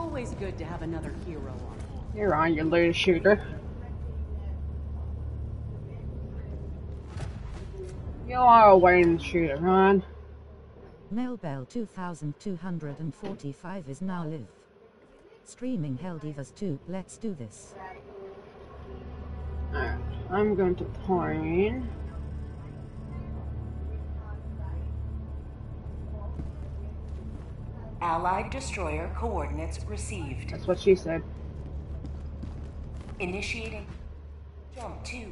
Always good to have another hero on board. You're on your little shooter. You are a waiting shooter, man. Mailbell 2245 is now live. Streaming Helldivas 2, let's do this. Alright, I'm going to point. Allied destroyer coordinates received. That's what she said. Initiating jump 2.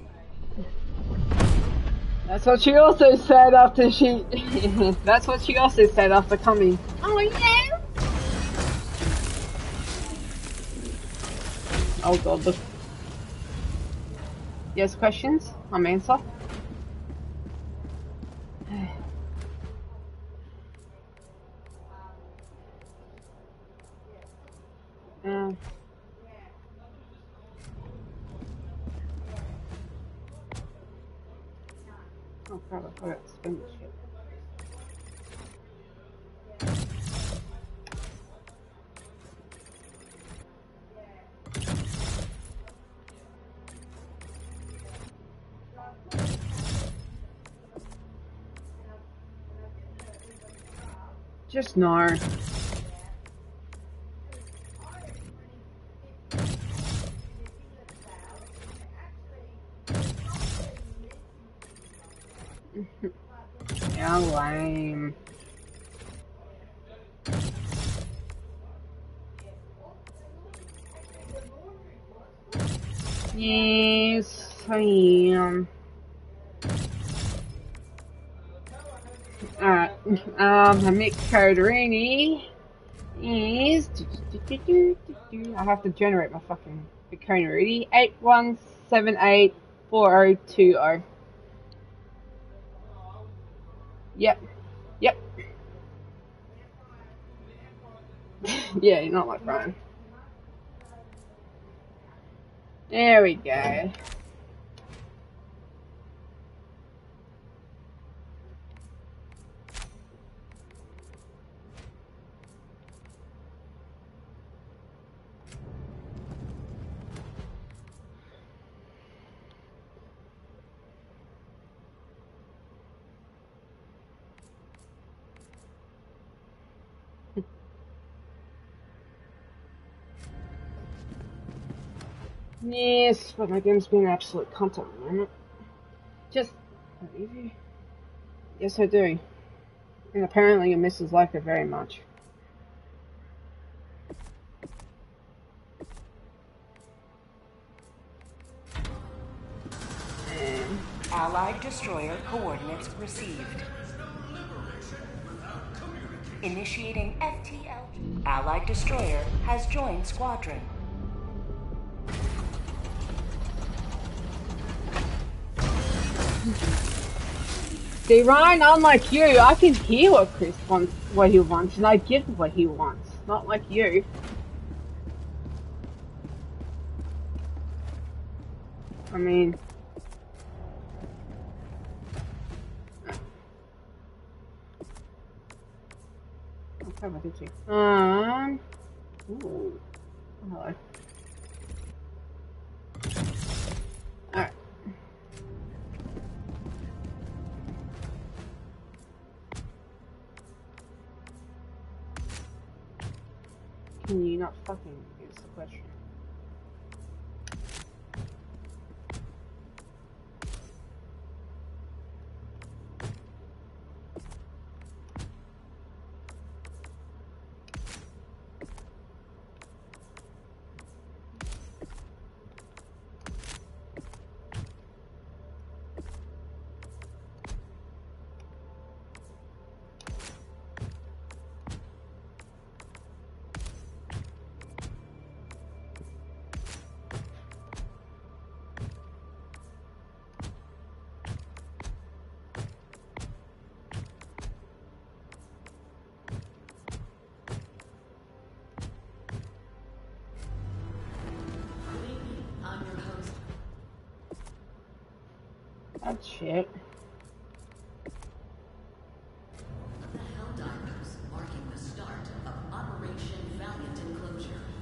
That's what she also said after she... That's what she also said after coming. Oh, yeah! Oh, God. Look. Yes, questions? I'm answer. Oh crap, I forgot to spin this shit. Just no. Yeah, lame. Yes, I am. Alright, my mix Coderini is... I have to generate my fucking Coderini. 81784020. Yep. Yep. Yeah, you're not my friend. There we go. Yes, but my game's been absolute cunt at the moment. Just... Yes, I do. And apparently your missus like it very much. Allied destroyer coordinates received. Initiating FTL. Allied destroyer has joined squadron. See, Ryan, unlike you, I can hear what Chris wants, what he wants, and I give what he wants. Not like you. I mean... Okay, what did you? Ooh. Hello. Alright. Can you not fucking answer the question? That shit. The Helldivers marking the start of Operation Valiant Enclosure.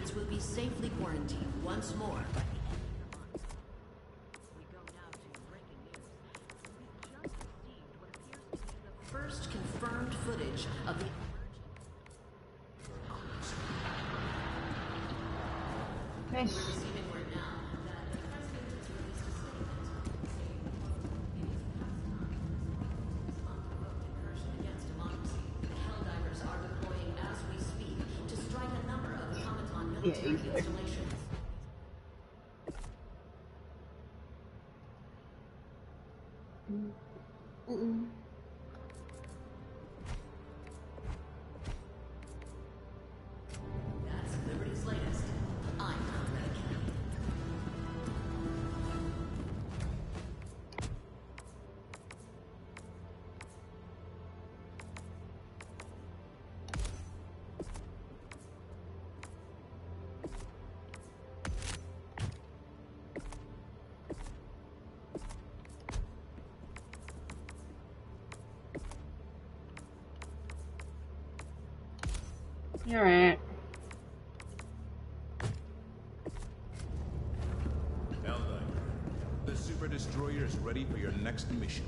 Coordinates will be safely quarantined once more by the end of the month. We go now to breaking news. We just received what appears to be the first confirmed footage of the Nice. receiving word now that the president has released a statement saying in his pastime unprovoked incursion against democracy. The Helldivers are deploying as we speak to strike a number of automaton military easily. installations. That's Liberty's latest. I'm not ready. Alright. Helldiver, the Super Destroyer is ready for your next mission.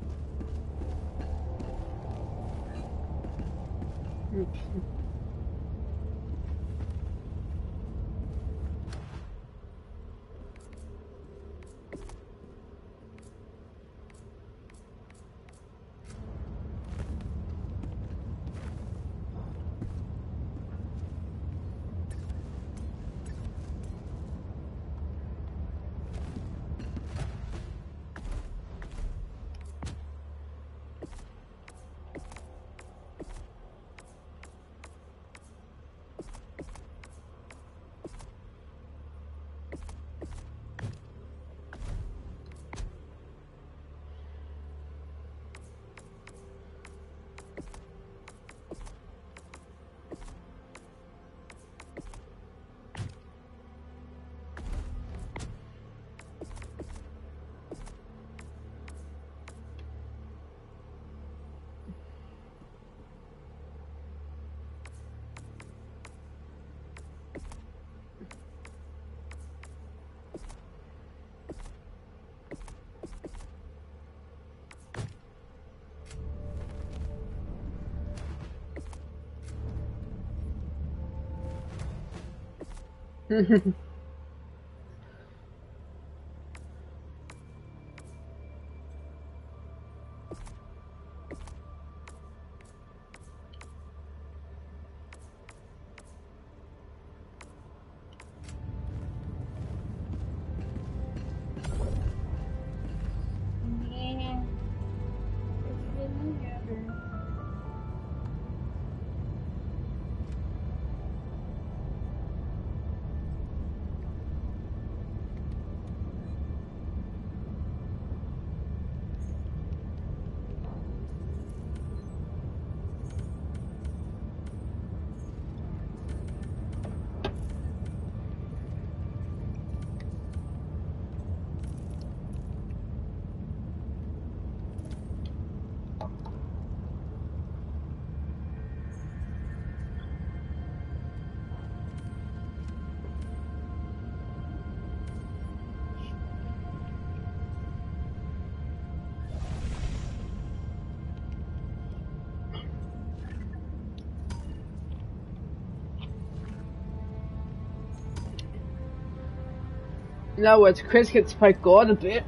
In other words, Chris gets to play God a bit.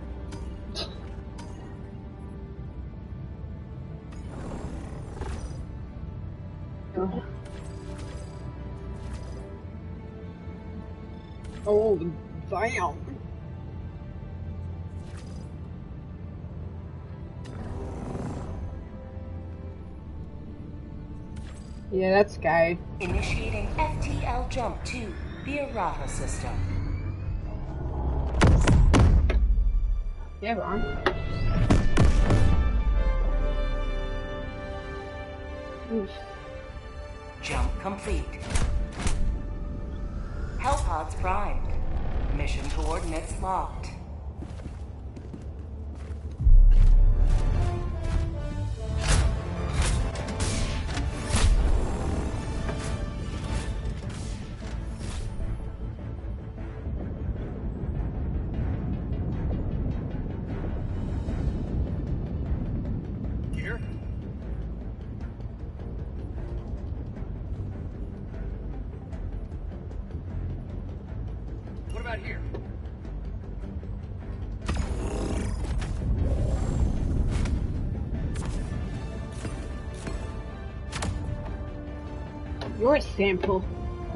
Oh, damn. Yeah, that's gay. Initiating FTL jump to the Errata system. Yeah, Ron. Oof. Jump complete. Hellpods primed. Mission coordinates locked. about here? You're a sample.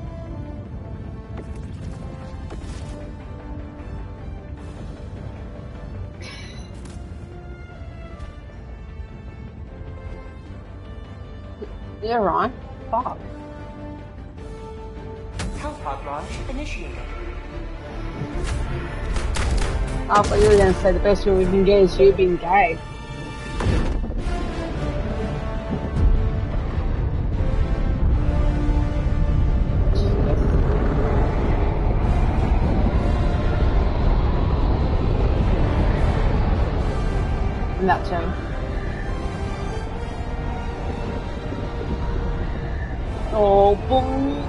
Yeah, Ron. Fuck. Health pod launch initiated. I thought you were gonna say the best way we can get is you being gay. And that too. Oh, boy.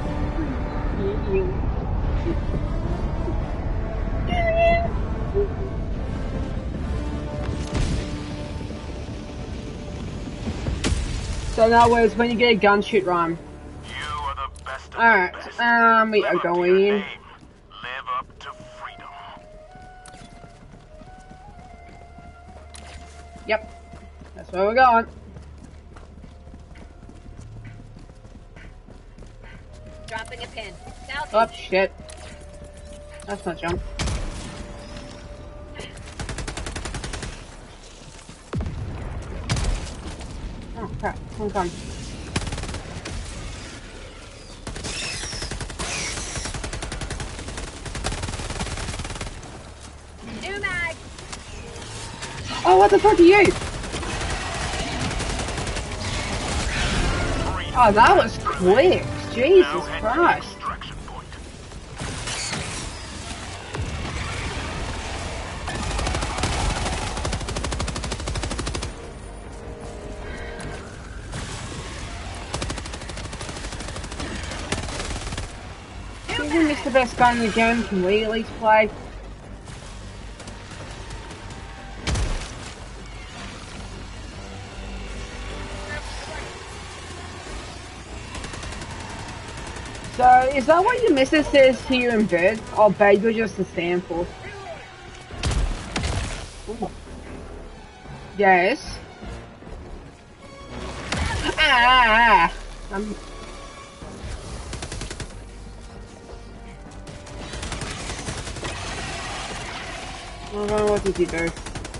So in other words, when you get a gun, shoot Rhyme. You are the best of Alright, the best. we are Live up to your going. name. Live up to freedom. Yep, that's where we're going. Dropping a pin. South. Oh shit. That's not jump. Oh crap, come. New mag. Oh, what the fuck are you? Oh, that was quick. Jesus Christ. Extraction point. Even Mr. the best gun in the game, can we at least play? So, is that what your missus says here in bed? Oh, babe, you're just a sample. Ooh. Yes. Ah! What did you do?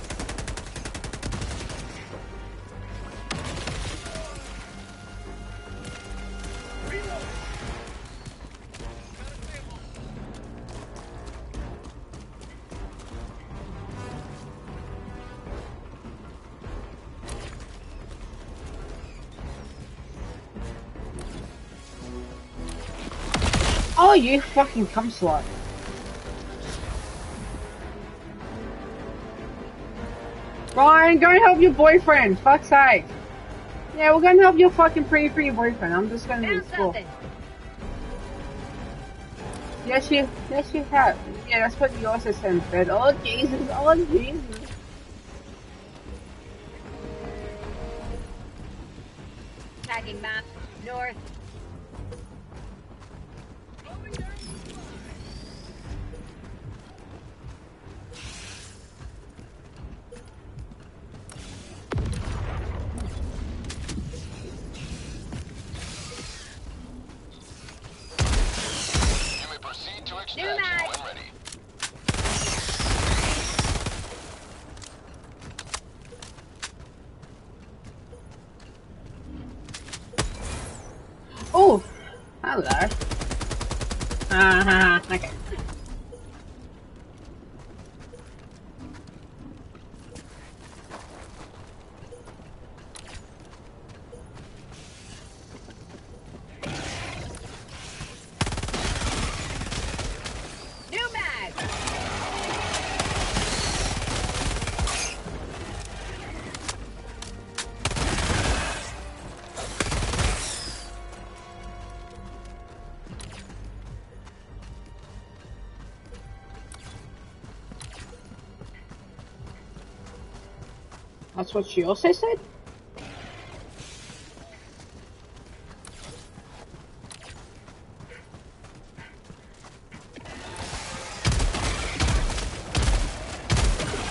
Oh, you fucking cum slut. Ryan, go and help your boyfriend. Fuck's sake. Yeah, we're gonna help your fucking pretty boyfriend. I'm just gonna Found explore. something. Yes, you have. Yeah, that's what you also said. Oh, Jesus. Oh, Jesus. Tagging map. North. New mag. When ready. Oh, hello. Okay. New mag. That's what she also said?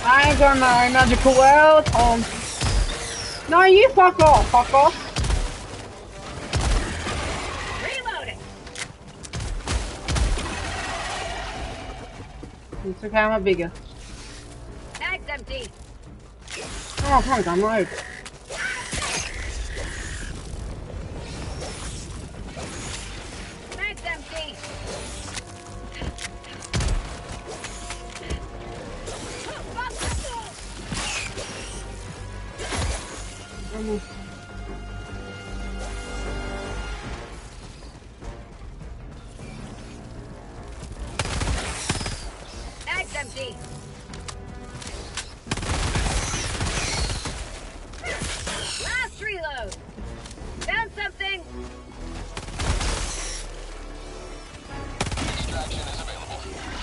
I ain't got no magical world. No, you fuck off, fuck off. Reloading. It's okay, I'm a bigger. Mag's empty. Oh, come on, load. Mag's empty. Mag's empty. Last reload. Found something. Extraction is available.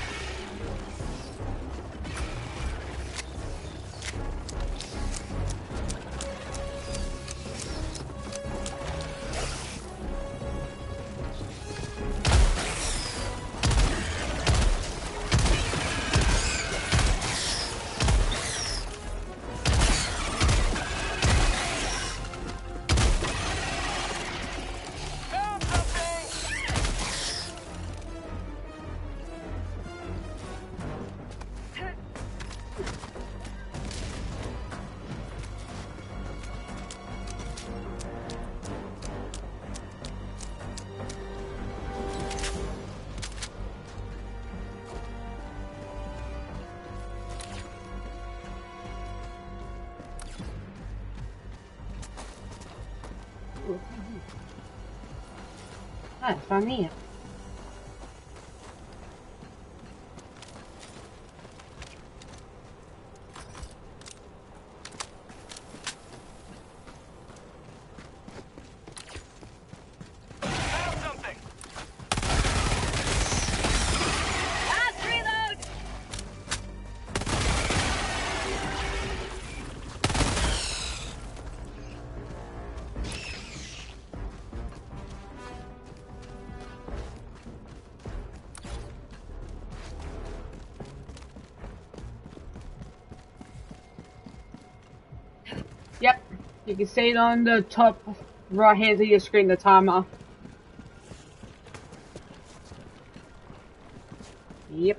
Ah, found me. Found something. Last reload. Yep, you can see it on the top right hand of your screen, the timer. Yep.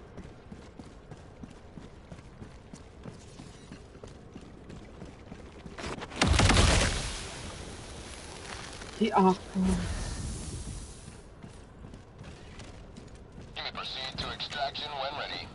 You may proceed to extraction when ready.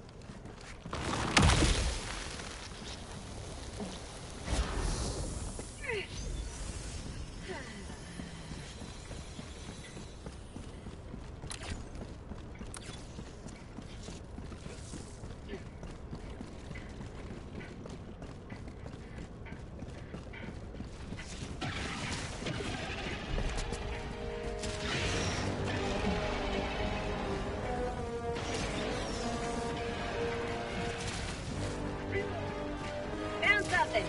Found something.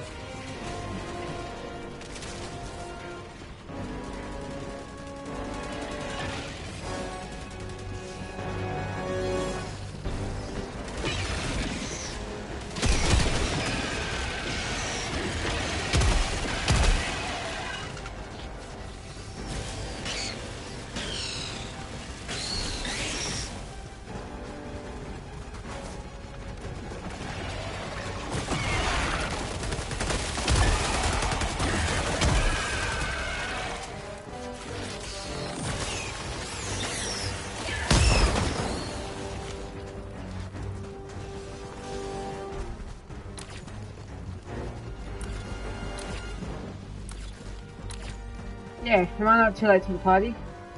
Yeah, am I not too late to the party?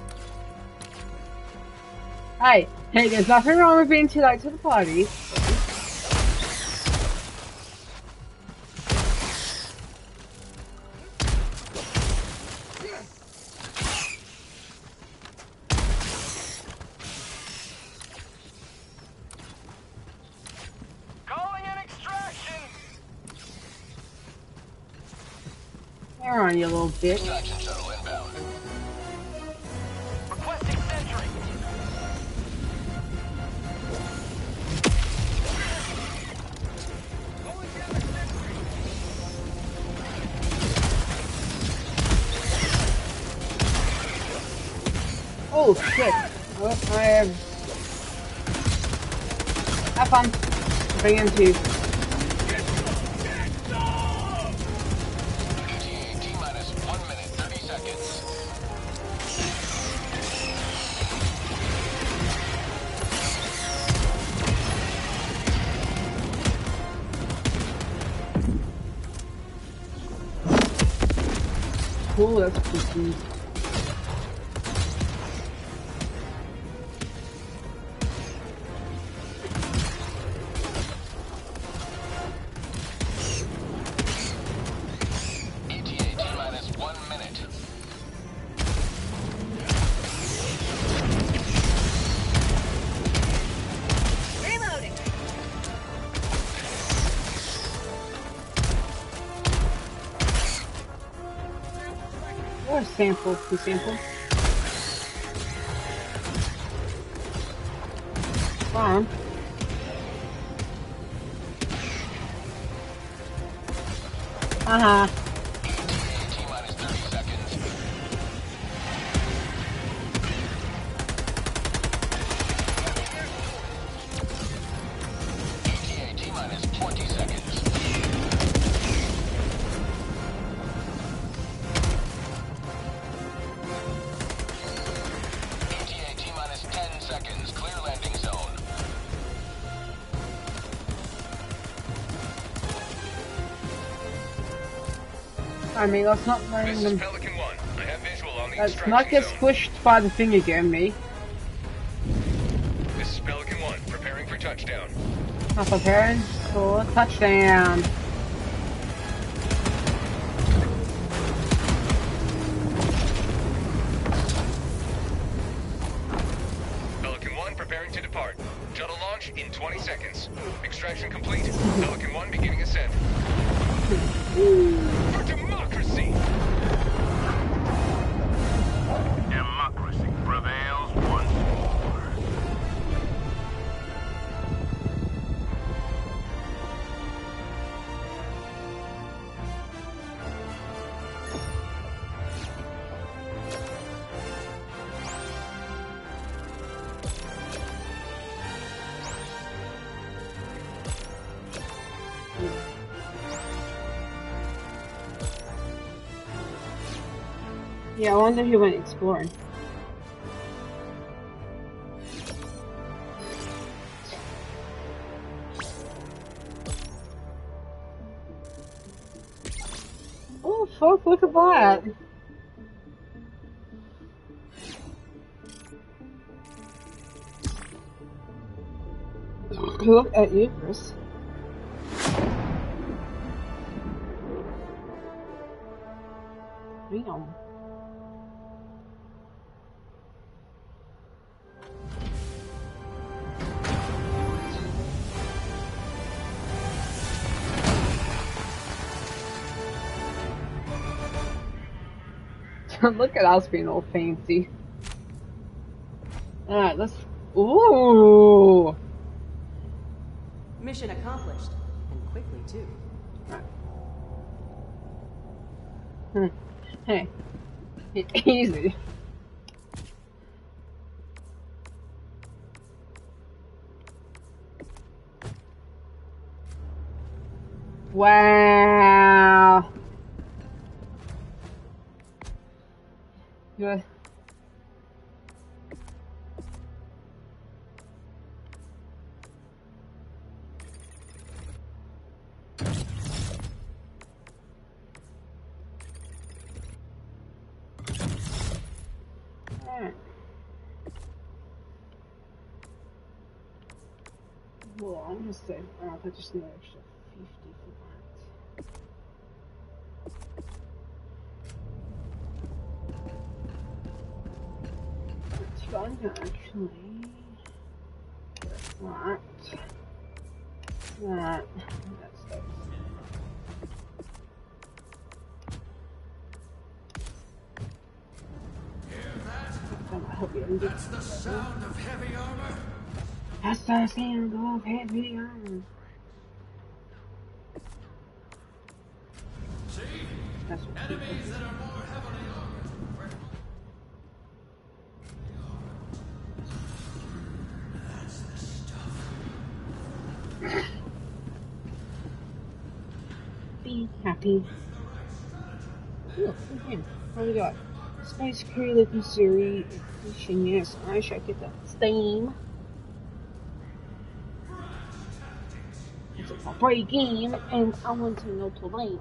Hey, there's nothing wrong with being too late to the party. Calling an extraction. Hang on, you little bitch. Extraction shuttle inbound. Requesting sentry. Oh shit. Well, I have fun. Bring him to you. T-minus 1 minute, 30 seconds. Cool, that's pretty. ETA T-minus 1 minute. Reloading. Or sample, two sample. Fine. Uh-huh. T-minus 30 seconds. ETA T-minus 20 seconds. ETA T-minus 10 seconds. Clear landing zone. I mean, let's not This learn is them. Pelican 1. I have visual on the Let's extraction not get zone. squished by the thing again, me. This is Pelican 1. Preparing for touchdown. Not preparing for touchdown. Pelican 1 preparing to depart. Shuttle launch in 20 seconds. Extraction complete. Pelican 1 beginning ascent. For democracy! Democracy prevails once more. Yeah, I wonder who went exploring. Oh, fuck, look at that. Look at you, Chris. Damn. Look at us being all fancy. Alright, let's... Ooh! Mission accomplished. And quickly, too. Hey. Easy. Wow. Good. Alright. Well, I'm gonna say, I just need an extra 50 for that. That's fun, actually. That stuff. That's the sound of heavy armor. That's the sound of heavy armor. See? Enemies that are more heavily armored. Look, again, what do we got? Space Crew, Lippy Siri, Edition, yes, I should get that. Steam. It's a great game, and I want to know to late.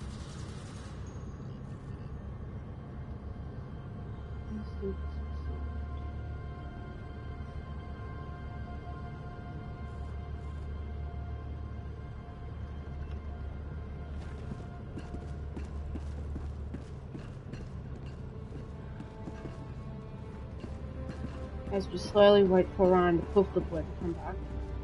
As we slowly wait for Ryan to poof the blood to come back.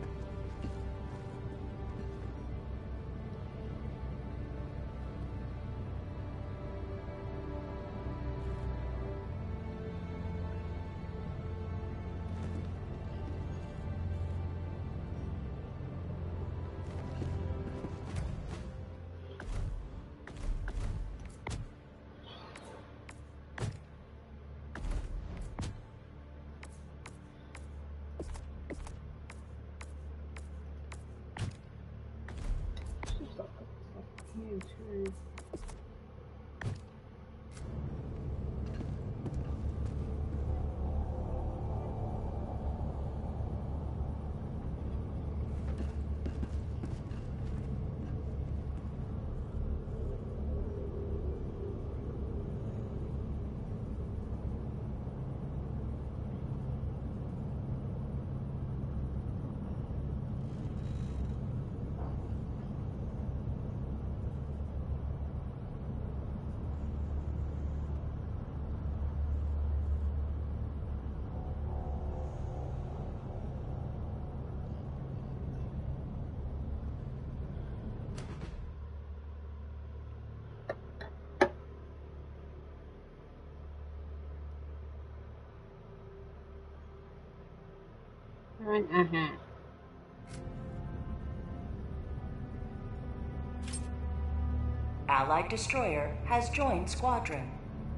Allied destroyer has joined squadron.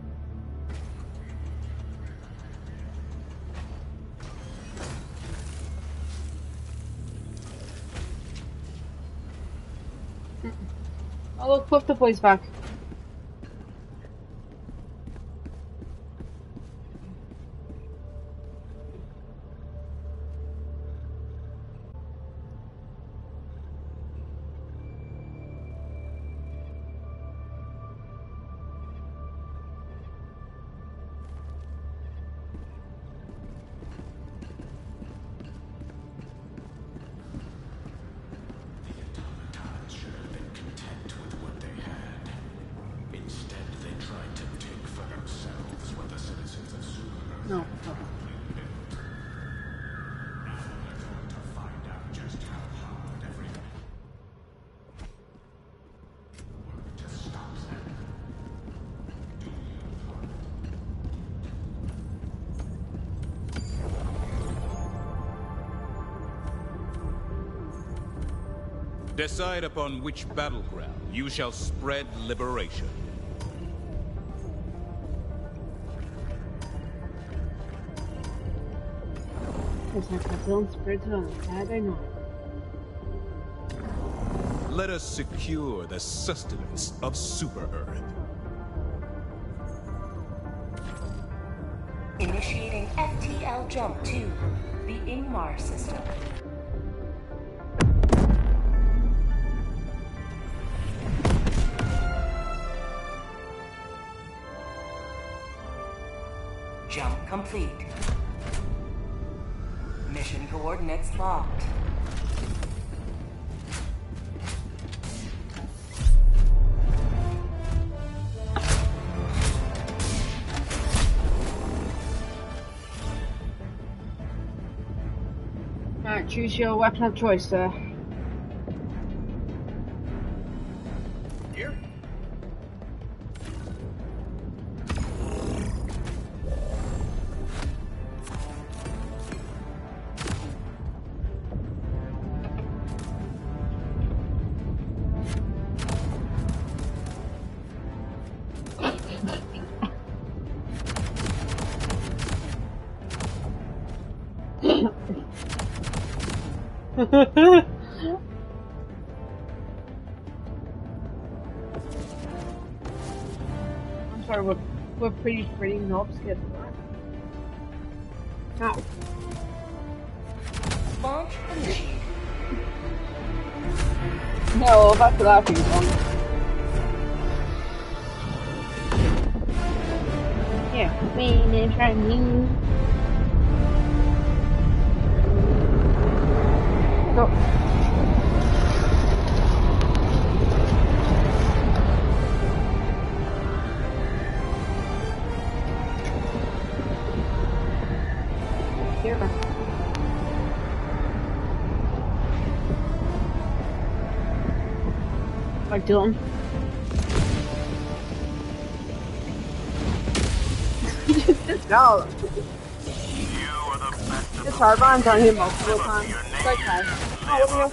Oh look, poof the boy's back. No. Decide upon which battleground you shall spread liberation. It's like the zone spreads it on Saturday night. Let us secure the sustenance of Super Earth. Initiating FTL jump to the Ingmar system. Jump complete. Mission coordinates locked. Alright, choose your weapon of choice, sir. Here? Sorry, we're pretty knobs good. Now, Launch initiated. no, back to that thing on. Yeah, me, trying me. Go. Here. Like Dylan. No. It's hard, Ron's on here multiple times. It's okay. Oh, what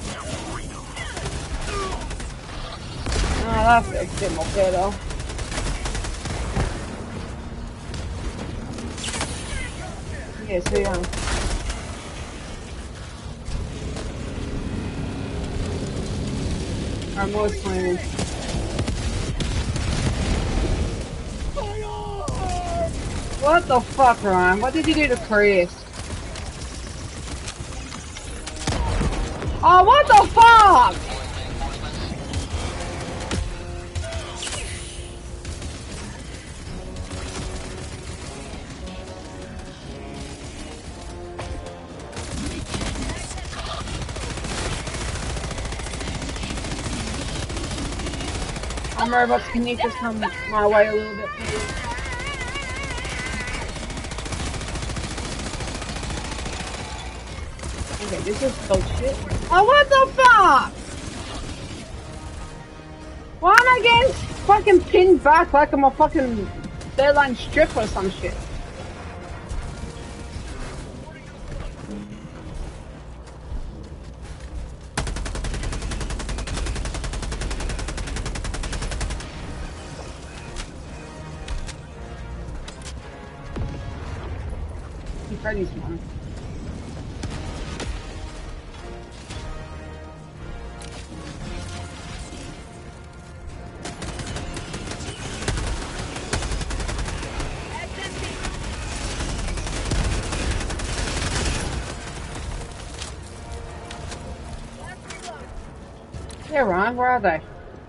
that's fixed him okay though. Yeah, so yeah. I'm always playing. What the fuck, Ryan? What did you do to Chris? Oh, what the fuck? I'm Robots, can you just come my way a little bit, please? Okay, this is bullshit. Oh, what the fuck? Why am I getting fucking pinned back like I'm a fucking deadline strip or some shit? Freddy's one. Yeah, Ron, where are they?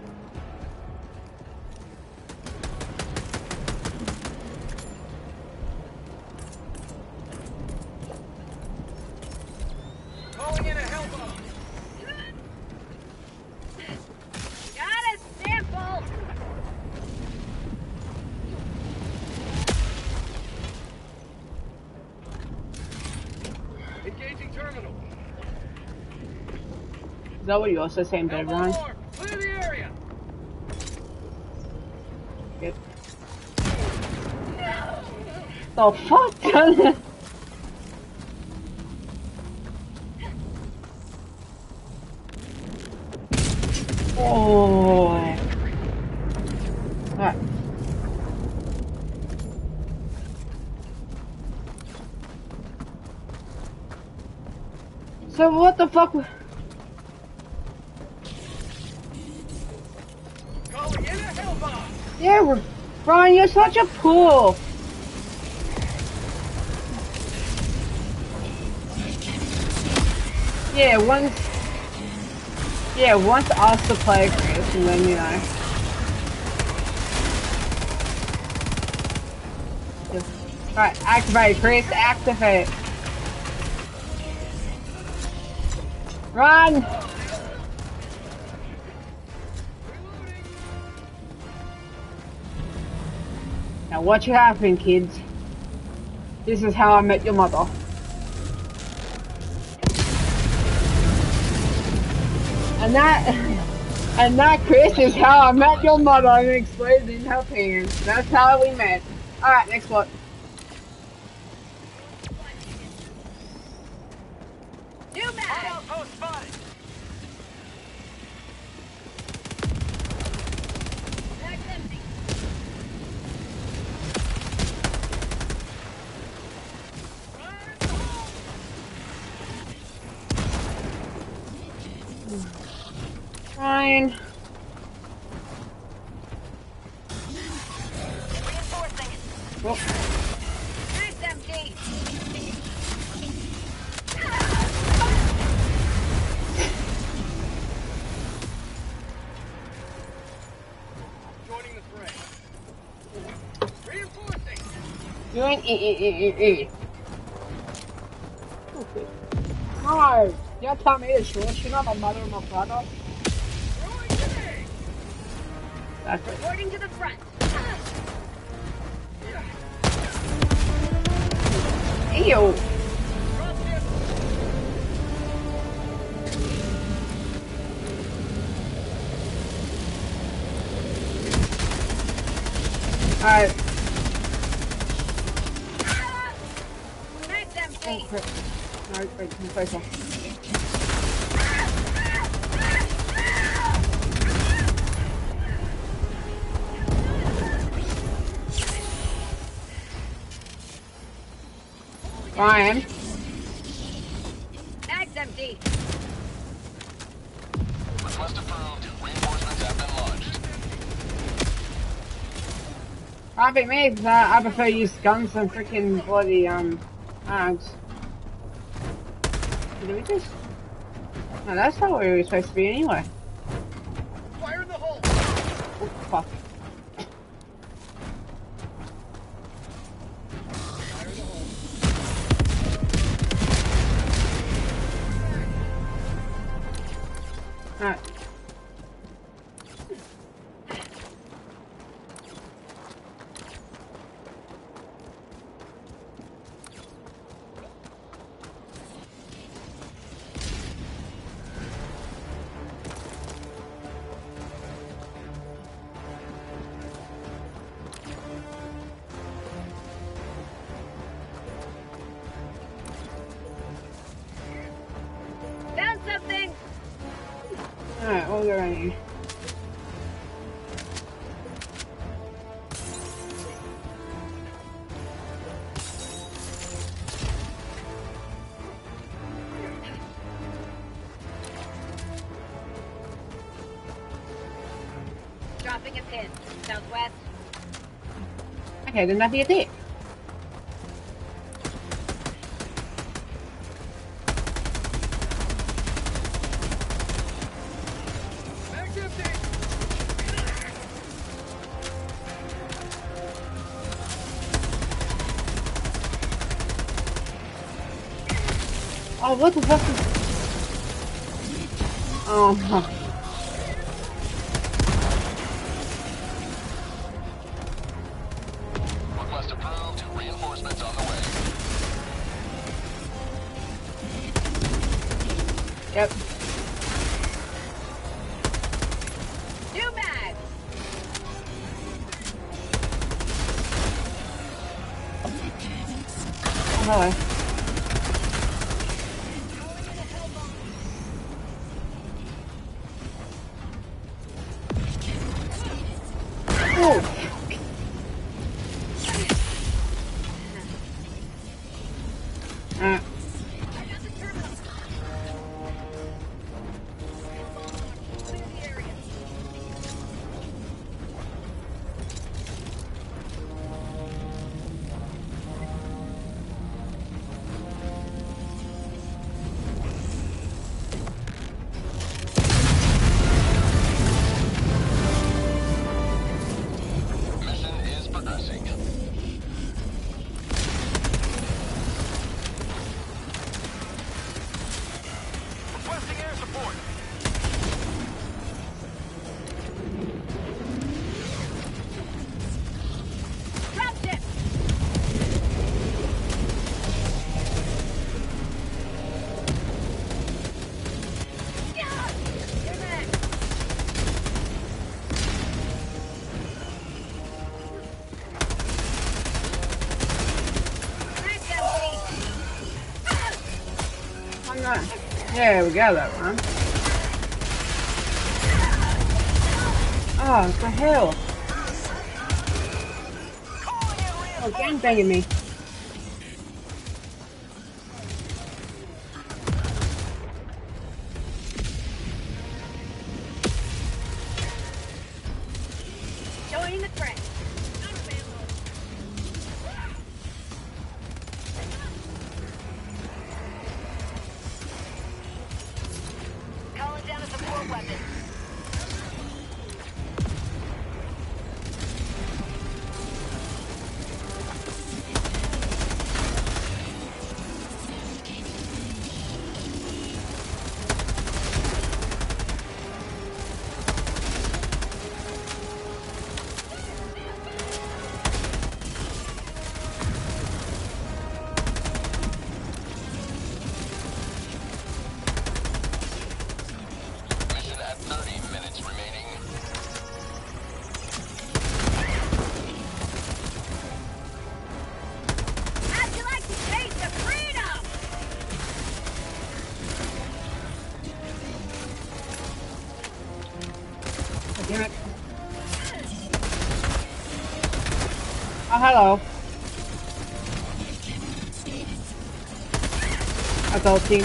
Is that what you also saying, Dave, Ron? Clear the area. Good. The fuck? Oh. Alright. So what the fuck? Yeah, Brian, you're such a pool. Yeah, once us to play Chris, and then, you know. Alright, activate, Chris, activate. Run! Now watch it happen, kids. This is how I met your mother. And that, Chris, is how I met your mother and exploded in her pants. That's how we met. Alright, next one. New mag! Outpost spotted. Mag's empty. Fine. Mag's empty. Joining the fray. Reinforcing. Doing No, you tell me the truth. She's not my mother or my brother. Throwing grenade. That's it. Reporting to the front. Ew. Alright. Mag's empty. Oh, crap. No, wait, I'm closer. Ryan. Mag's empty. Request approved. Reinforcements have been launched. Can't be me, because I prefer to use guns than freaking bloody, arms. Did we just? No, that's not where we were supposed to be anyway. Fire in the hole. Oh, fuck. Fire in the hole. Alright. Found something. Alright, we'll go around here. Dropping a pin. Southwest. Okay, then that'd be a dick. Mag's empty. Oh, what the fuck is... Oh, fuck. Request approved. Reinforcements on the way. Yep. New mag. Oh, hello. Oh. Clear the area. Mission is progressing. Requesting air support. Dropship. Yeah. New mag. Mag's empty. I'm not... There we go, that one. Oh, what the hell? Oh, gangbanging me. Joining the fray. Damn it. Oh, hello. Adulting.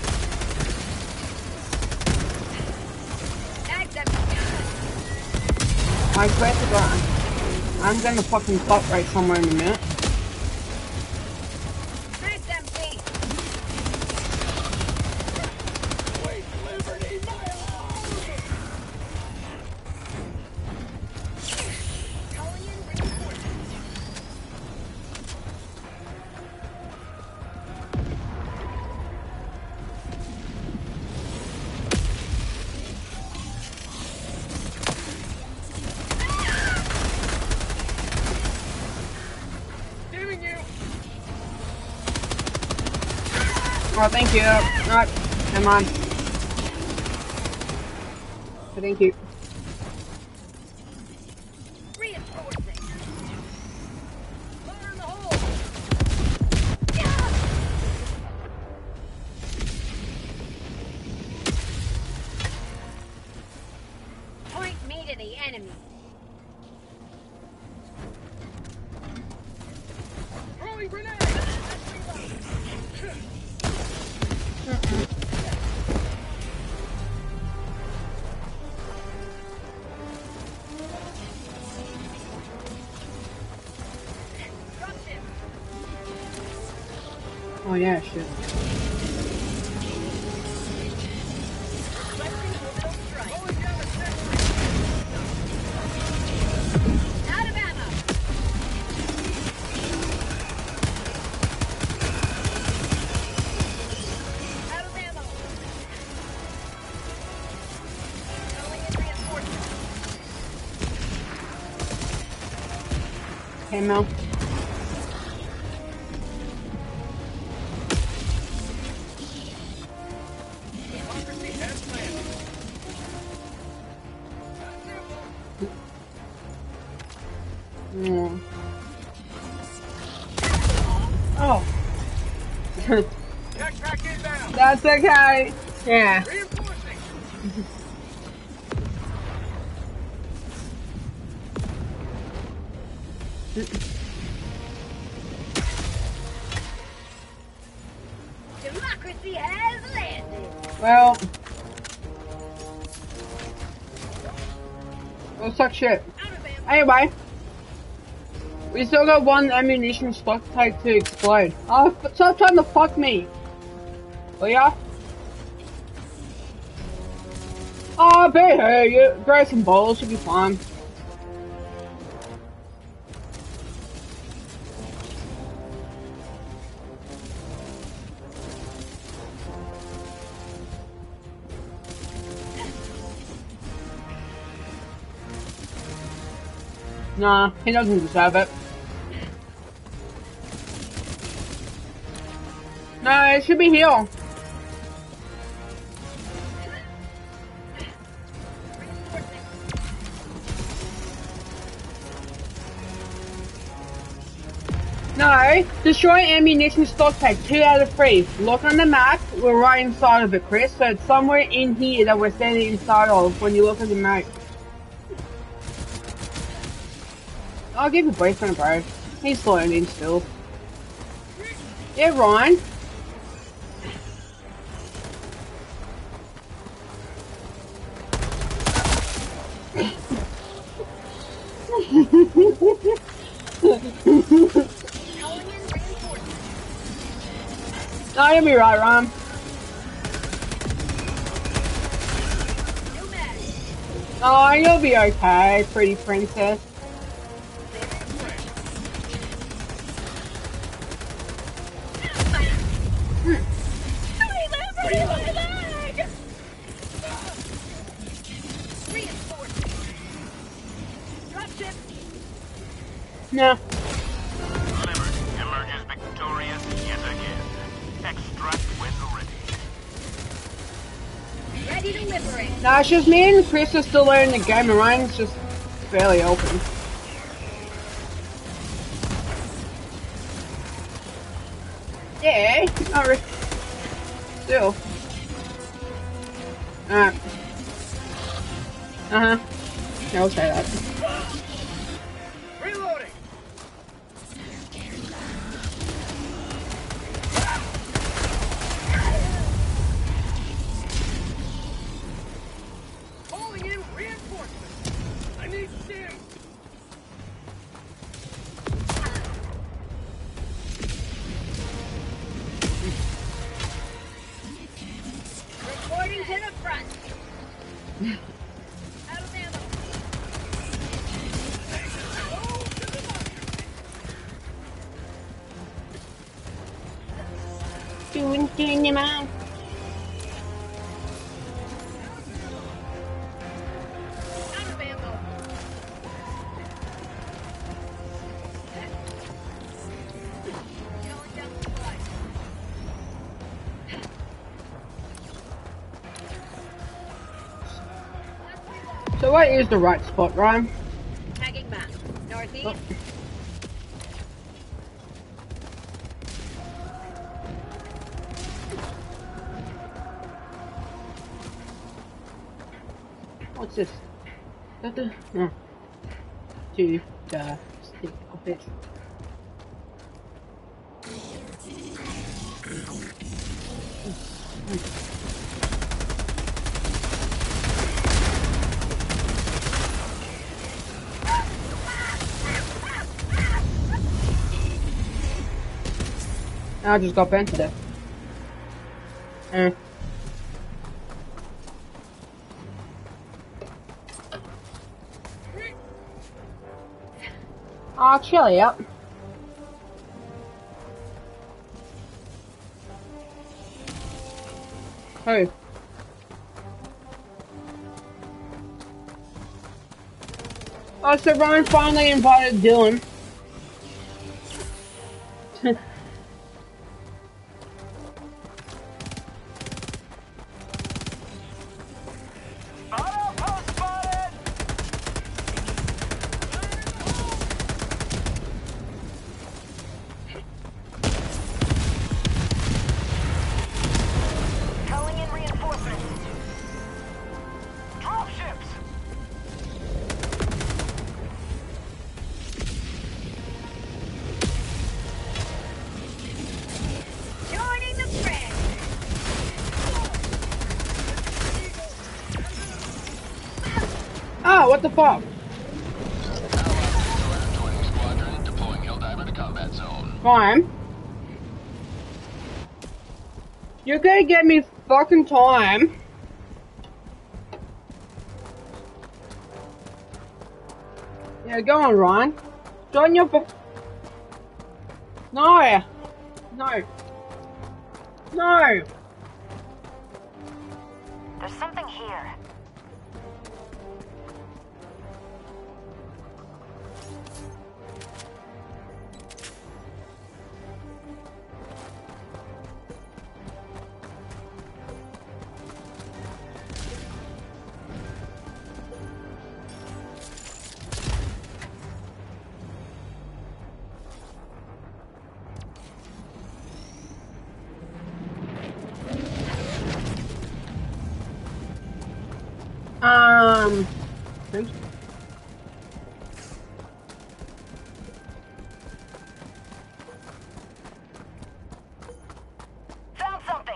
I swear to God, I'm gonna fucking pop right somewhere in a minute. Mag's empty. Calling in reinforcements. Oh, thank you. Alright, come on. Thank you. Reinforcing. Fire in the hole. Yeah! Point me to the enemy. Throwing grenade. Oh yeah, shit. Out of ammo. Out of ammo. Calling in reinforcements. Hey, Mel. Mm. Oh. That's okay. Yeah. Democracy has landed. Well. Well, suck shit. Out of ammo. Anyway. We still got one ammunition stock tank to explode. Oh, stop trying to fuck me. Oh yeah? Oh, boo-hoo. You grow some balls, you'll be fine. Nah, he doesn't deserve it. No, it should be here. No, destroy ammunition stock tank 2 out of 3. Look on the map, we're right inside of it, Chris. So it's somewhere in here that we're standing inside of when you look at the map. I'll give your boyfriend a break. He's learning still. Yeah, Ryan. No, you'll be right, Ryan. Oh, you'll be okay, pretty princess. No. Liberty emerges victorious yet again. Extract when ready. Ready to liberate. No, it's just me and Chris are still learning the game and Ryan's just barely open. Yeah, not really. Still. Alright. Uh-huh. Yeah, I'll say that. Reloading. Calling in reinforcements. I need Sim. Reporting to the front. Out of ammo. Doing your mouth. Out of ammo. Going down the slide. So what is the right spot, Ryan? Tagging map. Northeast. What's this? Is that the... No. To the stick of it. I just got bent to death. Oh, chilly up. Who? Oh, so Ryan finally invited Dylan. Calling in reinforcements. Dropships. Joining the friend. Oh, what the fuck? Joining squadron, deploying Helldiver to combat zone. Time. You're gonna get me fucking time. Yeah, go on, Ryan. Join your No! No. No! There's something here. Oops. Found something.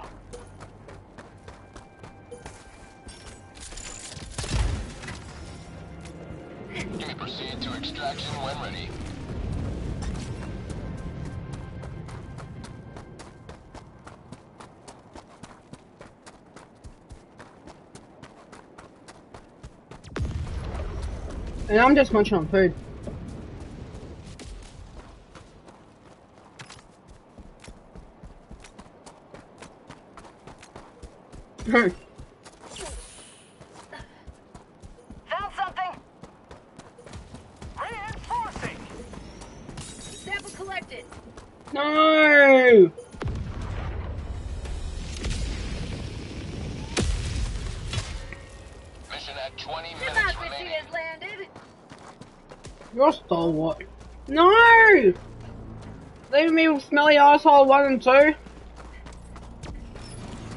You may proceed to extraction when ready. And I'm just munching on food. Found something. Reinforcing. Sample collected. No! Mission at 20 minutes Democracy remaining. has landed. You're stalwart. No! Leave me with smelly asshole 1 and 2.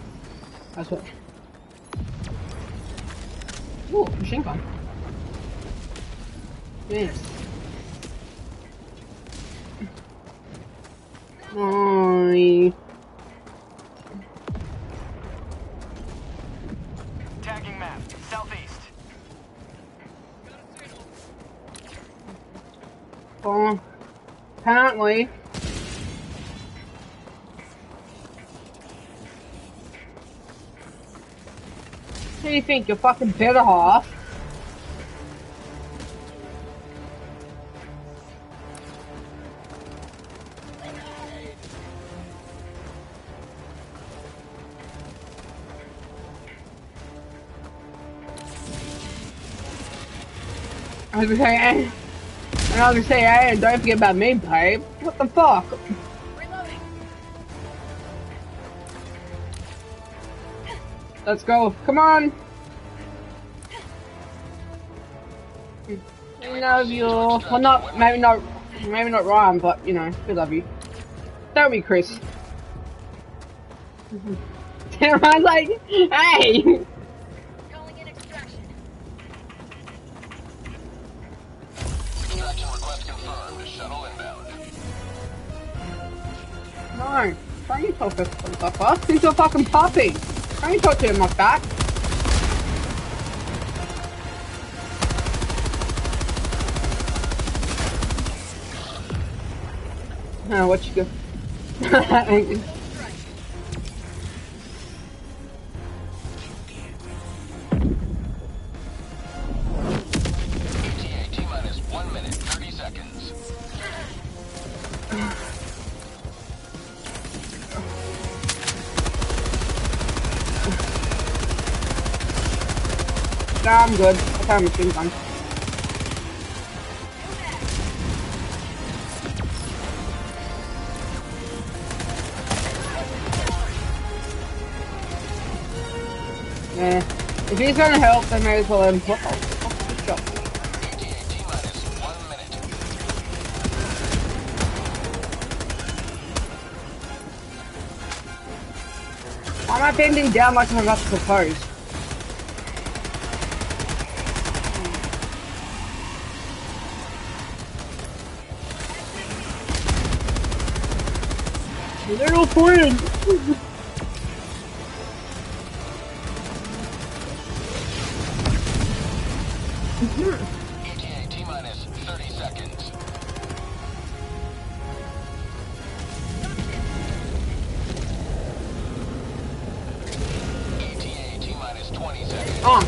That's what. Ooh, machine gun. Yes. Oh. Tagging map, southeast. Well, apparently. What do you think? You're fucking better half. I was gonna say, and I was gonna say, hey, don't forget about me, babe. What the fuck? Reloading. Let's go. Come on. We love you. Well, maybe not Ryan, but you know, we love you. Don't we, Chris? I was like, hey. Calling in extraction. Extraction request confirmed. Shuttle inbound. No, don't you talk to motherfucker. He's a fucking puppy. Don't you talk to him like that. Oh, what you go? ETA T-minus 1 minute, 30 seconds. Nah, I'm good. I found a machine gun. Yeah. If he's gonna help, then may as well let him. What the fuck? Good job. ETA T-minus 1 minute. Why am I bending down like I'm about to propose? Little friend! ETA T-minus 30 seconds. ETA T-minus 20 seconds. On.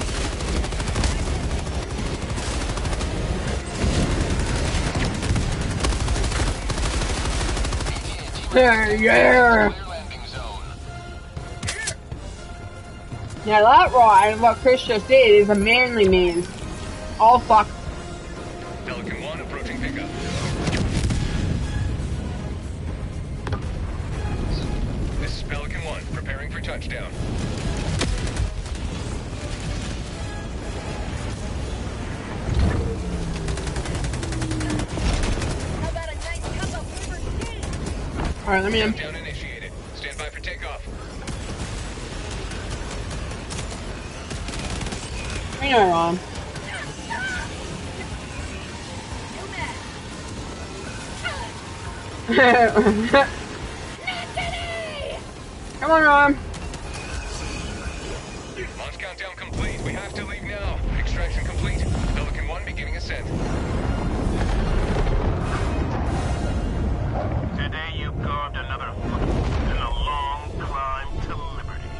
Yeah. Clear landing zone. Now that right, what Chris just did is a manly man. Oh fuck. Pelican 1 approaching pickup. This is Pelican 1, preparing for touchdown. How about a nice cup of liver steak? Alright, let me in. Countdown initiated. Stand by for takeoff. You know, Ron. Come on, Ron. Launch countdown complete. We have to leave now. Extraction complete. Pelican 1 beginning ascent. Today you carved another foot in a long climb to liberty.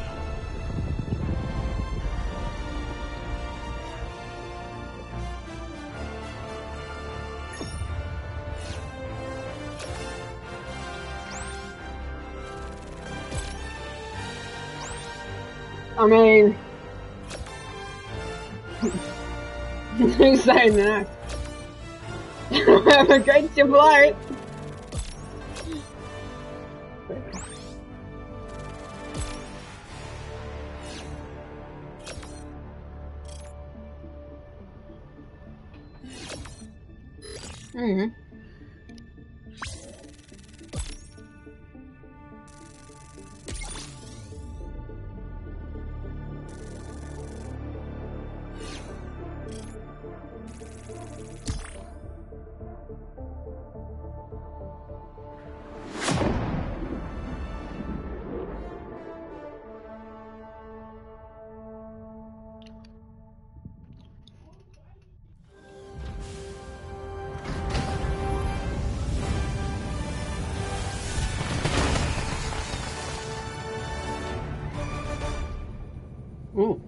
I mean, who's saying that? Have a great flight. Mm-hmm. Ooh.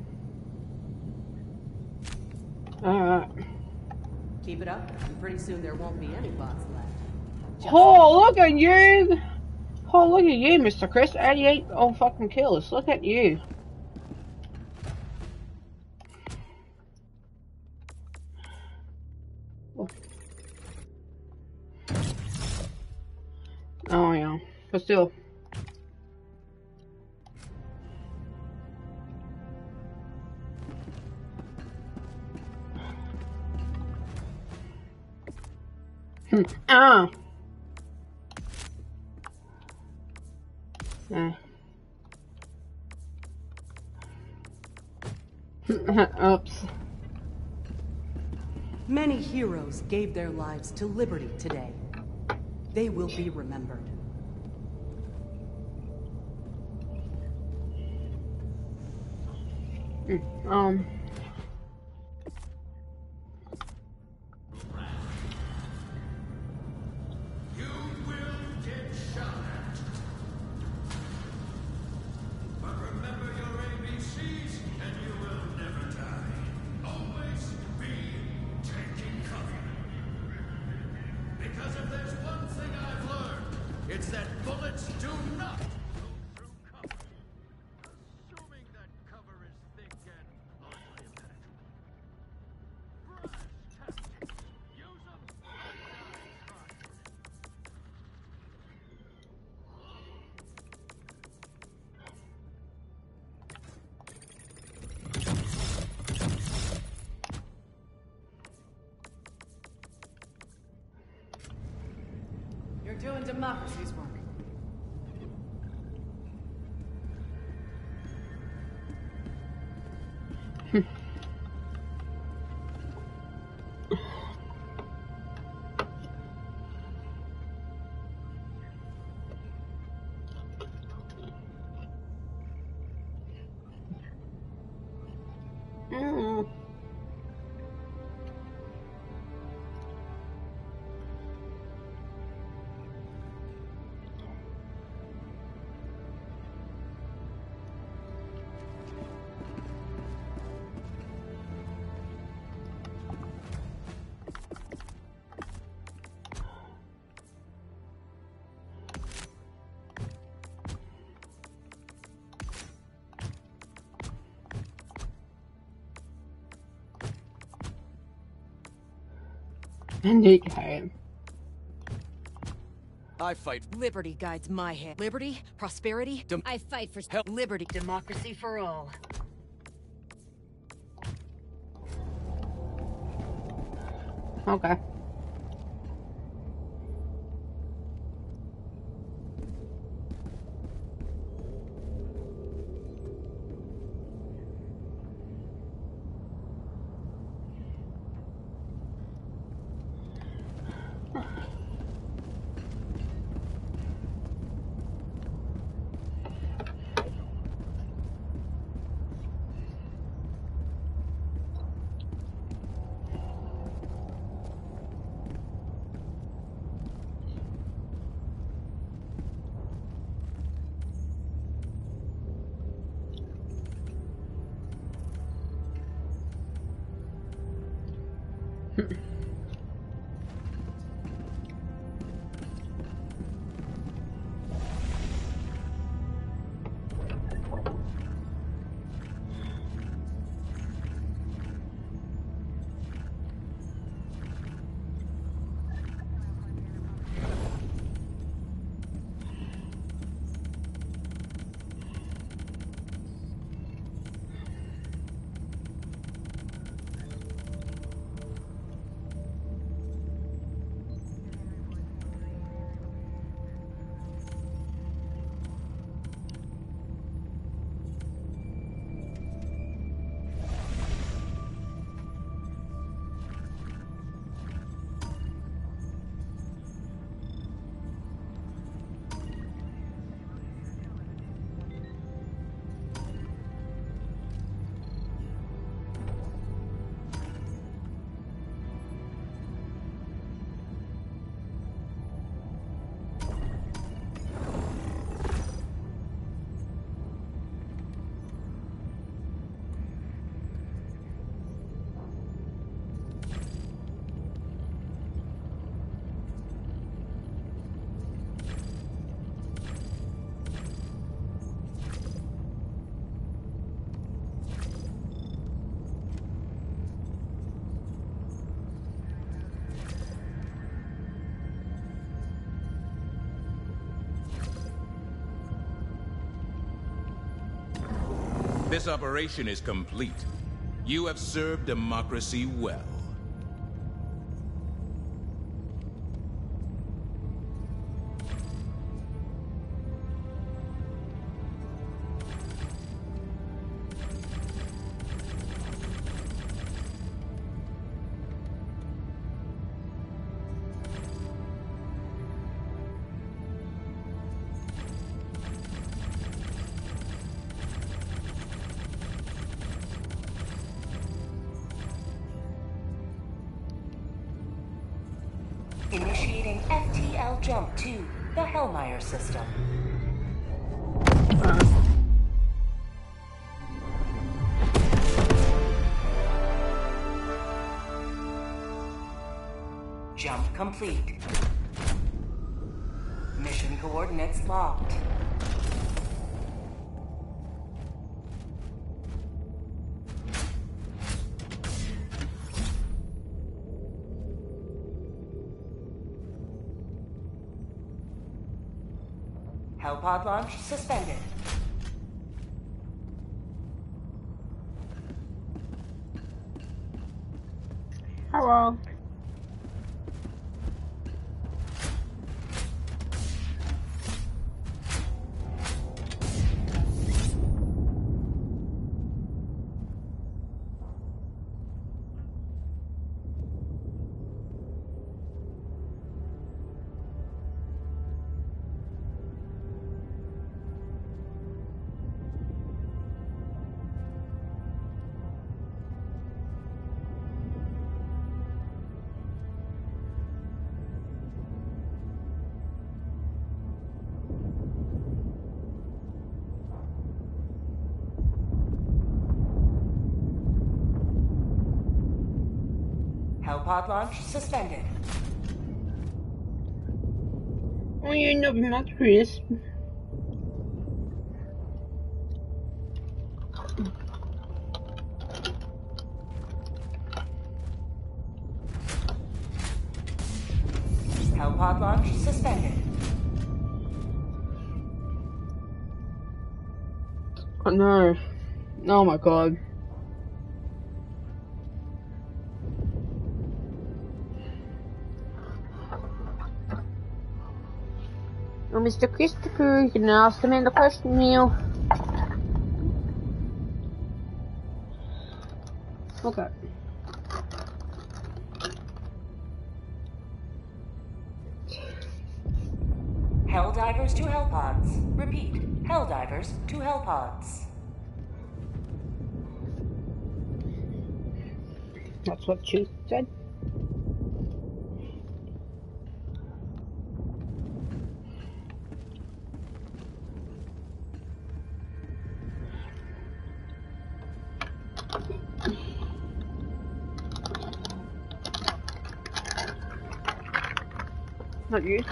Alright. Keep it up, and pretty soon there won't be any bots left. Oh, look at you! Oh, look at you, Mr. Chris. 88 fucking kills. Look at you. Oh, yeah. But still. Ah. Oops. Many heroes gave their lives to liberty today. They will be remembered. You're doing democracy's work. Indeed, I fight. Liberty guides my hand. Liberty, prosperity. I fight for liberty, democracy for all. Okay. This operation is complete. You have served democracy well. Initiating FTL jump to the Hellmeyer system. Jump complete. Mission coordinates locked. Hellpod launch suspended. Hello. Hellpod launch suspended. Oh, you know, not Chris. Hellpod launch suspended. Oh no. Oh my god. Oh, Mr. Christopher, you can ask the man the question now. Okay. Helldivers to Hellpods. Repeat. Helldivers to Hellpods. That's what she said. Not you.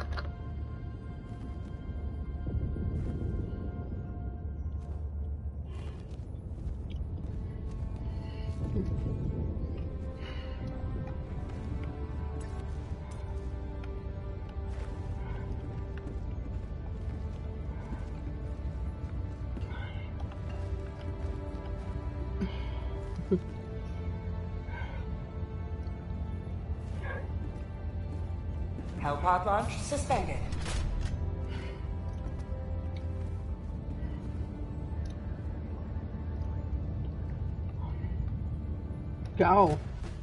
Hellpod launch suspended. Go.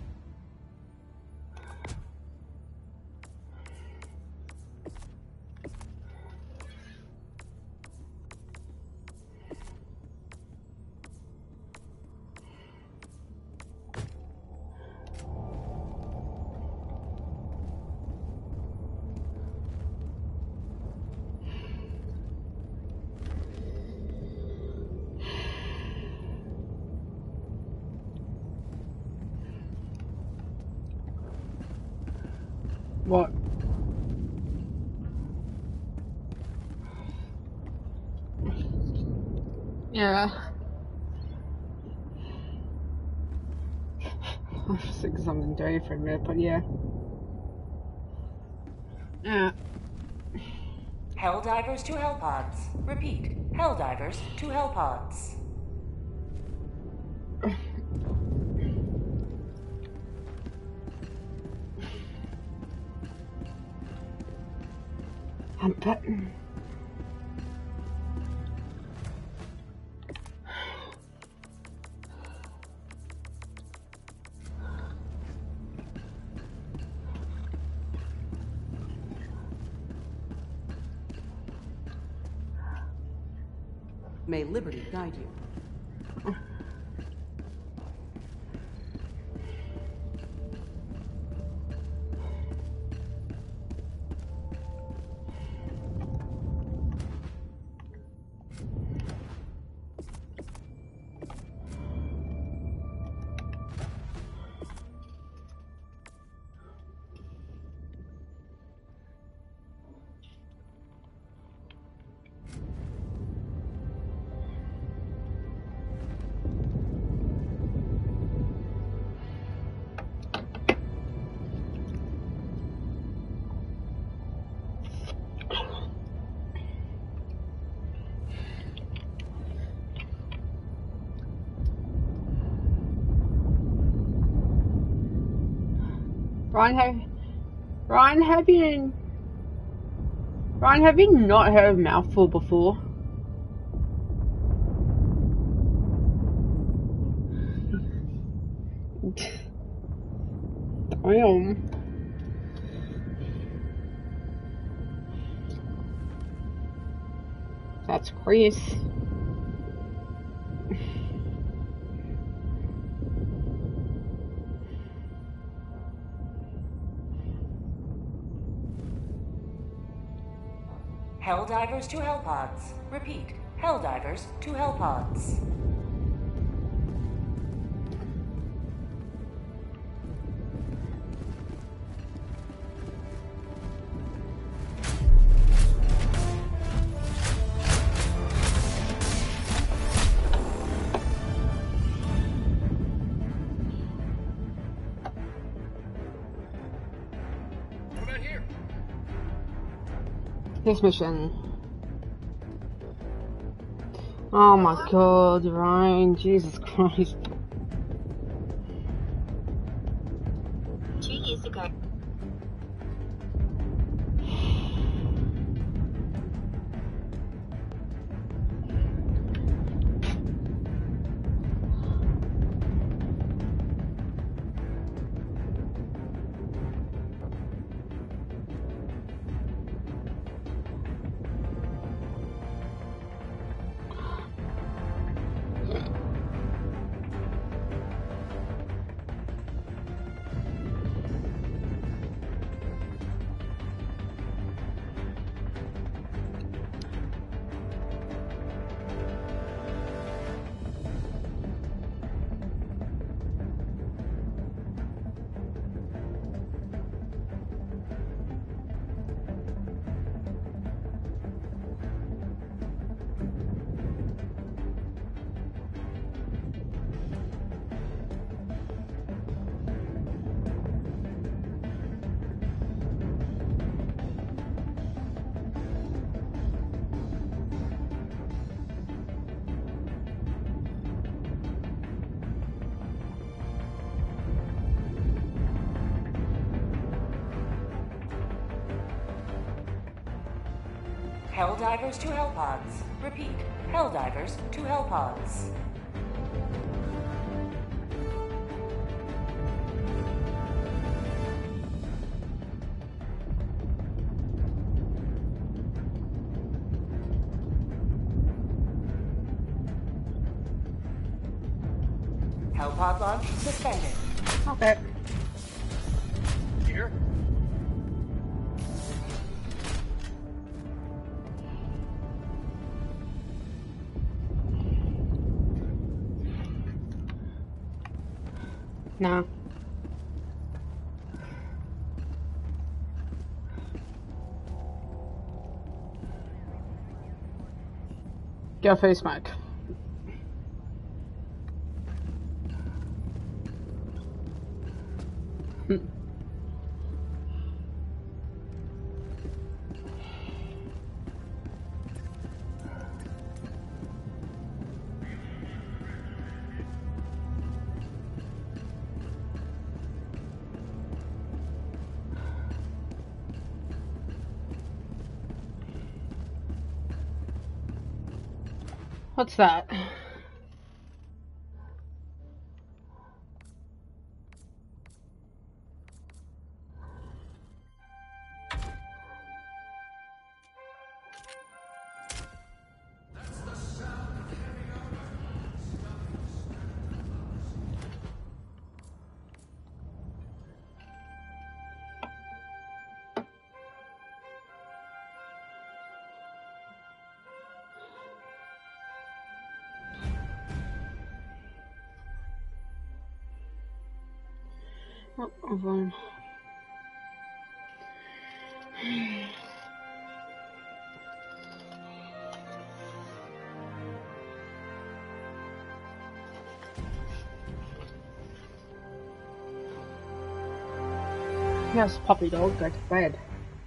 What? Yeah. I was thinking something dirty for a minute, but yeah. Yeah. Helldivers to Hellpods. Repeat. Helldivers to Hellpods. May liberty guide you. Ryan, have you not heard of Mouthful before? Damn. That's Chris. Helldivers to Hellpods. Repeat, Helldivers to Hellpods. What about here? This mission. Oh my god, Ryan, Jesus Christ. 2 years ago. Helldivers to Hellpods. Repeat, Helldivers to Hellpods. Hellpod launch suspended. Okay. Here? No. Go for smoke. What's that? Oh, over on. Yes, puppy dog, go to bed.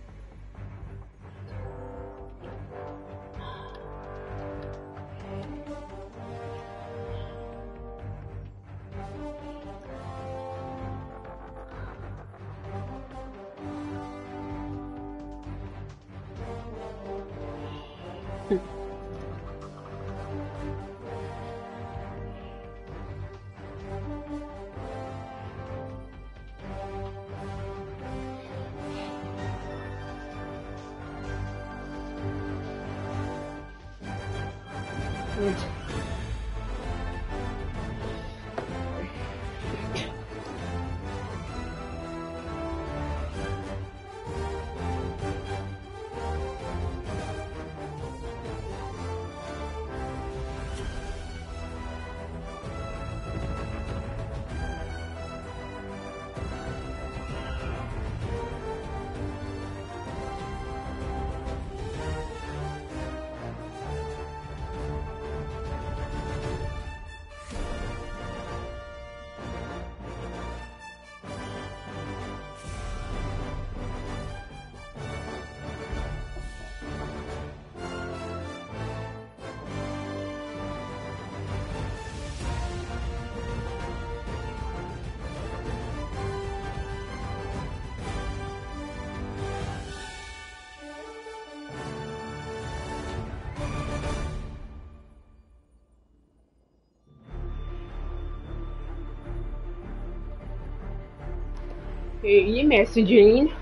Hey, you messaging.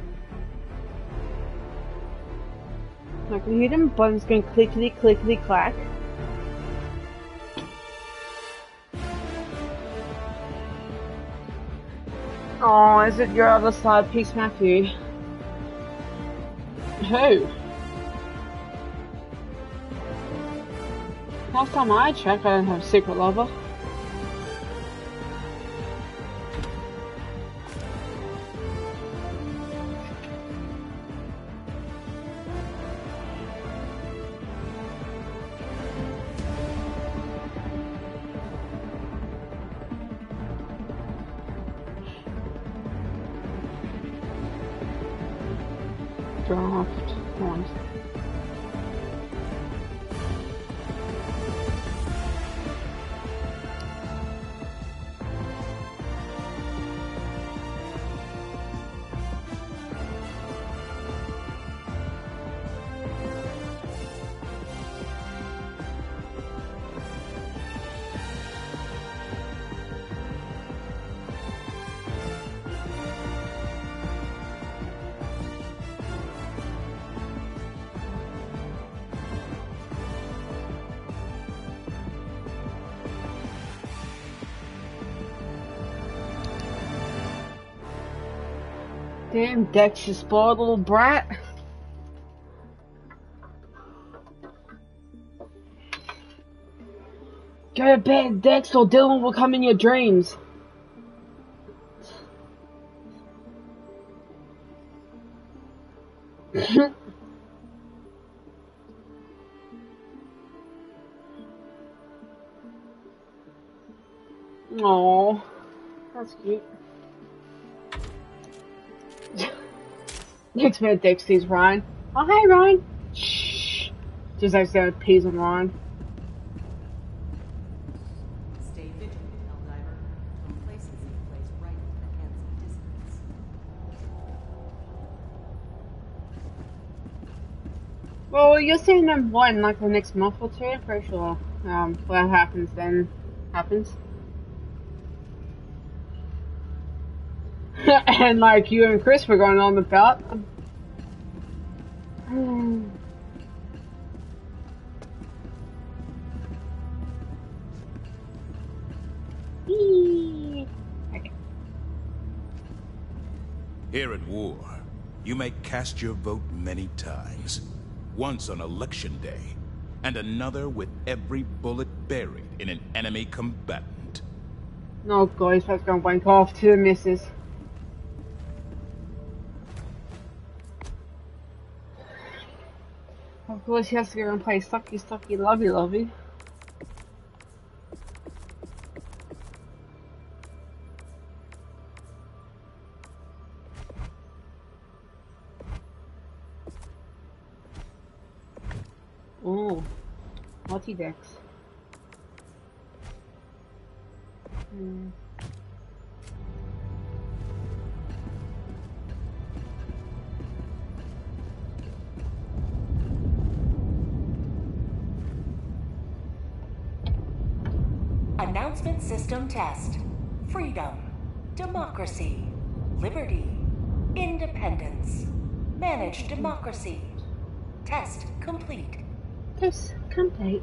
I can hear them buttons going clickety clickety clack. Oh, is it your other side piece, Matthew? Who? Last time I checked, I don't have a secret lover. Draft one. Damn, Dex, you spoiled little brat. Go to bed, Dex, or Dylan will come in your dreams. Aww, that's cute. Next minute, Dex sees Ryan. Oh, hey, Ryan. Shh. Just as there peas on Ryan. Stay vigilant, Helldiver. Complacency plays right into the hands of dissidents. Well, Well, you're seeing them in like the next month or two. I'm pretty sure. What happens then happens. And like you and Chris were going on about. Okay. Here at war, you may cast your vote many times. Once on election day, and another with every bullet buried in an enemy combatant. No, guys, that's gonna wank off to the missus. Of course, he has to go and play Sucky Sucky Lovey Lovey. Oh, multi-decks. Announcement system test. Freedom. Democracy. Liberty. Independence. Manage democracy. Test complete. Test complete.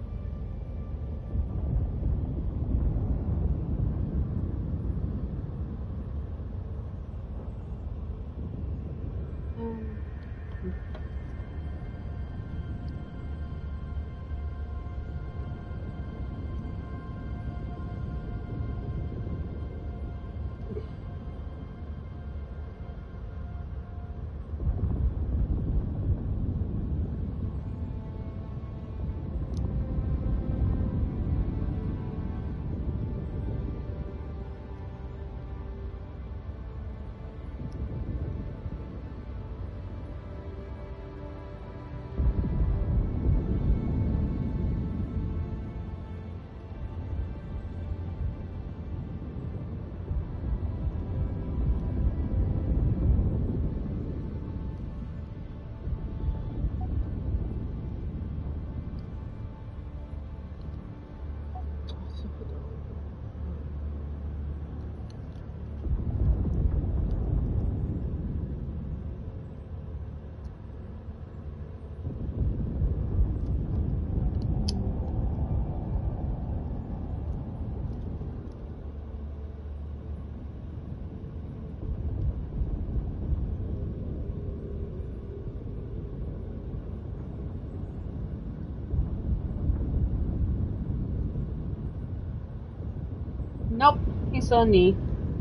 Nope, he's on knee.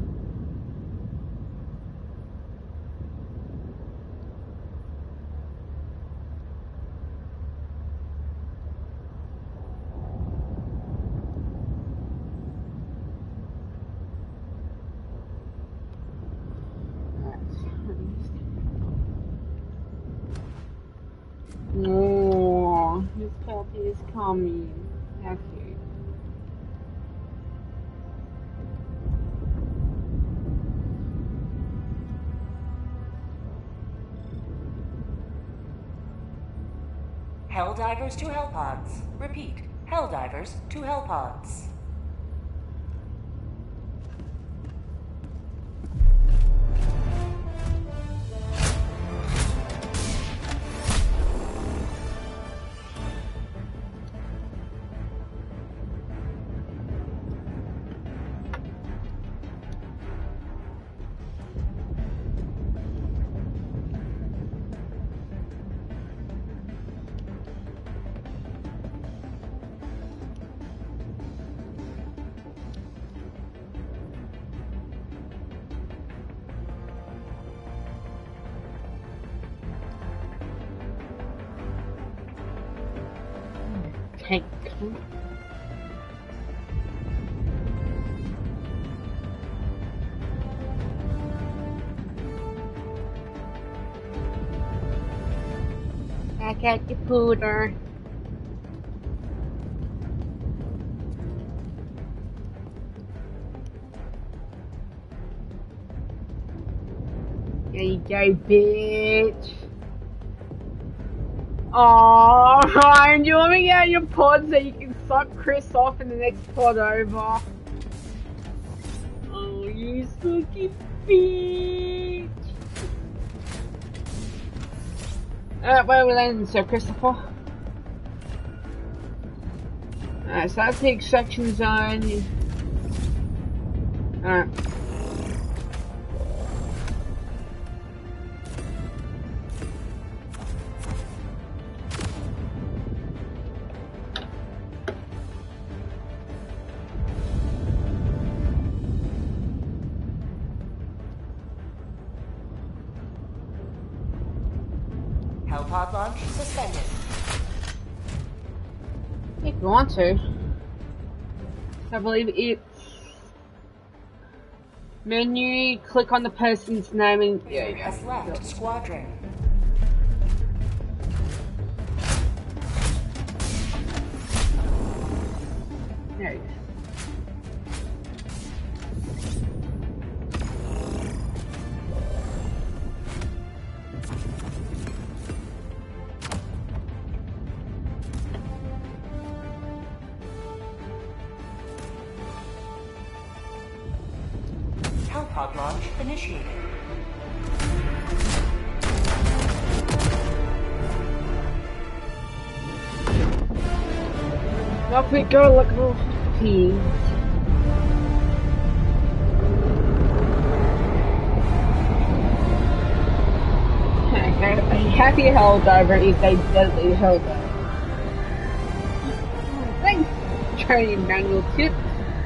Oh, his puppy is coming. That's cute. Helldivers to Hellpods. Repeat. Helldivers to Hellpods. Tank. Back at the pooter. There you go, bitch. Oh, Ryan, do you want me to get out your pod so you can suck Chris off in the next pod over? Oh, you sucky bitch. Where are we landing, Sir Christopher? Alright, so that's the extraction zone. Alright. Hellpod launch suspended. If you want to. I believe it's menu, click on the person's name and yeah, you Has left squadron. there you go. Hellpod launch initiated. Off we go, look at peas. A happy hell diver is a deadly hell diver. Thanks, training manual tip.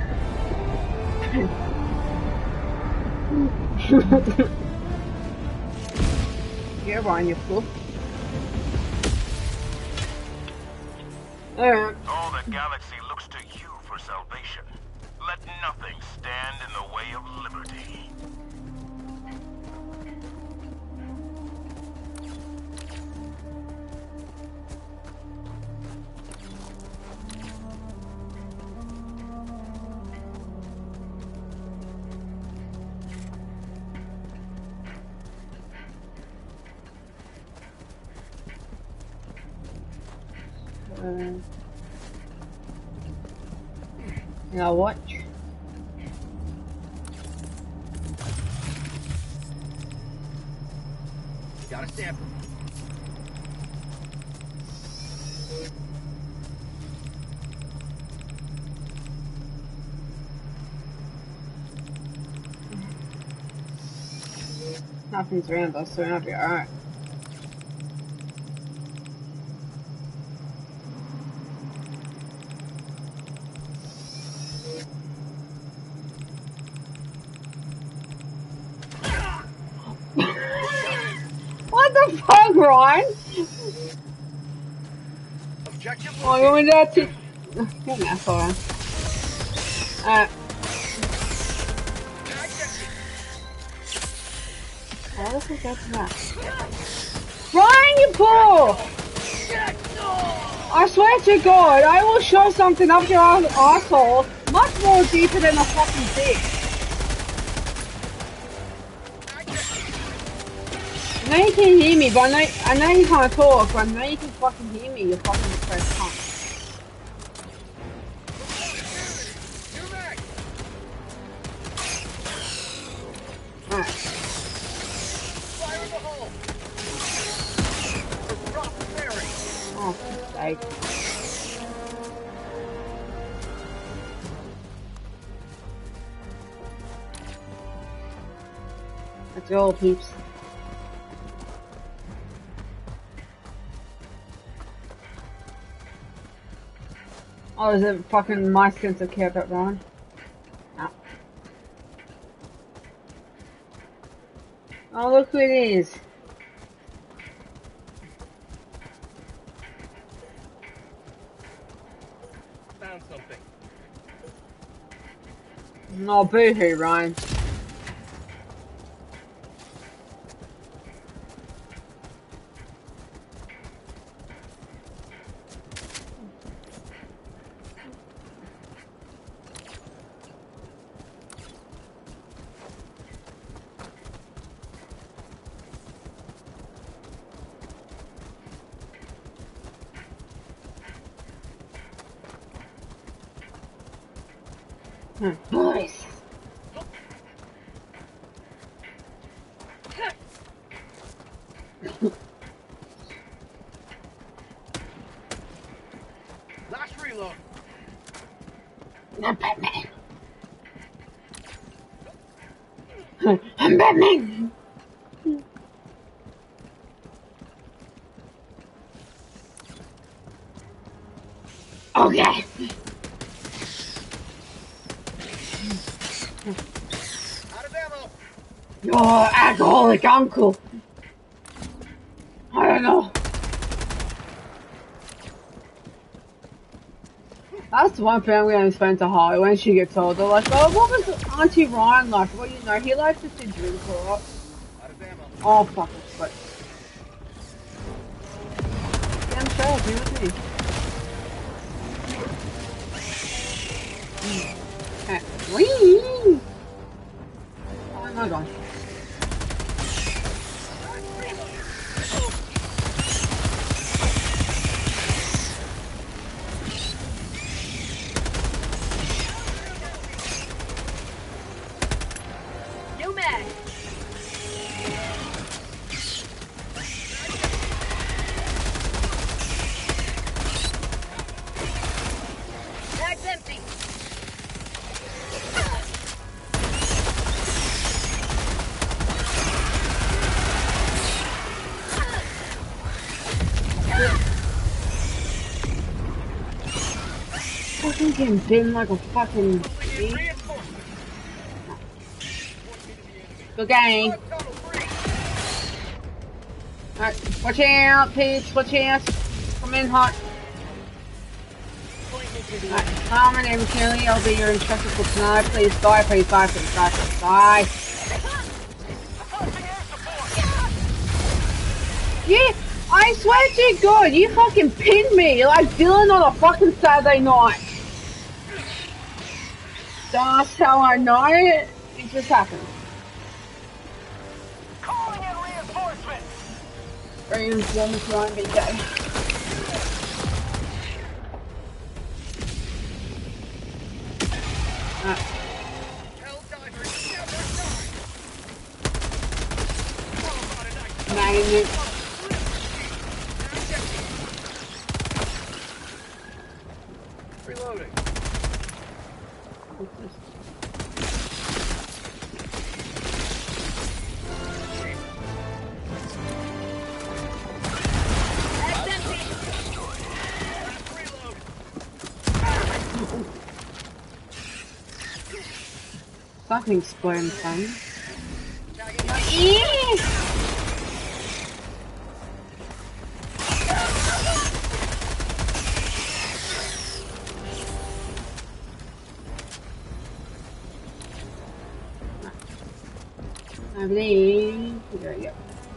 Yeah, Ryan, you're cool. All the galaxy looks to you for salvation. Let nothing stand in the way of liberty. Now watch. Got a sample. Nothing's around us, so we'll be alright. What the fuck, Ryan? Objective. Oh, you want me to get an asshole. Oh, let's go to that. Ryan, you poor! I swear to God, I will shove something up your asshole much more deeper than a fucking dick. I know you can hear me, but I know you can't talk, but I know you can fucking hear me, you fucking depressed cunt. Alright. Fire in the hole. For prosperity. Oh, for sake. That's all, peeps. Oh, is it fucking my sense of care about Ryan? No. Oh, look who it is. Found something. No, boo-hoo, Ryan. Boys. Last reload. Not Batman. I'm Batman. Okay. Out of ammo. Your alcoholic uncle. I don't know. That's one thing I'm gonna explain to Holly when she gets older. Like, oh, what was Auntie Ryan like? Well, you know, he likes to drink a lot. Out of ammo. Oh, fuck it, but... Damn sure, be with me. Okay. Whee! Oh my god. New mag. Mag's empty. Fucking getting bitten like a fucking... Good game. Alright, watch out, Peach, watch out. Come in hot. Alright, hi, my name is Kelly. I'll be your instructor for tonight. Please die, please die, please die, please die. Yeah, I swear to God, you fucking pinned me like Dylan on a fucking Saturday night. That's how I know it. It just happened. Calling in reinforcements. Reinforcements won't be day. Magnet. Reloading. Fucking exploding thing. I believe. There we go.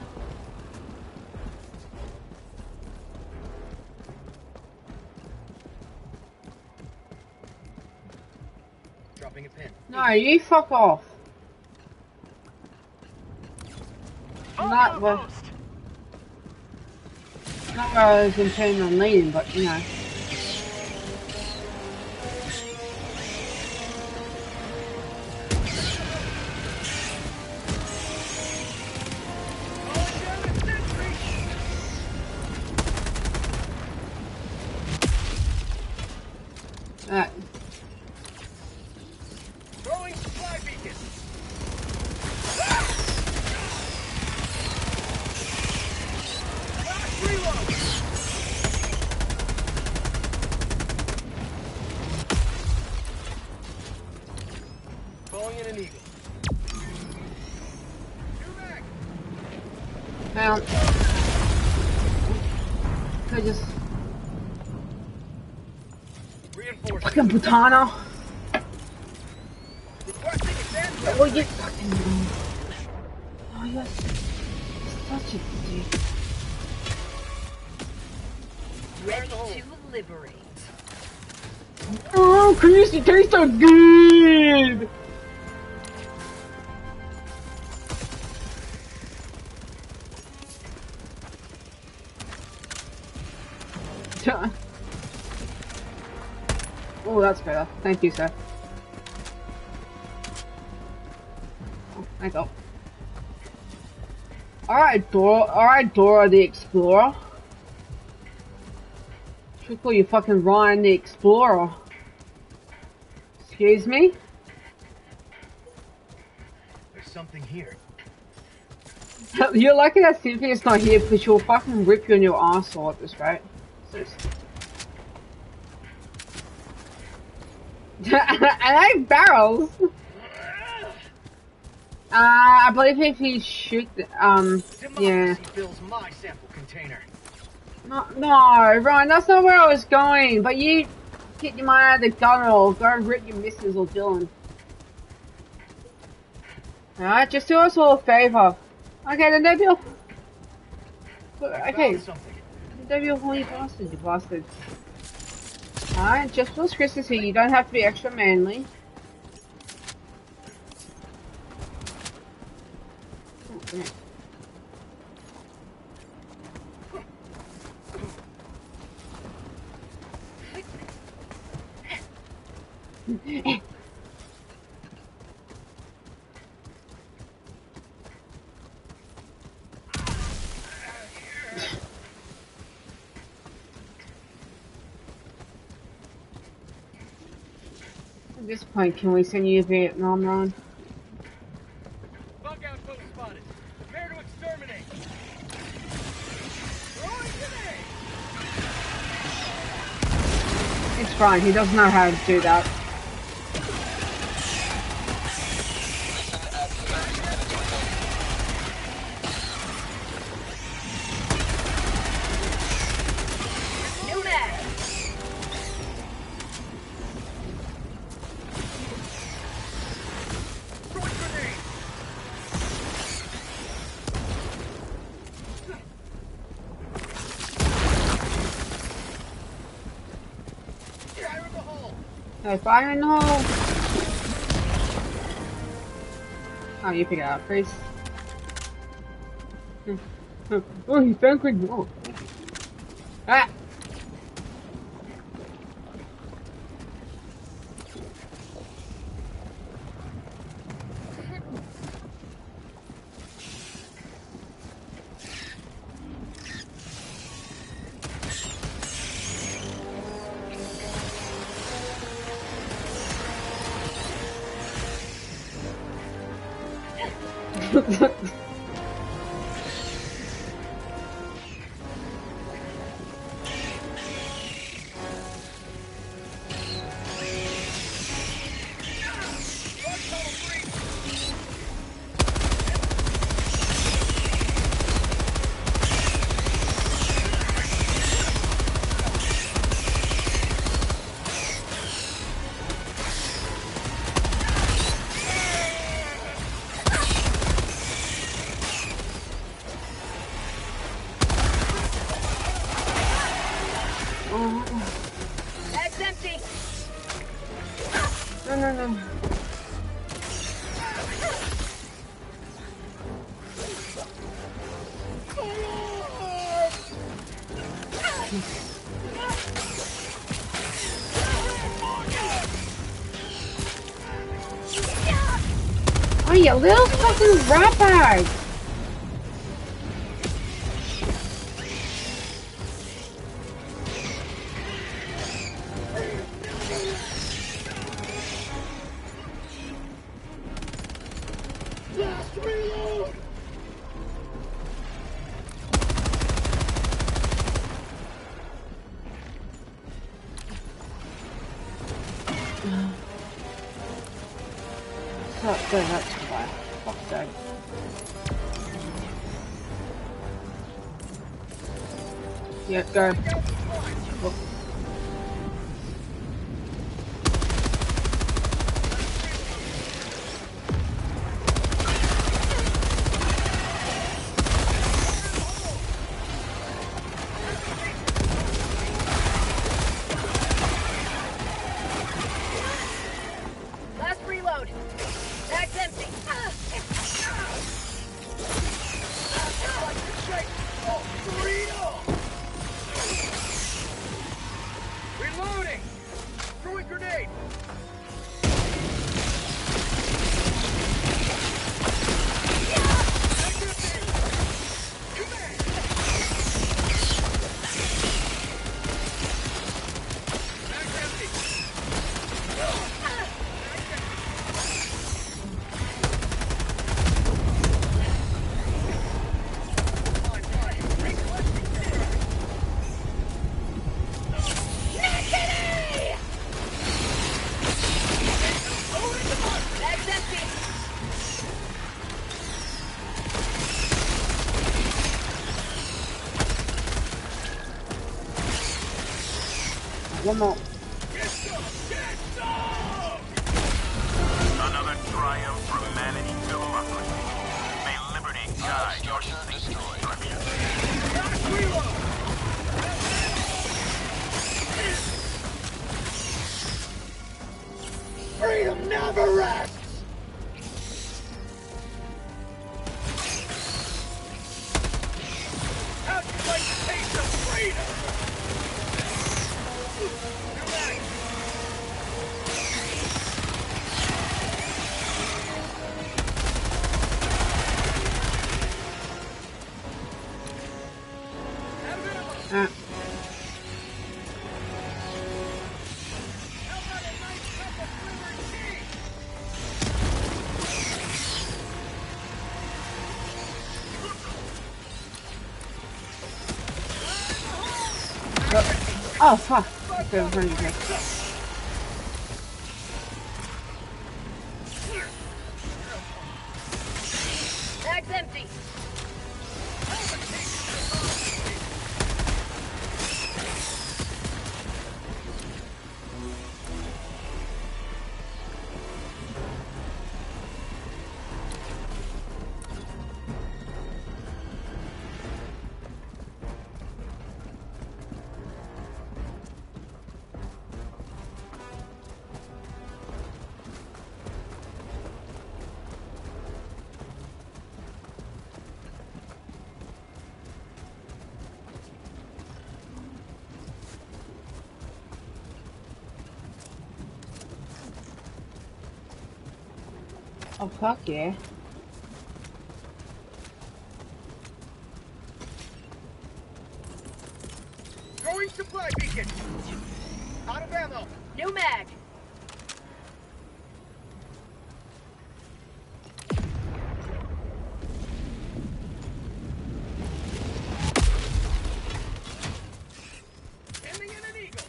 Dropping a pin. No, you fuck off. Not where I was intending on leading, but you know. Alright. Throwing supply beacon. Last reload. Throwing in an eagle. Now, I just Reinforcement. fucking putana. Requesting advance. Oh, you fucking. Oh, you're such a dick. Ready to liberate. Oh, Christy tastes so good. Oh, that's better. Thank you, sir. I go. Alright, Dora the Explorer. Should call you fucking Ryan the Explorer. Excuse me? There's something here. You're lucky that Cynthia's not here because she'll fucking rip you in your arsehole at this rate. And I have barrels! I believe if you shoot, yeah. Fills my sample container. No, Ryan, that's not where I was going. But you hit your mind out of the gun or go and rip your missus or Dylan. Alright, just do us all a favor. Okay, then don't be a... Okay. Don't be a horny bastard, you bastard. Alright, just for Christmas here, you don't have to be extra manly. At this point, can we send you to Vietnam, Ron? Bug outpost spotted. Prepare to exterminate. Throwing grenade. It's fine, he doesn't know how to do that. Fire in the hole! Oh, you pick it up, please. Oh, he found quick. Oh. Ah! Oh, you little fucking rat bag! Yeah, go. Oh. Last reload. Bag's empty. Reloading! Throwing grenade! One more. Another triumph for humanity to democracy. May liberty guide your destroyed. Freedom never rests! How'd you like the taste of freedom? Oh, fuck. Good in front of me. Bag's empty. Oh, fuck yeah. Throwing supply beacon! Out of ammo! New mag. Ending in an eagle!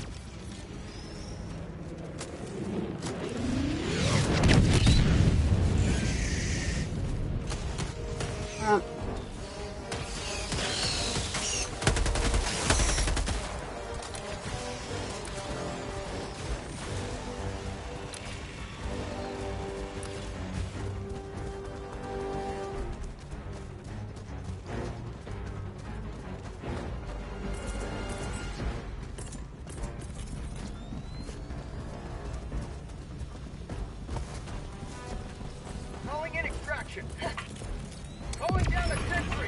Calling in extraction! Calling down a sentry!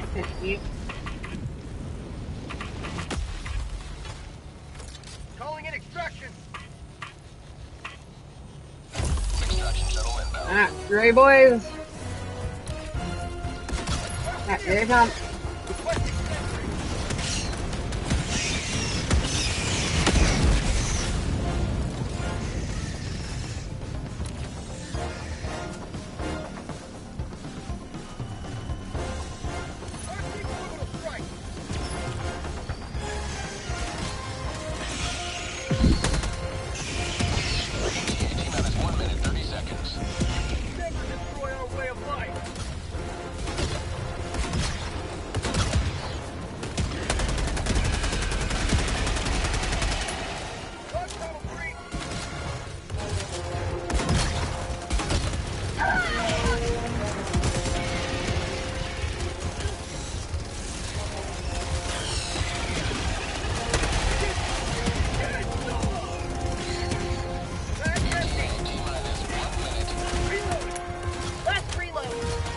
Calling in extraction! Extraction shuttle inbound. Ah, ready, boys? Ah, here they come. Requesting sentry! Arctic orbital strike! T-minus 1 minute, 30 seconds. Never destroy our way of life! Dodge tunnel 3! T-minus 1 minute. Last reload.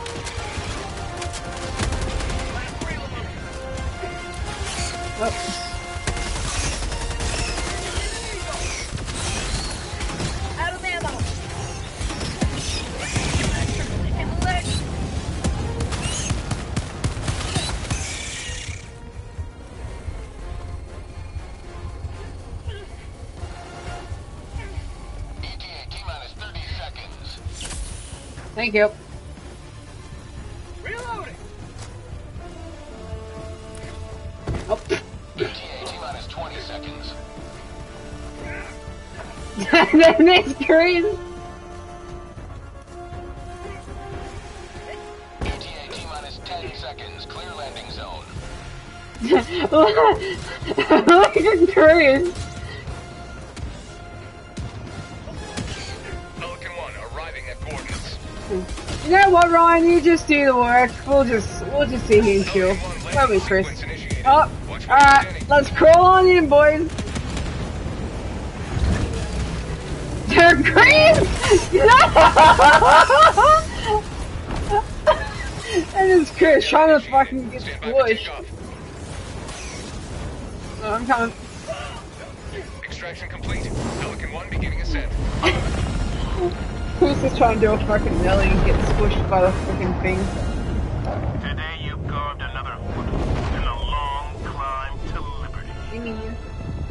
Out of ammo. And leg. ETA T-minus 30 seconds. Thank you. Reloading! Oh. ETA T-minus 20 seconds. That's crazy. ETA T-minus 10 seconds. Clear landing zone. Look at Chris. You know what, Ryan? You just do the work. We'll just sit here and chill. Won't we, Chris? Oh, alright, let's crawl on in, boys. They're green! No! And it's Chris trying to fucking get squished. Oh, I'm coming. Extraction complete. Pelican 1 beginning ascent. Who's just trying to do a fucking Nelly and get squished by the fucking thing? Today you've carved another foot in a long climb to liberty. You mean you?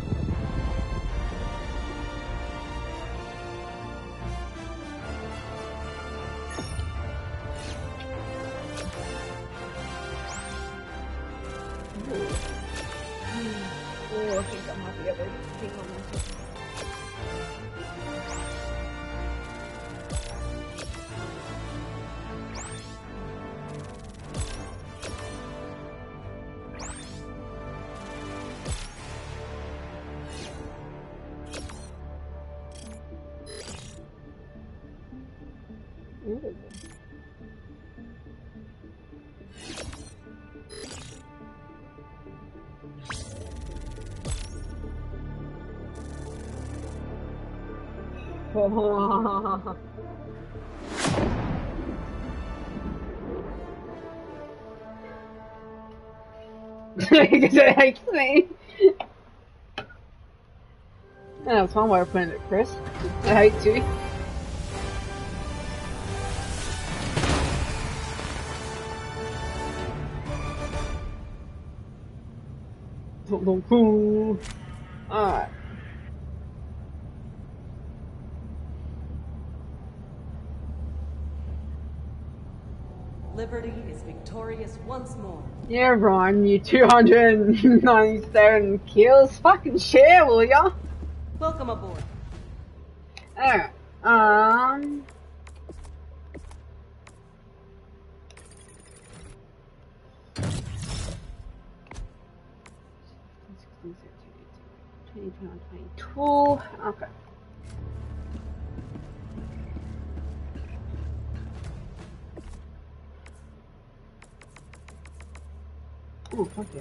Oh, I think I might be able to hang on myself. Because it hates me. Yeah, that's one way of putting it, Chris. I hate you. Cool. Alright. Liberty is victorious once more. Yeah, Ron, you 297 kills. Fucking share, will ya? Welcome aboard. Alright, okay. Oh, fuck yeah.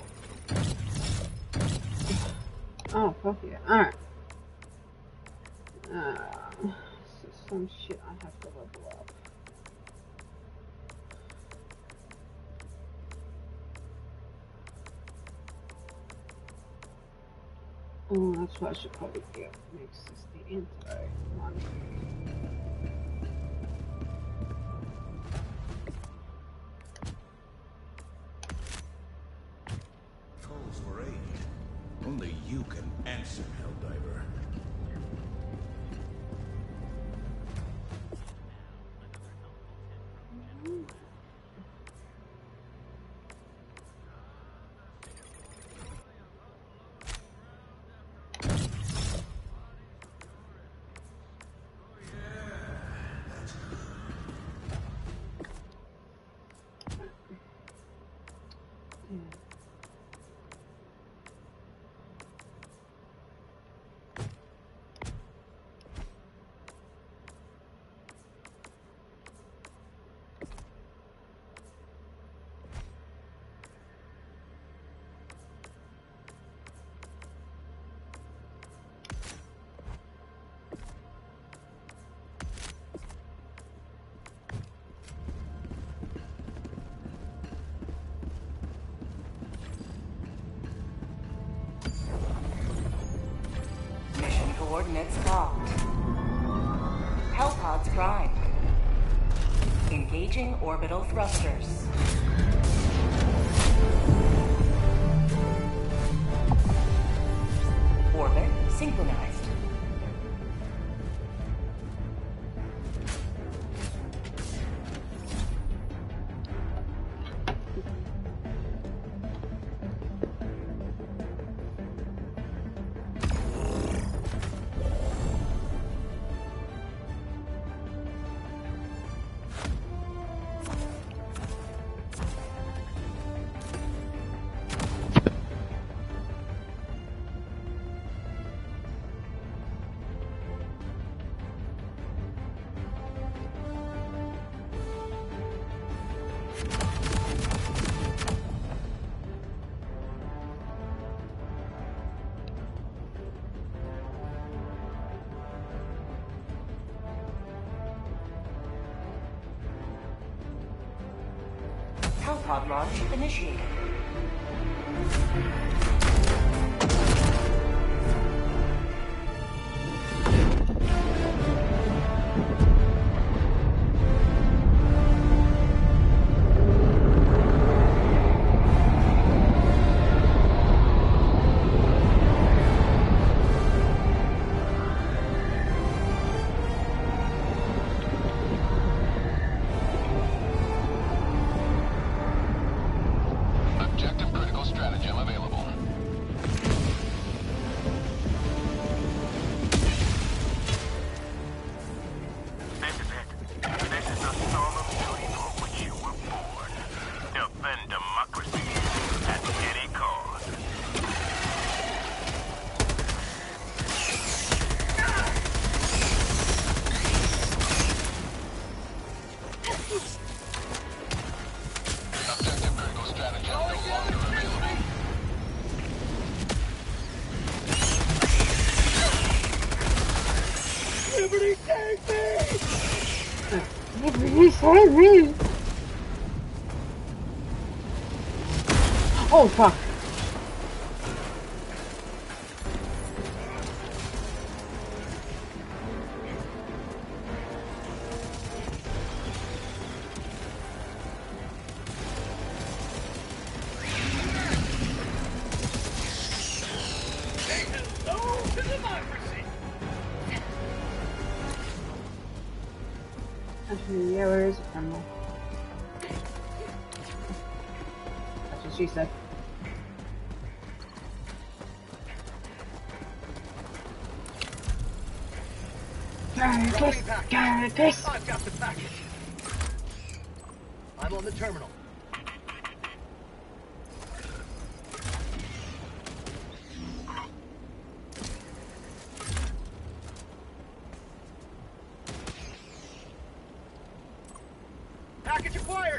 Oh, fuck yeah. Alright. Some shit I have to level up. Oh, that's what I should probably get. Makes this the intro one. Calls for aid. Only you can answer, Helldiver. Coordinates locked. Hellpods prime. Engaging orbital thrusters. Orbit synchronized. pod launch initiated. Objective critical stratagem available. This is it. This is the solemn duty for which you were born. Defend democracy at any cost. Objective critical stratagem no longer available. Liberty, take me! Liberty, save me! Oh, fuck. Hello to democracy! Actually, yeah, where is the criminal? That's what she said. Garricus! I've got the package. I'm on the terminal. Package acquired!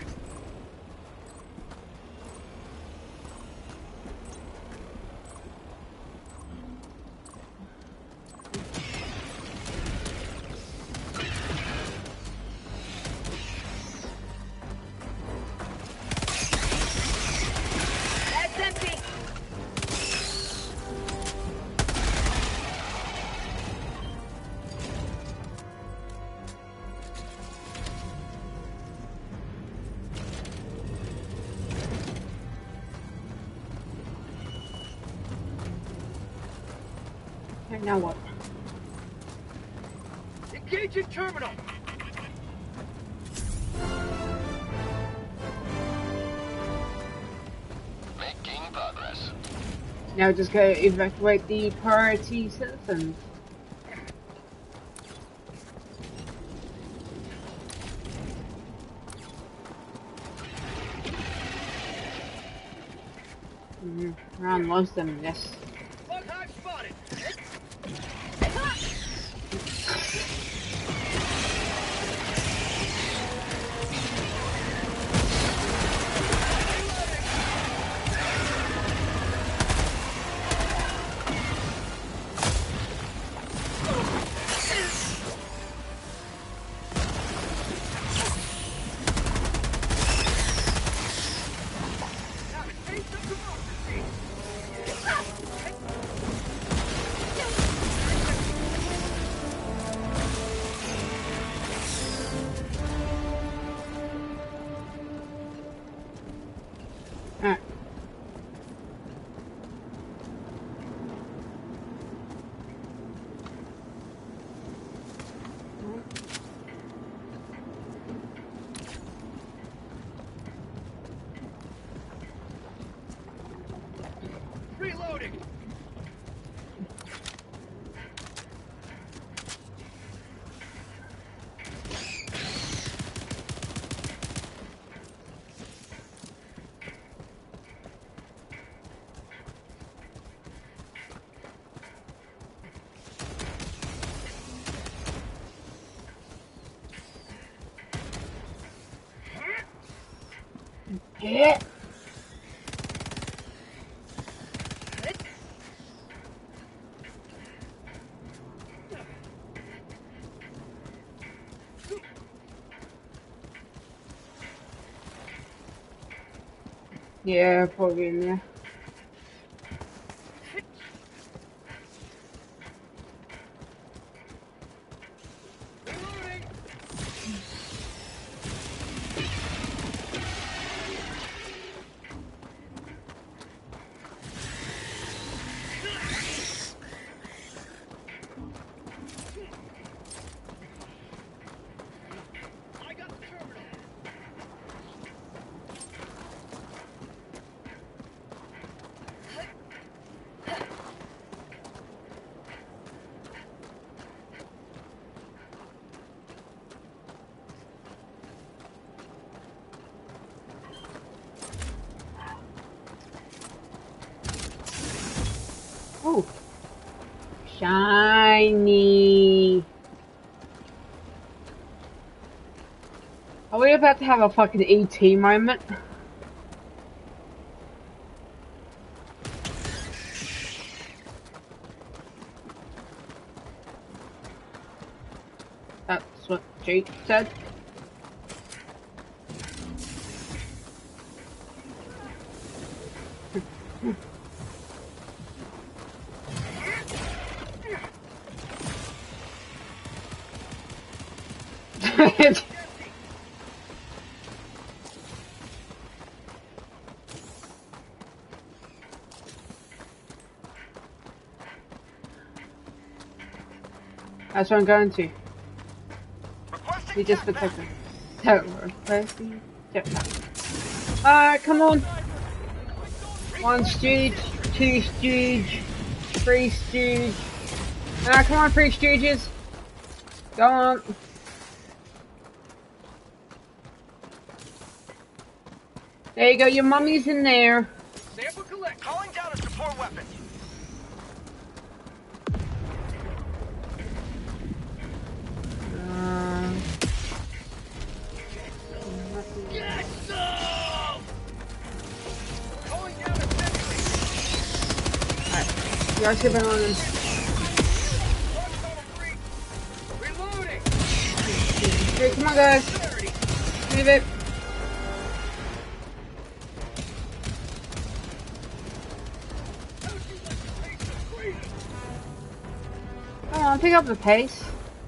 That's empty. And now what? Engaging terminal! Making progress. Now just go evacuate the priority citizens. Around most of them, yes. Bug hive spotted! Have a taste of democracy! Alright. Reloading! Yeah. Yeah, probably in there. Oh, shiny. Are we about to have a fucking ET moment? That's what Jake said. That's what I'm going to. You just protect him. Alright, come on. 1 stooge, 2 stooge, 3 stooge. Alright, come on, 3 stooges. Go on. There you go, your mummy's in there. Sample collect. Calling down a support weapon. Get some! Calling down a sentry. Alright, you guys get behind him. Reloading. Okay, come on guys. Leave it. Come on, pick up the pace.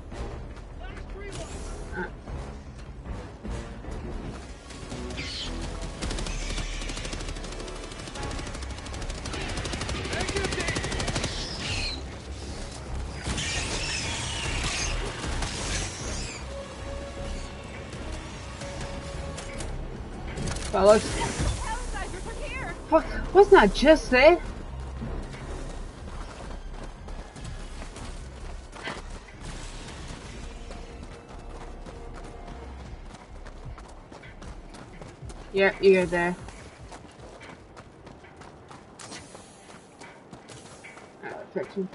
Fellas. Fuck, wasn't that just there? Yeah, you're there. Section.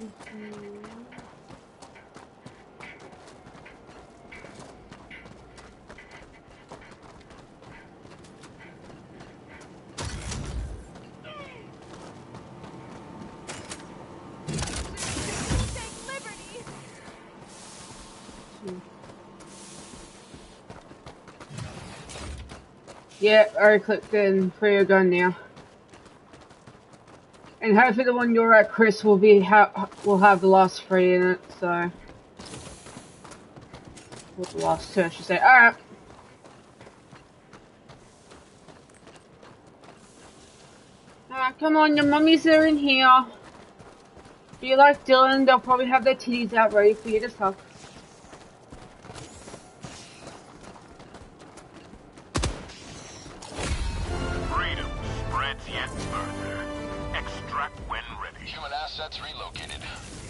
Yeah, I already clicked in for your gun now. And hopefully the one you're at, Chris, will will have the last 3 in it, so... Well, the last 2, I should say. Alright. Alright, come on, your mummies are in here. If you like Dylan, they'll probably have their titties out ready for you to suck. Human assets relocated.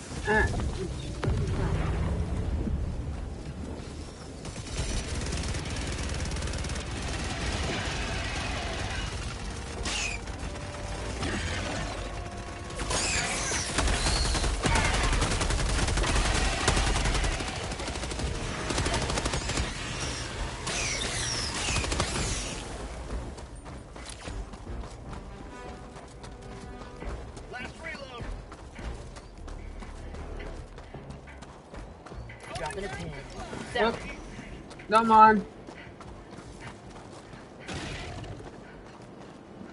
Dropping a pin. Yep. Come on.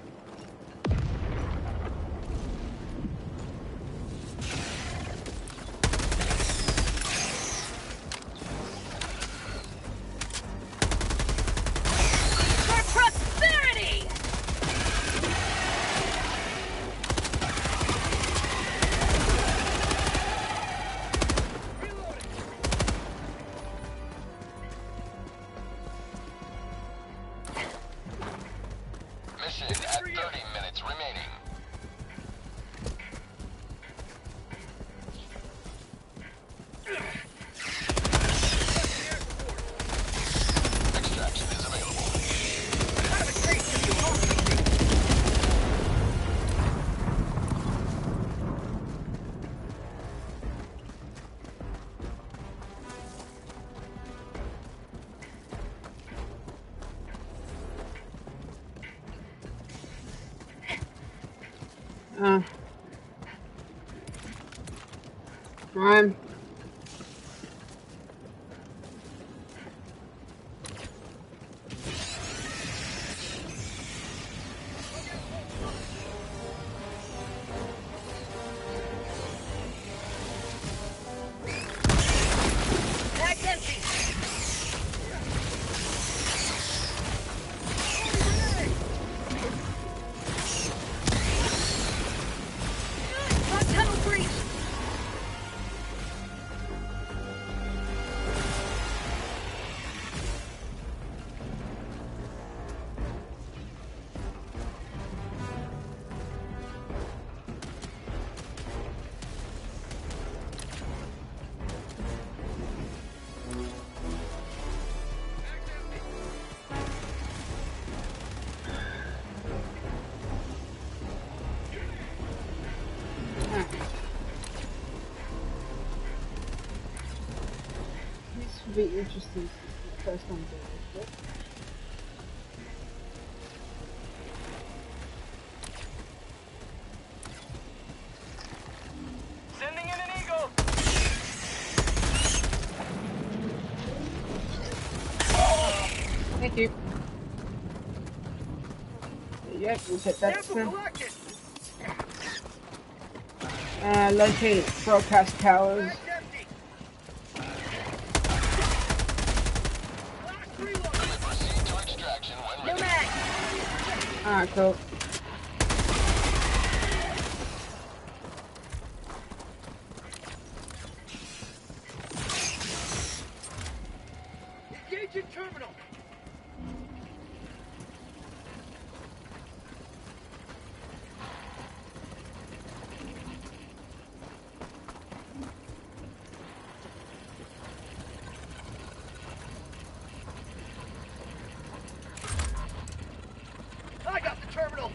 Run. Bag's empty. Front tunnel breach. This would be interesting. The first one did it. Sending in an eagle. Thank you. Yep, we'll hit that Sample soon. collected. Locate broadcast towers. Bag's empty. Last reload. Proceed to extraction when ready. New mag. Alright, cool. Engaging terminal. I got the terminal.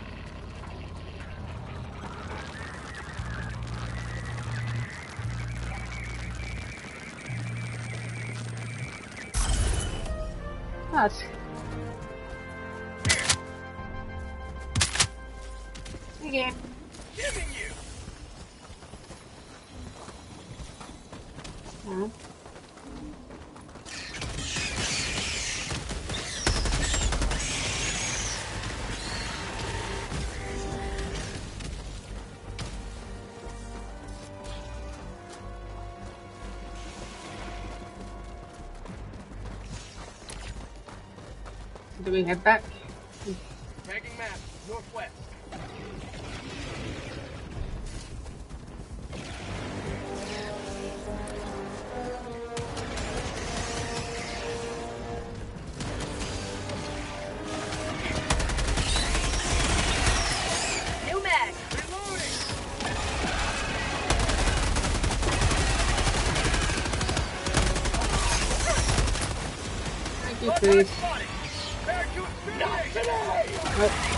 That's okay. Giving you. Alright. Do we head back? Tagging map. Northwest. New mag. Reloading. Thank you, please. Spotted. Prepare to exterminate. Not today. Oh.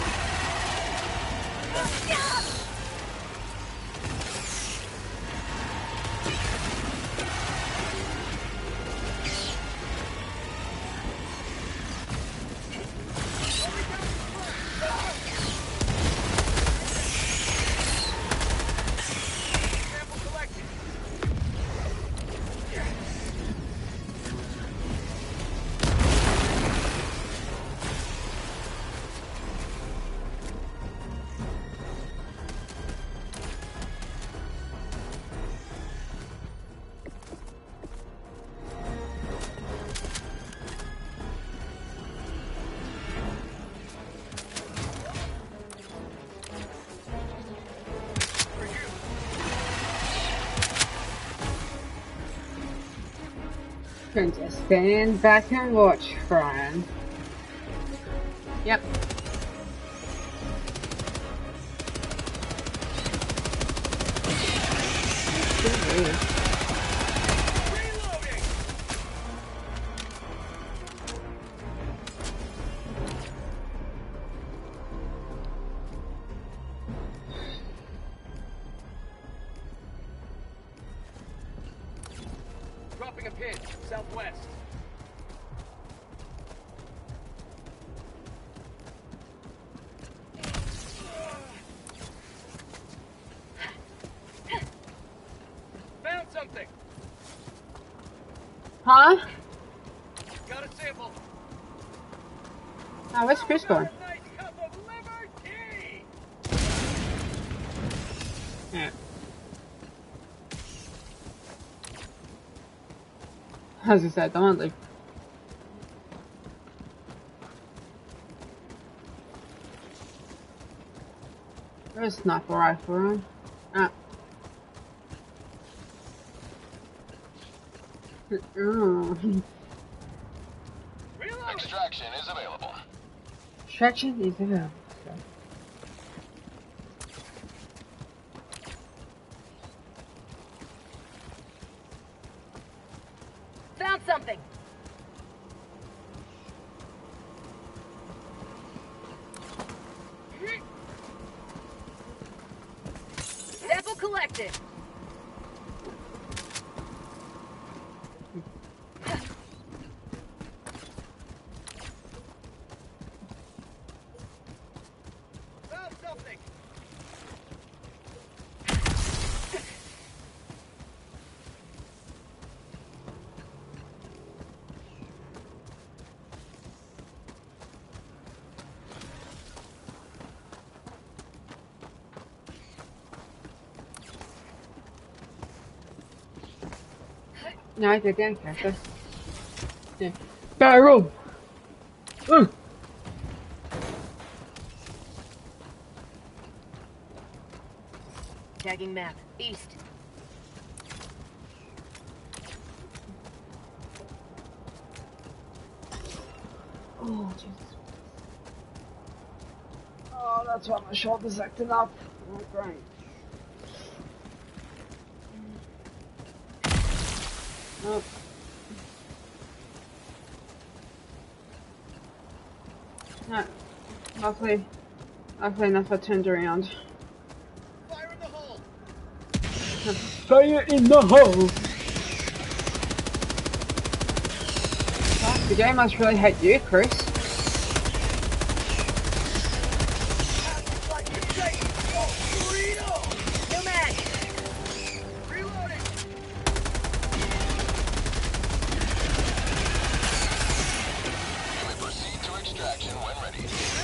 Sample collected. Princess, stand back and watch, friend. Yep. Reloading. Dropping a pin. Southwest. Huh? Got a sample. Oh, where's Chris going? Nice cup of liver tea. Yeah. As I said, don't leave. There's a sniper rifle on. Ah. Extraction is available. Extraction is available. Found something. Sample collected. Found something. No, I did the character. Yeah. Barrel! Tagging map. East. Oh, Jesus. Oh, that's why my shoulder's acting up. Oh, great. Nope. No. Luckily enough I turned around. Fire in the hole. Fire in the hole! Fuck, the game must really hate you, Chris. Like you say. Oh, burrito. New mag. Reloading. You may proceed to extraction when ready.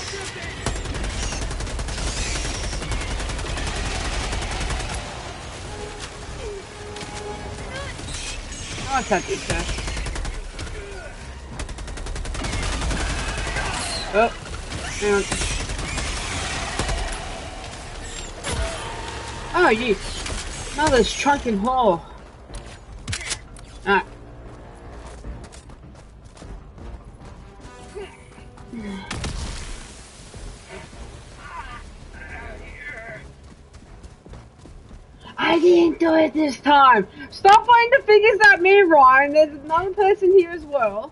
Oh, I can't do that. Oh, hang on. Oh, you. Another shrunken hole. Ah. I didn't do it this time. Stop pointing the fingers at me, Ryan. There's another person here as well.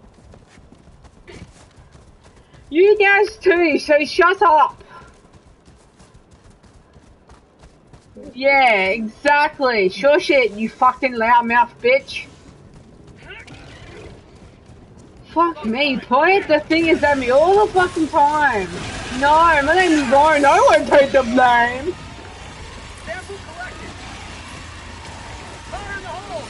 You guys too, so shut up. Yeah, exactly. Sure shit, you fucking loudmouth bitch. Fuck me, point the fingers at me all the fucking time. No, my name is Ryan, I won't take the blame. Sample collected. Fire in the hole.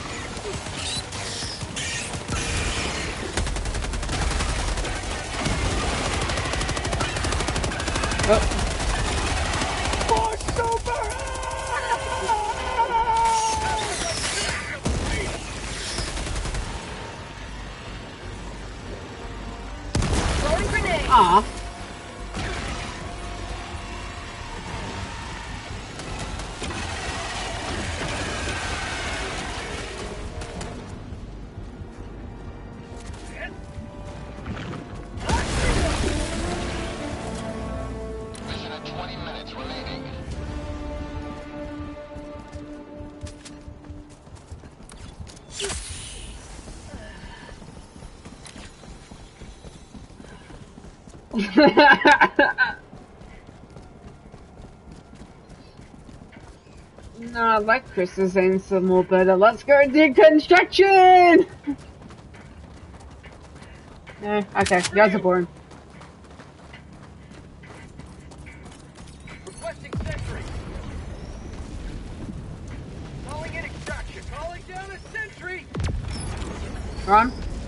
Oh, super! Throwing grenade. Aw. Mission at 20 minutes remaining. No, I like Chris's answer more better. Let's go do construction! No, okay, you guys are boring. Requesting sentry. Calling in extraction. Calling down a sentry. Run.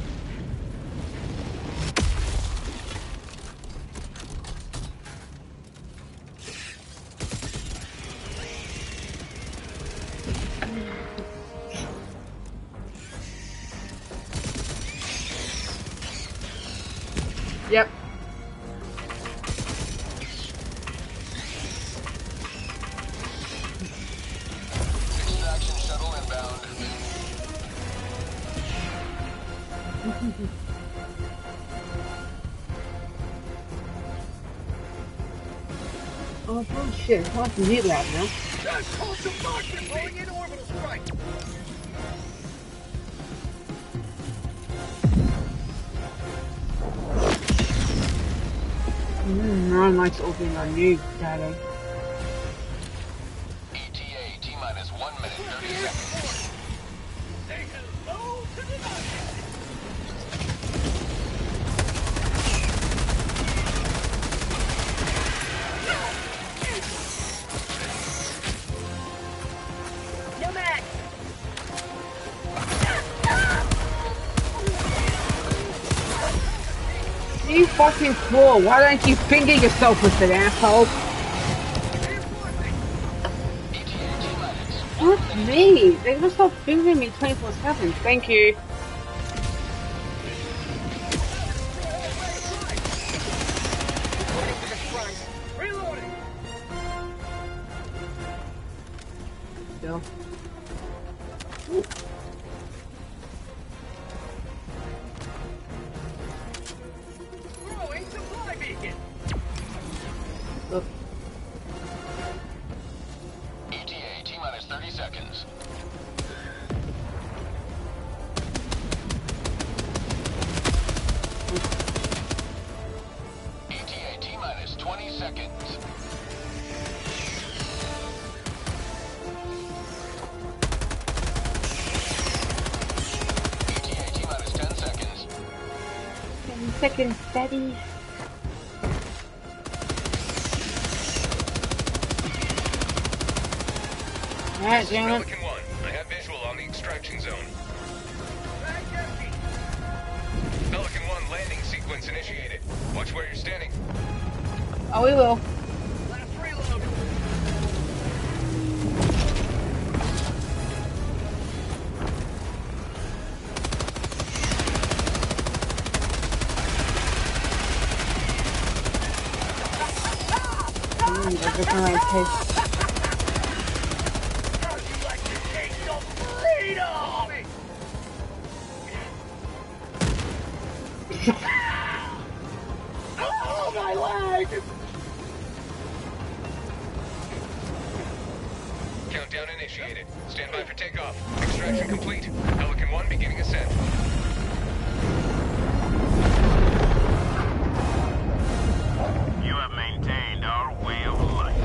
Yep. Extraction shuttle inbound. Oh shit! I'll have to meet that now. Just hold the market, rolling in orbital strike. No one likes opening our new data. ETA T-minus 1 minute 30 seconds. Say hello to the night. No match. You fucking fool! Why don't you finger yourself with it, asshole? Not me! They're gonna stop fingering me 24/7. Thank you. Reloading. Still. Throwing supply beacon. Look. ETA T-minus 30 seconds. ETA T-minus 20 seconds. ETA T-minus 10 seconds. 10 seconds, steady. Alright, gentlemen. Pelican 1, I have visual on the extraction zone. Bag's empty. Pelican 1 landing sequence initiated. Watch where you're standing. Oh, we will. Last reload. That's just my taste. How'd you like to taste of freedom? Oh, my leg! Countdown initiated. Stand by for takeoff. Extraction complete. Pelican 1 beginning ascent. You have maintained our way of life.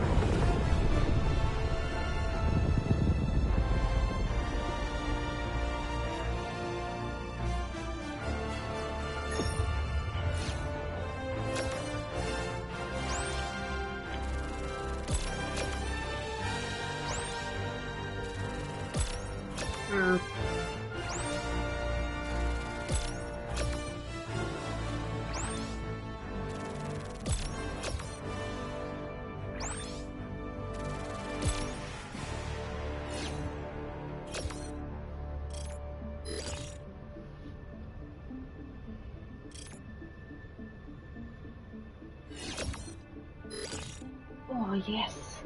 Oh, yes.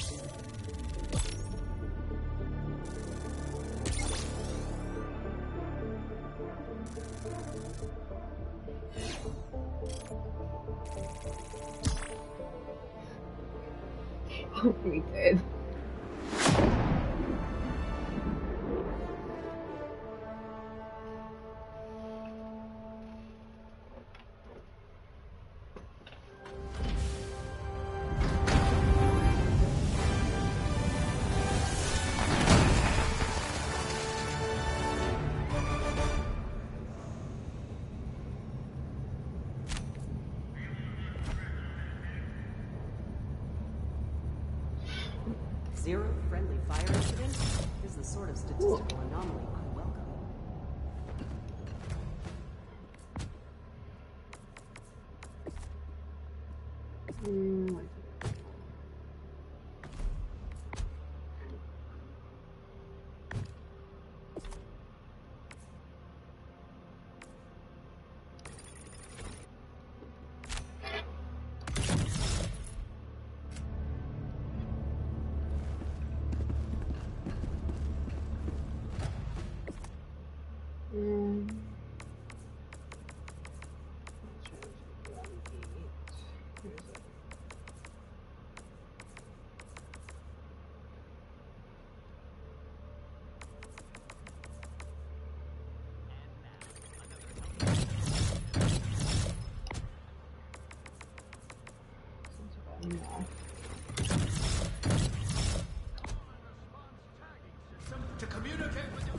We did. Zero friendly fire incidents is the sort of statistical anomaly unwelcome. To communicate with your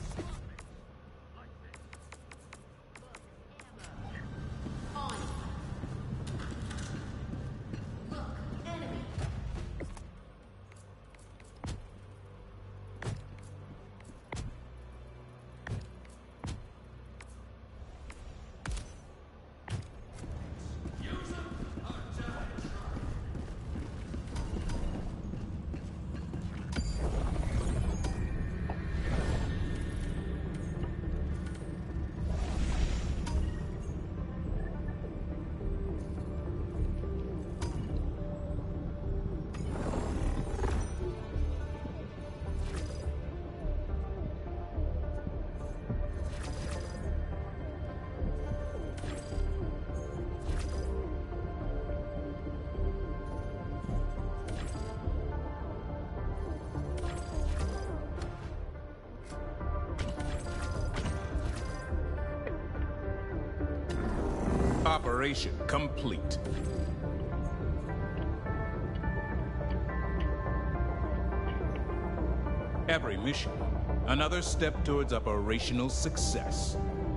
operation complete. Every mission, another step towards operational success.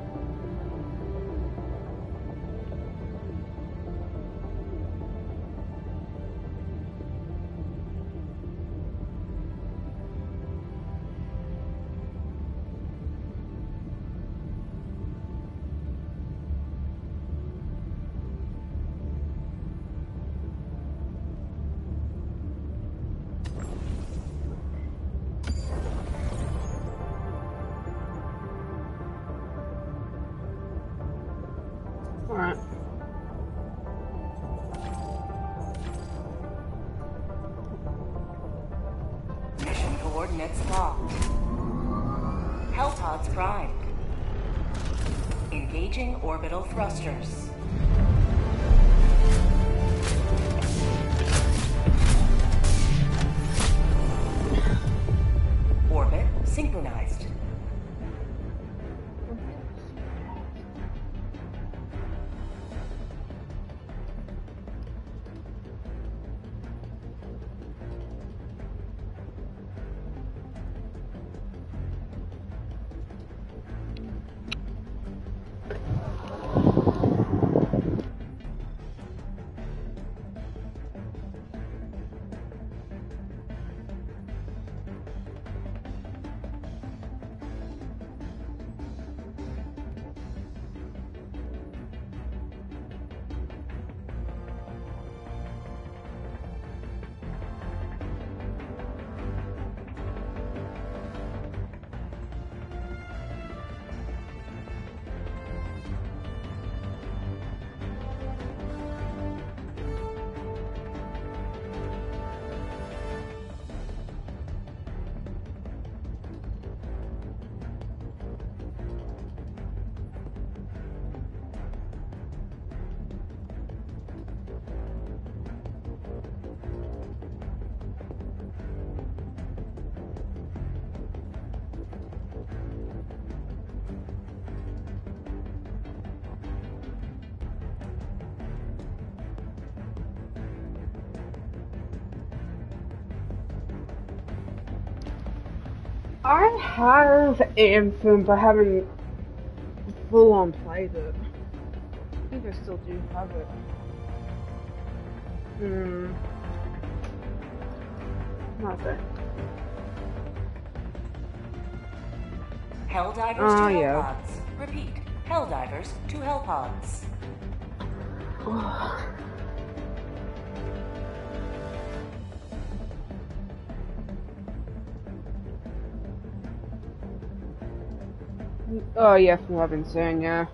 Alright. Mission coordinates locked. Hellpods primed. Engaging orbital thrusters. Orbit synchronized. I have Anthem, but haven't full on played it. I think I still do have it. Not that. Helldivers to Hellpods. Repeat. Helldivers to Hellpods. Oh yeah, from what I've been saying, yeah.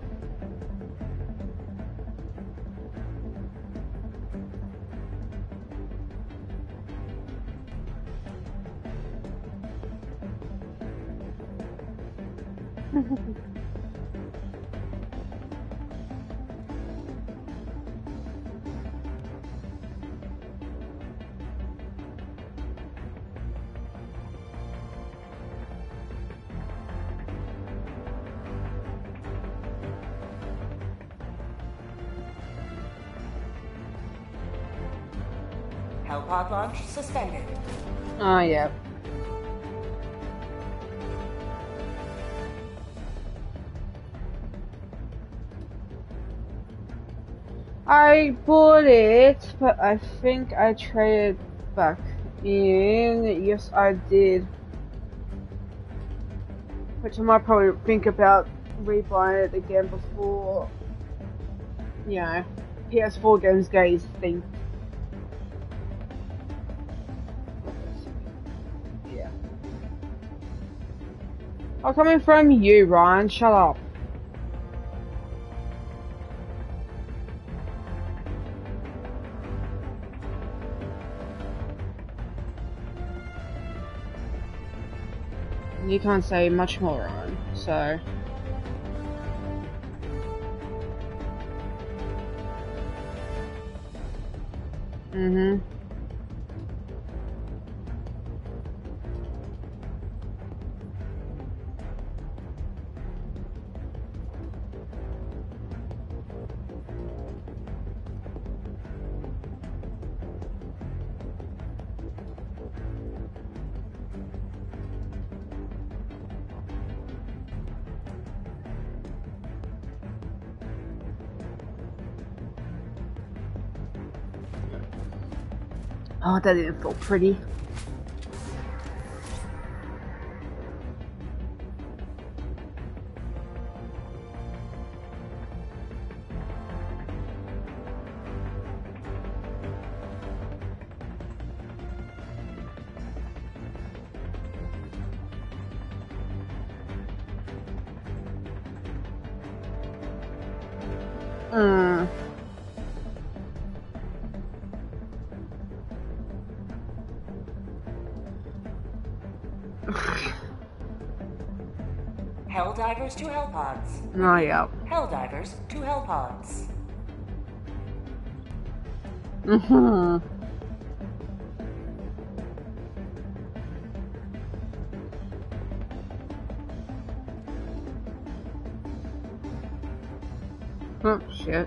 Hellpod launch suspended. Oh, yeah. I bought it, but I think I traded back in. Yes, I did. Which I might probably think about rebuying it again before, you know, PS4 games goes thing. Yeah. Oh, coming from you, Ryan. Shut up. You can't say much more on, so... Mm-hmm. Oh, that didn't feel pretty. Helldivers to Hellpods. Oh, yeah. Helldivers to Hellpods. Mm-hmm. Oh, shit.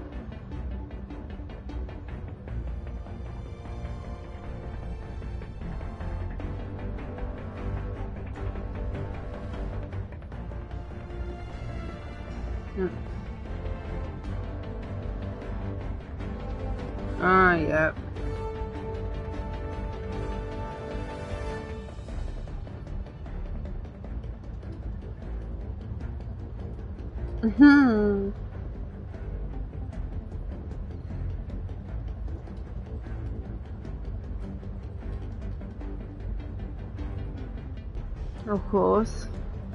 Ah, yep. Mm-hmm. Of course.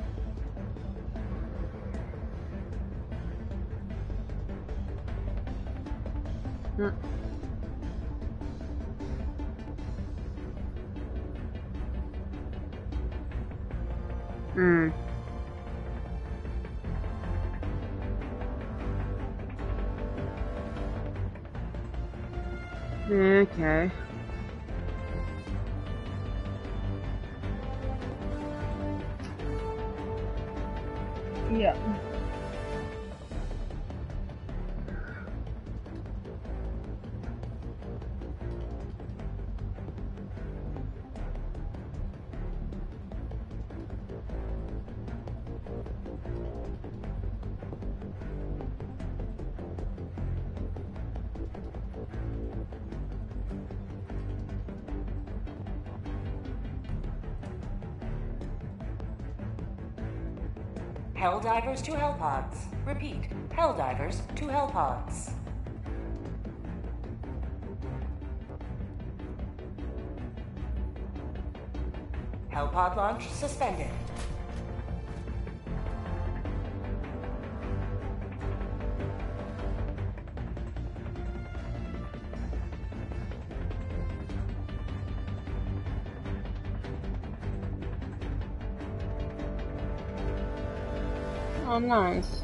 Okay. Yeah. Helldivers to Hellpods. Repeat. Helldivers to Hellpods. Hellpod launch suspended. Oh, nice.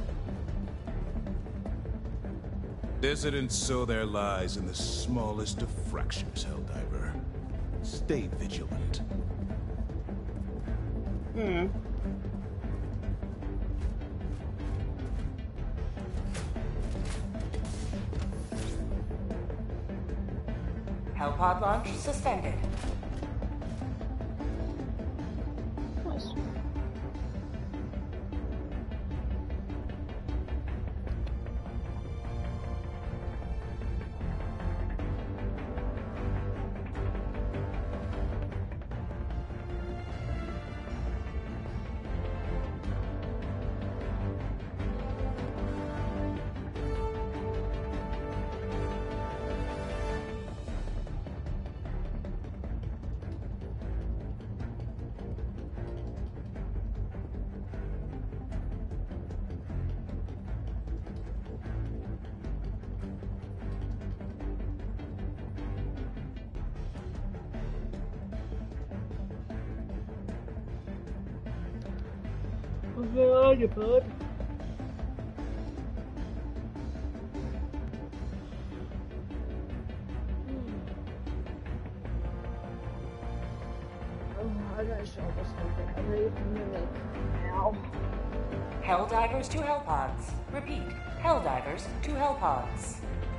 Dissidents sow their lies in the smallest of fractions, Helldiver. Stay vigilant. Hellpod launch suspended. Nice. You bud. I gotta show this something. I'm ready for mimic now. Helldivers to Hellpods. Repeat. Helldivers to Hellpods.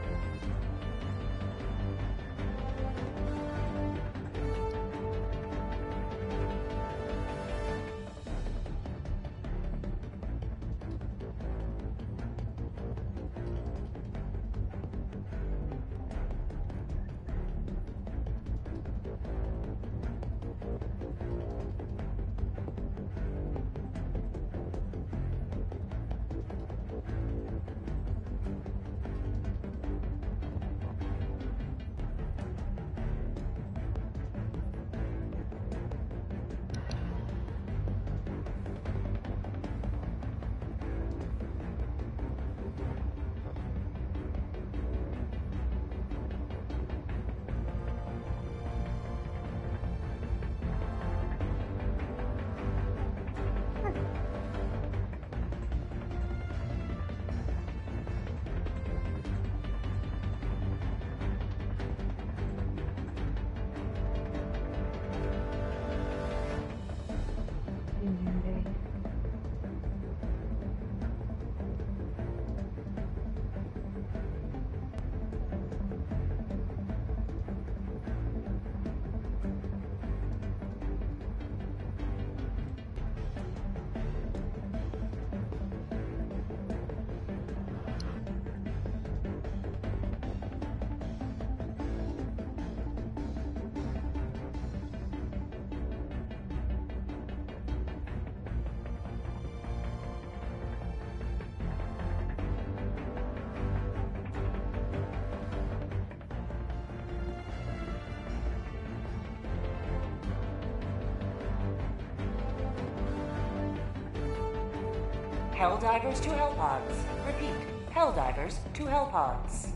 Helldivers to Hellpods. Repeat. Helldivers to Hellpods.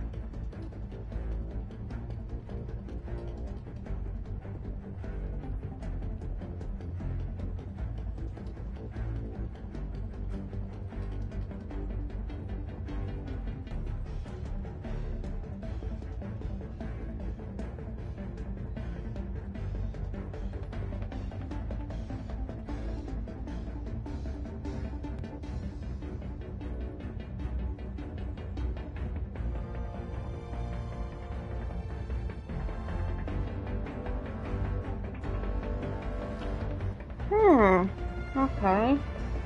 Okay.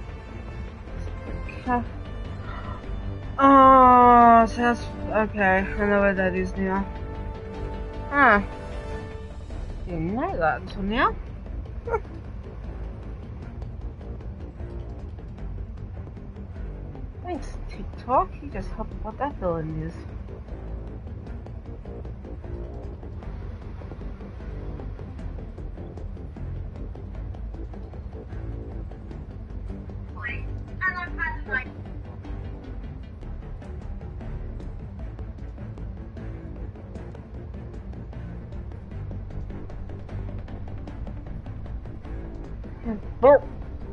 Oh, so that's okay. I know where that is now. Huh. Didn't know that until now. Thanks, TikTok. You just helped what that villain is. Burp.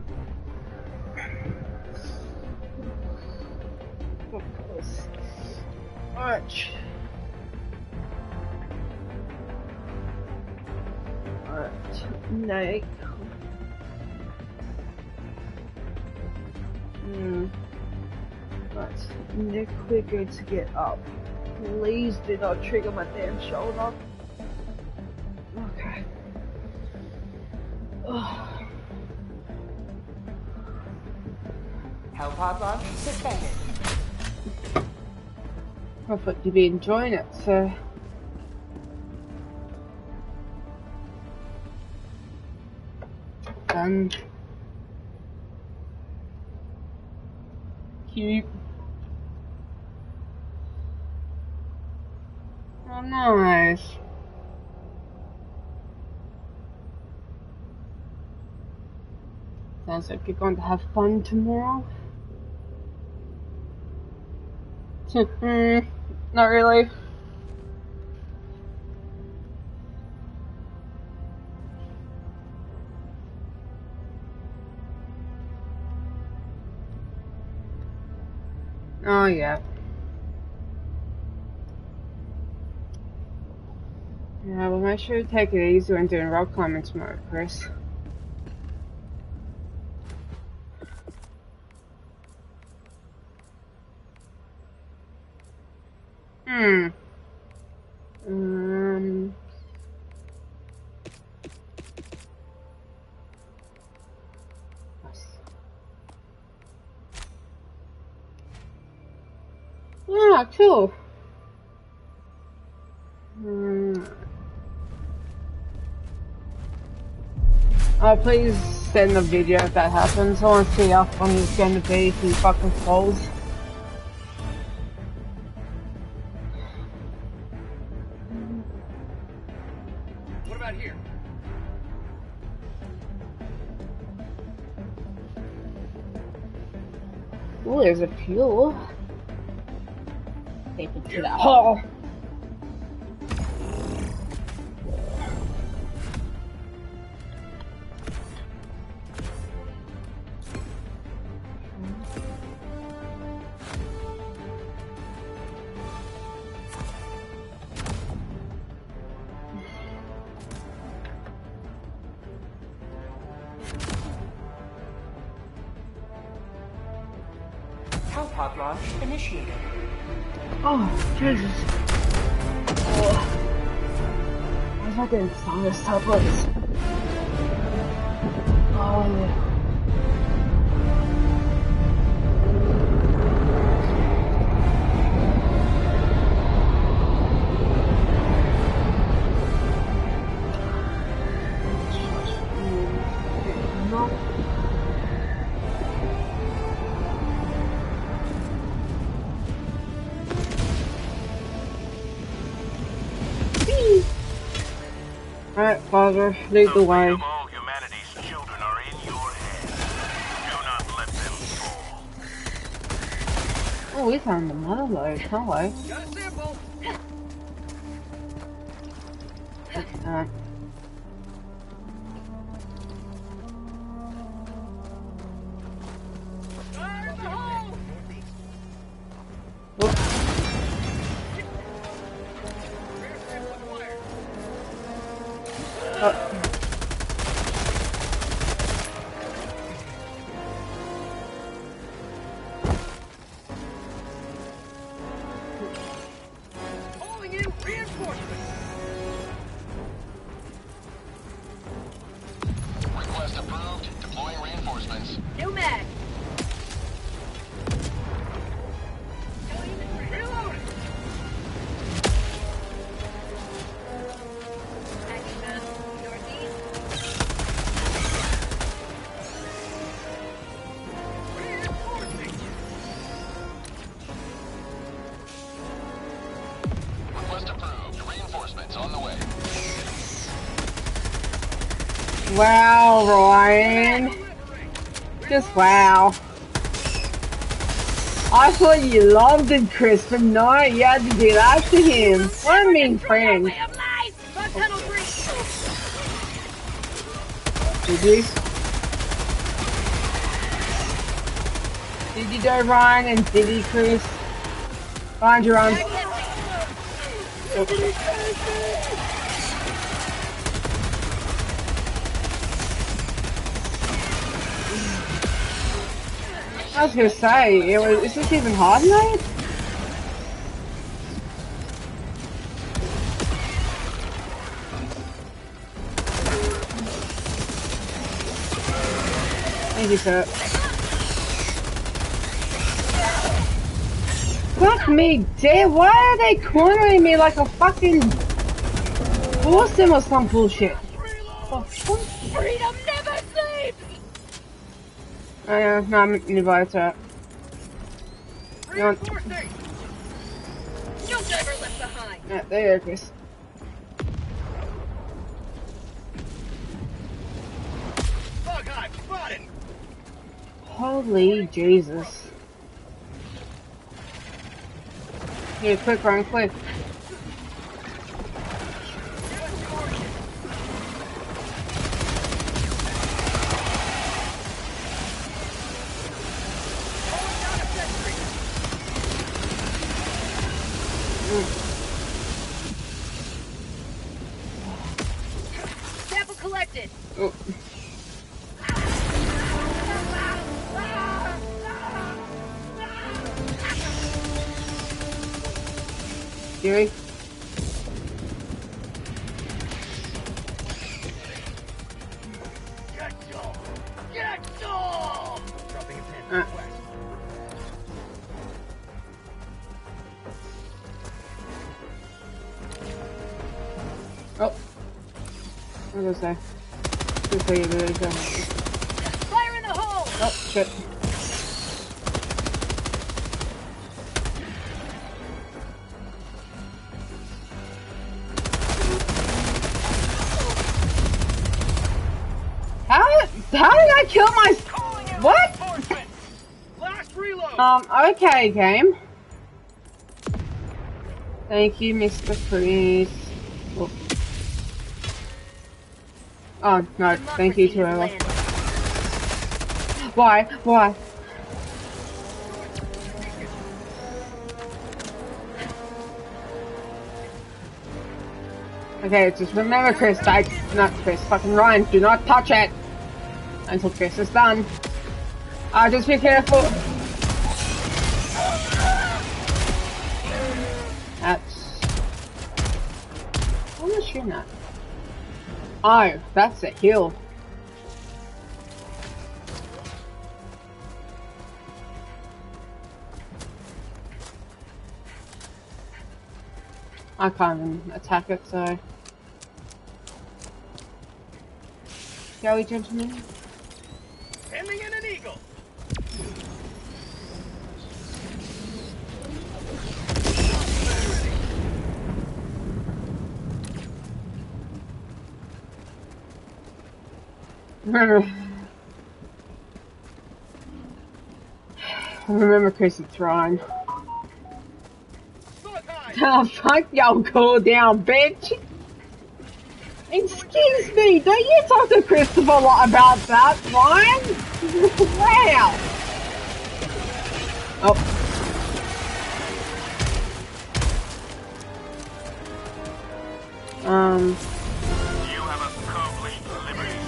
Much. Alright, Nate. Let's make quicker to get up. Please do not trigger my damn shoulder. Hellpod launch suspended. I thought you'd be enjoying it, so. Done. Cute. Oh, nice. Sounds like you're going to have fun tomorrow. Not really. Oh, yeah. Yeah, well, make sure to take it easy when doing rock climbing tomorrow, Chris. Ah, cool. Oh, please send a video if that happens. I want to see how funny it's going to be if he fucking falls. What about here? Oh, there's a fuel. Take it to that. Oh. Hellpod launch initiated. Oh, Jesus. Oh. Why is I getting stung this tablets? Oh, yeah. Alright, Father, lead the way. All humanity's children are in your hands. Do not let them fall. Oh, we found the mother load. Hello. Got a sample. Alright. Fire in the hole. Calling in reinforcements. Request approved. Deploying reinforcements. New mag. Reloading. Request approved. Reinforcements on the way. Wow, Ryan. Just wow. I thought you loved it, Chris, but no, you had to do that to him. What a mean friend. Did you? Did you go, Ryan, and did he, Chris? Find your own. I was gonna say, is this even hard mode? Thank you, sir. me dead. Why are they cornering me like a fucking foursome or some bullshit? Oh, Freedom never sleeps! no, I'm invited to it. No diver left behind. Yeah, there you go, Chris. Bug hive spotted. Holy Jesus. Here, quick, run, quick. Sample collected. Oh. Gary? Get some! Get some! Dropping a pin. West. Oh. What was I? Just say there you go. Fire in the hole! Oh, shit. How did I kill my... What? Last reload! Okay, game. Thank you, Mr. Freeze. Oh. Oh, no, thank you to whoever. Why? Why? Okay, just remember, Chris, not Chris, fucking Ryan, do not touch it until Chris is done. Just be careful. That's... What am I shooting at? Oh, that's a hill. I can't even attack it, so... Shall we, gentlemen? Ending in an eagle! Remember Chris and Throne. Oh, fuck y'all, cool down, bitch! Excuse me, don't you talk to Christopher a lot about that, Ryan? Wow! Oh. You have accomplished liberty.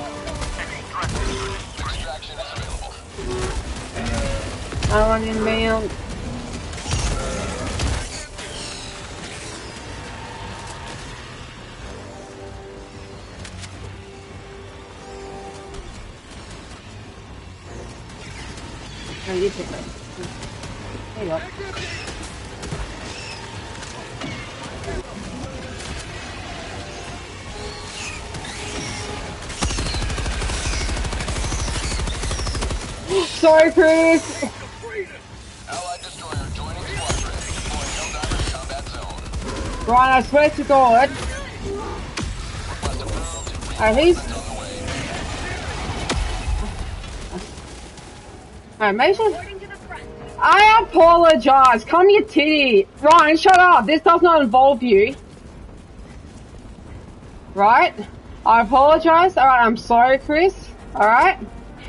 Extraction is available. I want him mail. No, you take that. There you go. Sorry, Chris. Allied destroyer joining squadron. Deploying Helldivers combat zone. Ryan, I swear to God. He's... Alright, Mason. I apologize. Come here, titty. Ryan, shut up. This does not involve you. Right? I apologize. Alright, I'm sorry, Chris. Alright?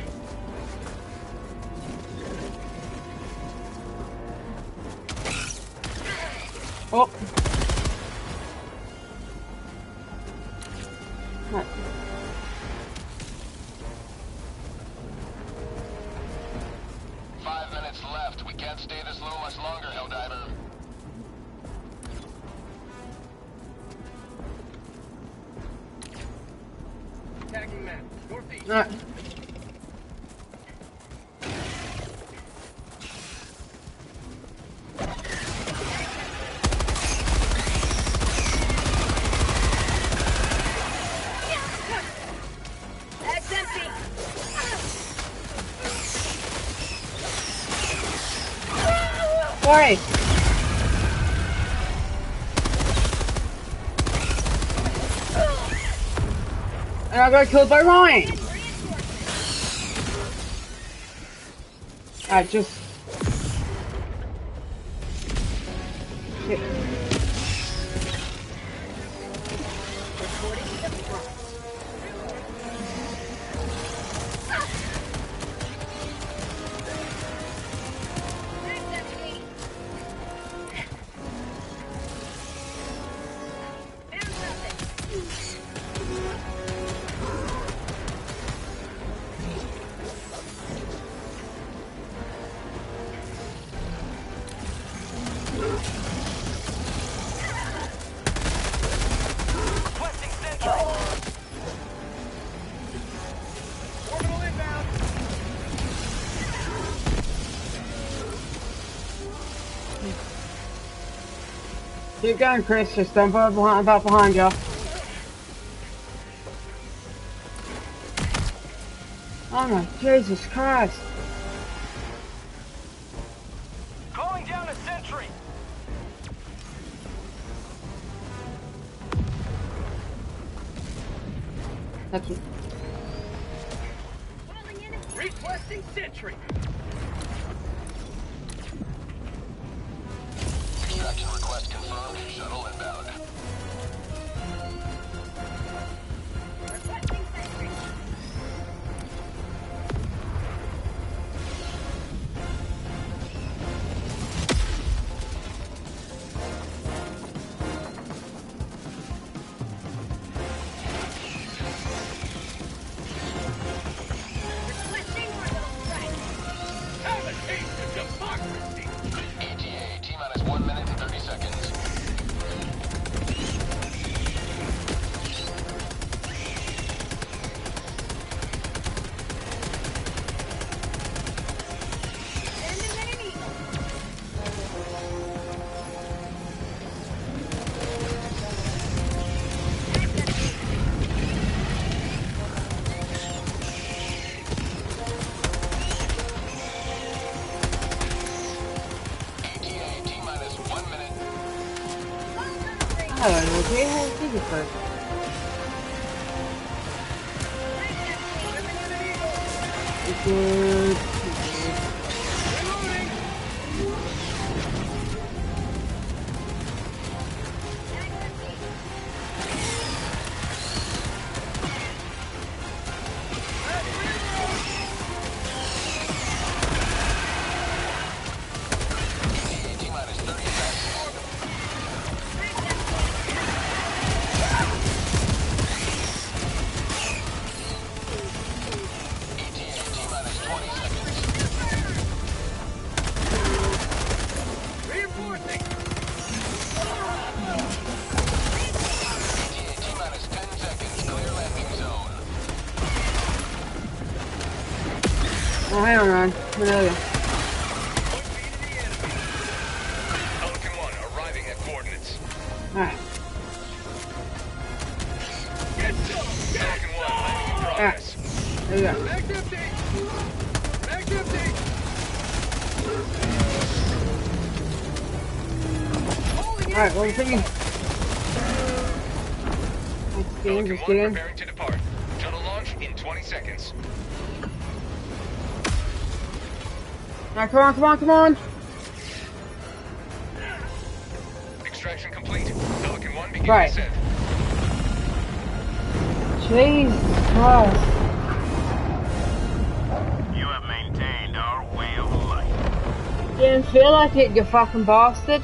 Oh. Right. Left. We can't stay this low much longer, Helldiver. Tagging map. Northeast. Right. Why? And I got killed by Ryan. I just... Shit. Requesting sentry. Orbital inbound. Keep going, Chris. Just don't put about behind you. Oh my Jesus Christ. Calling down a sentry. That's it. Requesting sentry. Extraction request confirmed. Shuttle inbound. Have a taste of democracy. ETA, T-minus 1 minute and 30 seconds. ETA, T-minus 1 minute. Hello, okay, how did you first? Good. ETA, T-minus 30 seconds. ETA, T-minus 20 seconds. Reinforcing. ETA, T-minus 10 seconds. Clear landing zone. Oh, hang on, Ron. Familiar. Pelican 1 arriving at coordinates. Alright. Get some. Pelican 1 landing in progress. There you go. Back empty. Back empty. Alright, well, the thing is... Just get in, Pelican just 1 get in. preparing to depart. Shuttle launch in 20 seconds. Alright, come on, come on, come on! Extraction complete. Pelican 1 beginning Right. ascent. Jesus Christ. You have maintained our way of life. Didn't feel like it, you fucking bastard.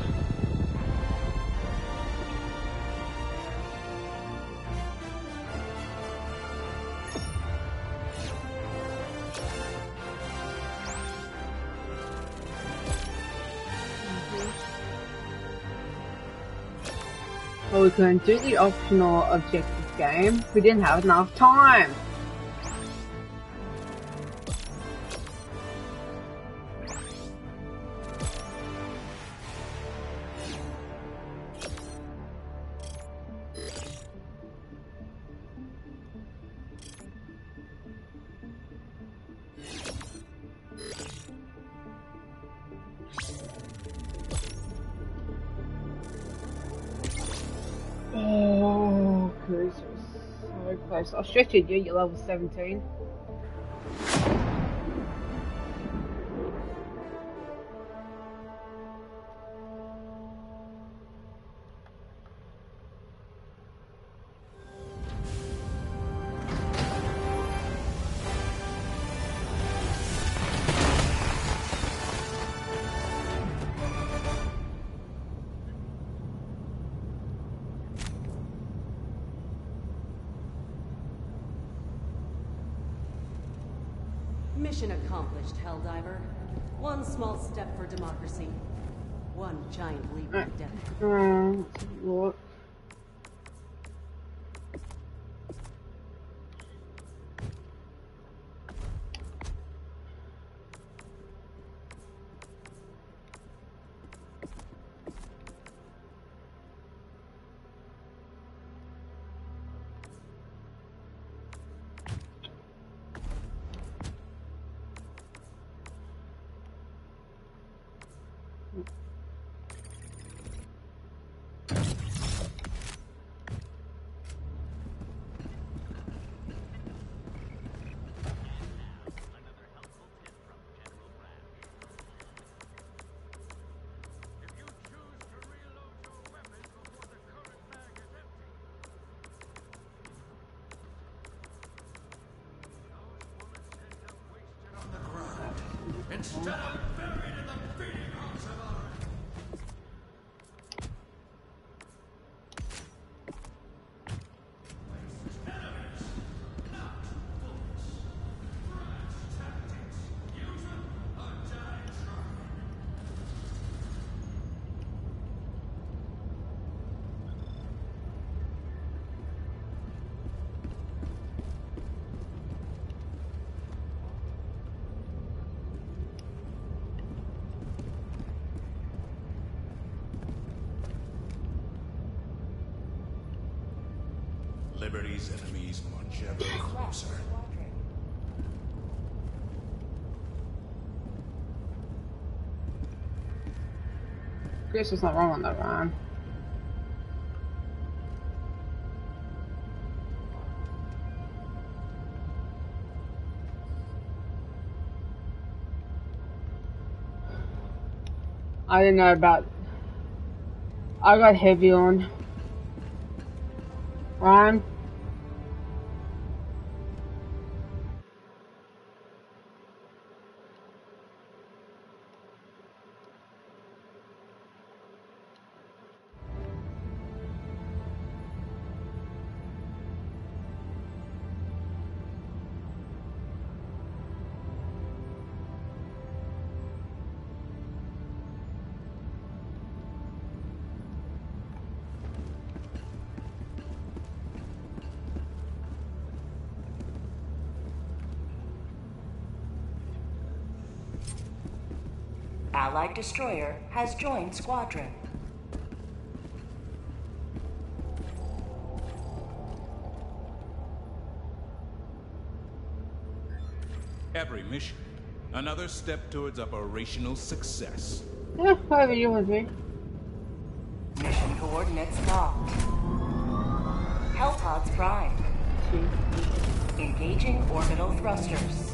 Well, we couldn't do the optional objective game. We didn't have enough time. cruiser is so close. I'll stretch you, you're level 17. Mission accomplished, Helldiver. One small step for democracy. One giant leap for death. What? Instead of buried in the beating hearts of our enemies, not bullets. Fresh tactics. Use them or die trying. Liberty's enemies march ever closer. Chris was not wrong on that rhyme. I didn't know about. I got heavy on. Rhyme. Allied destroyer has joined squadron. Every mission, another step towards operational success. Yeah, whatever you want to do. Mission coordinates locked. Hellpods prime. Engaging orbital thrusters.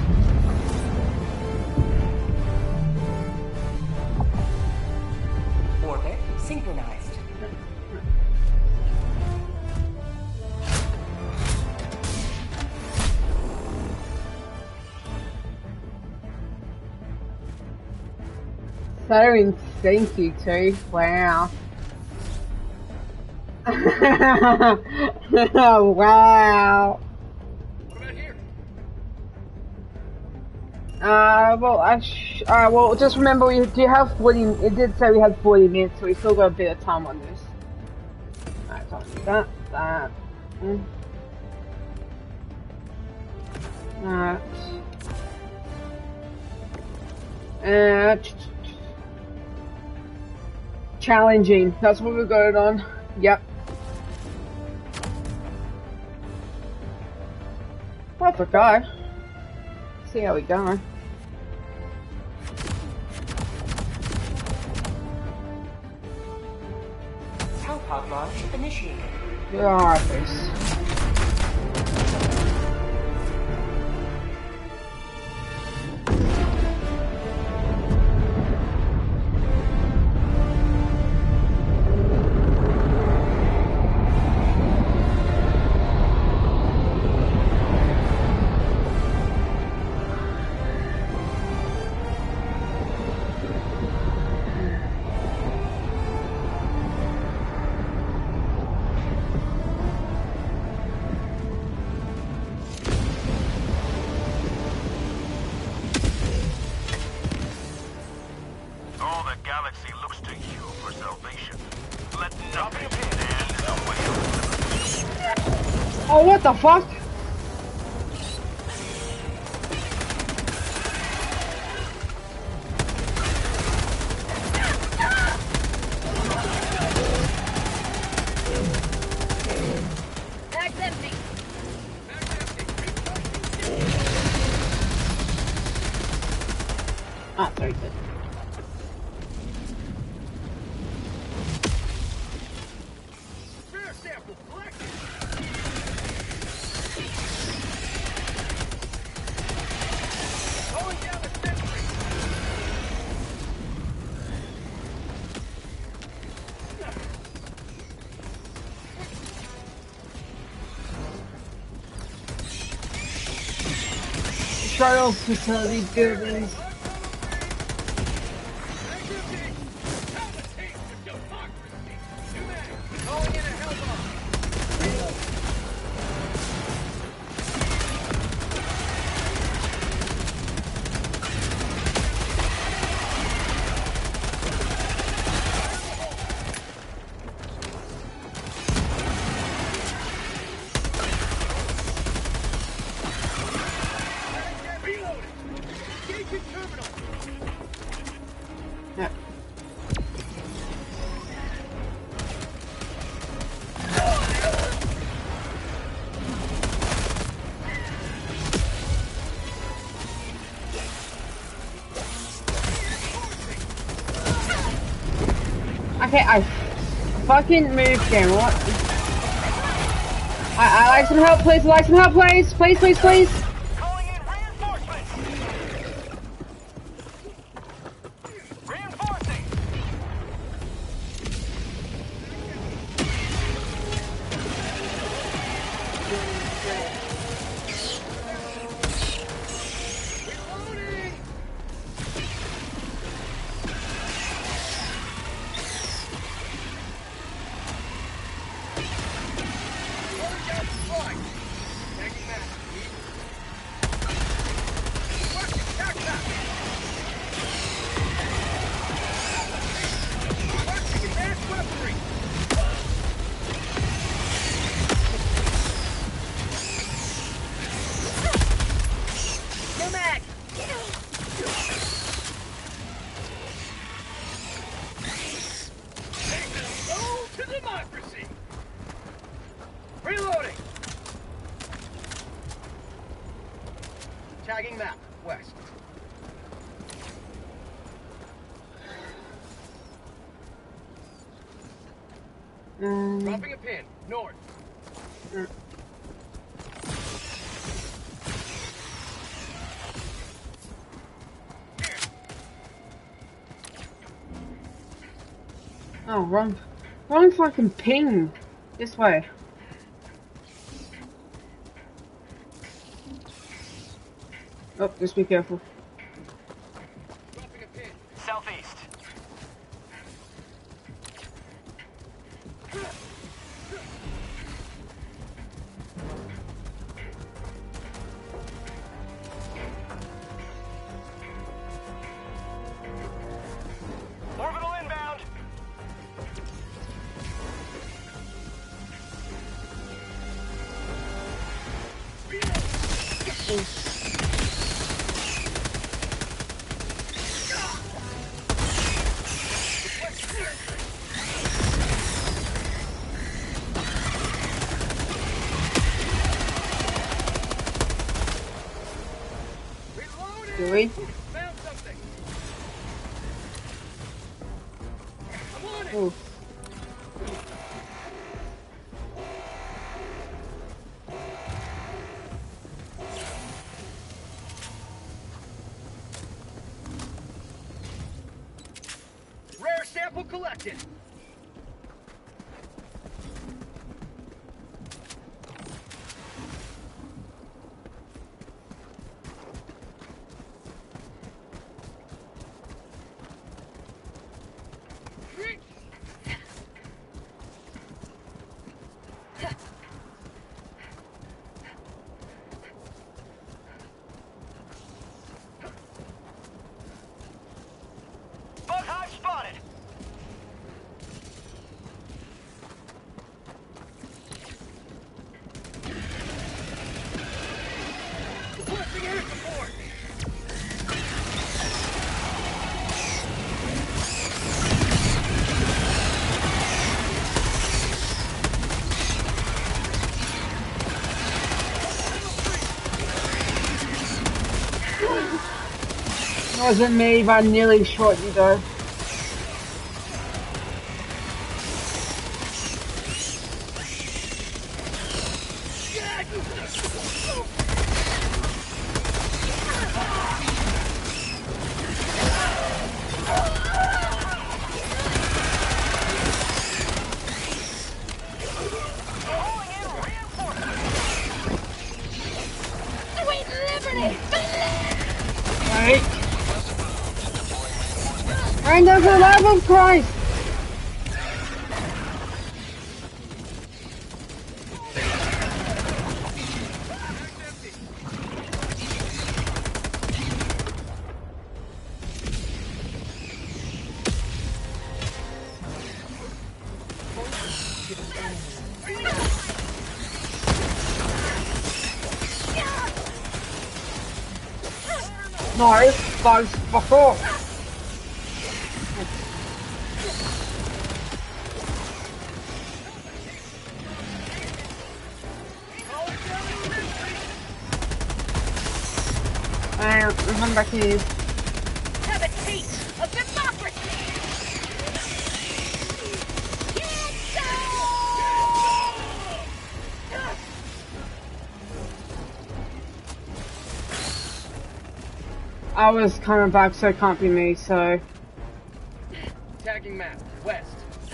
Orbit synchronized. So stinky too. Wow. Wow. What about here? Well, just remember we do have 40. It did say we had 40 minutes, so we still got a bit of time on this. Alright, so that. Alright. Challenging. That's what we're going on. Yep. That's okay. See how we go. Hellpod launch initiated. Office. All the galaxy looks to you for salvation. Let nothing stand in the way of Oh, what the fuck? Bag's empty. Ah, very good. Spare sample collected. Going down the sentry. Shuttle facility buildings. Calling in a Hellbomb. Reloading. Engaging terminal. Yeah. Okay, I fucking moved game. What? I like some help, please. I like some help, please. Please, please, please. calling in reinforcements. Reinforcing. Reloading. Going down the slide. Tagging that. Working. Tack that. Working. Advanced weaponry. New mag. Take them all to democracy. Reloading. Tagging map. West. Dropping a pin. North. Oh, wrong fucking ping. This way. Oh, just be careful. Dropping a pin. Southeast. Orbital inbound. Do we? Found something. I'm on it. Oh. Sample collected. Bug hive spotted. Requesting air support. Wasn't me, but I nearly shot you though. Sweet liberty! Right. And there's a love of Christ! No, bugs, fuck off! I'm back here. Have a taste of democracy! I was coming back, so it can't be me, so... Tagging map, west.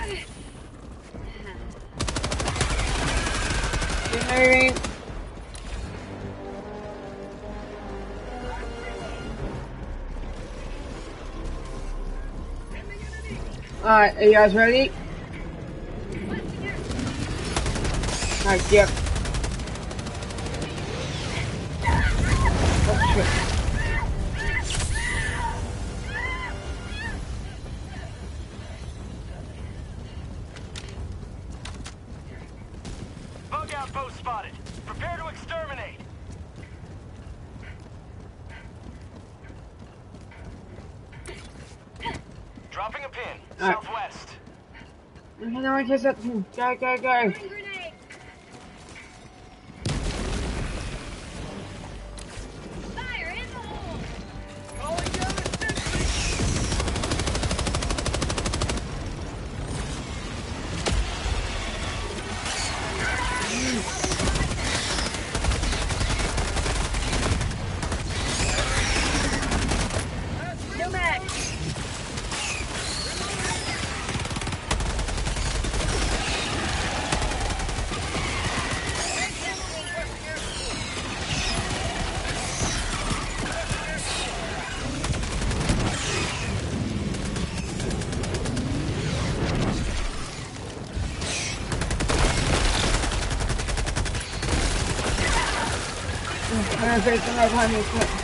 Keep moving. Alright, are you guys ready? Alright, yep. Oh shit. Bug outpost spotted. Prepare to exterminate. Dropping a pin. Southwest. Okay, no one cares that. Go, go, go. Fire in the hole! Calling down a sentry. No max! I'm gonna take some more time to quit.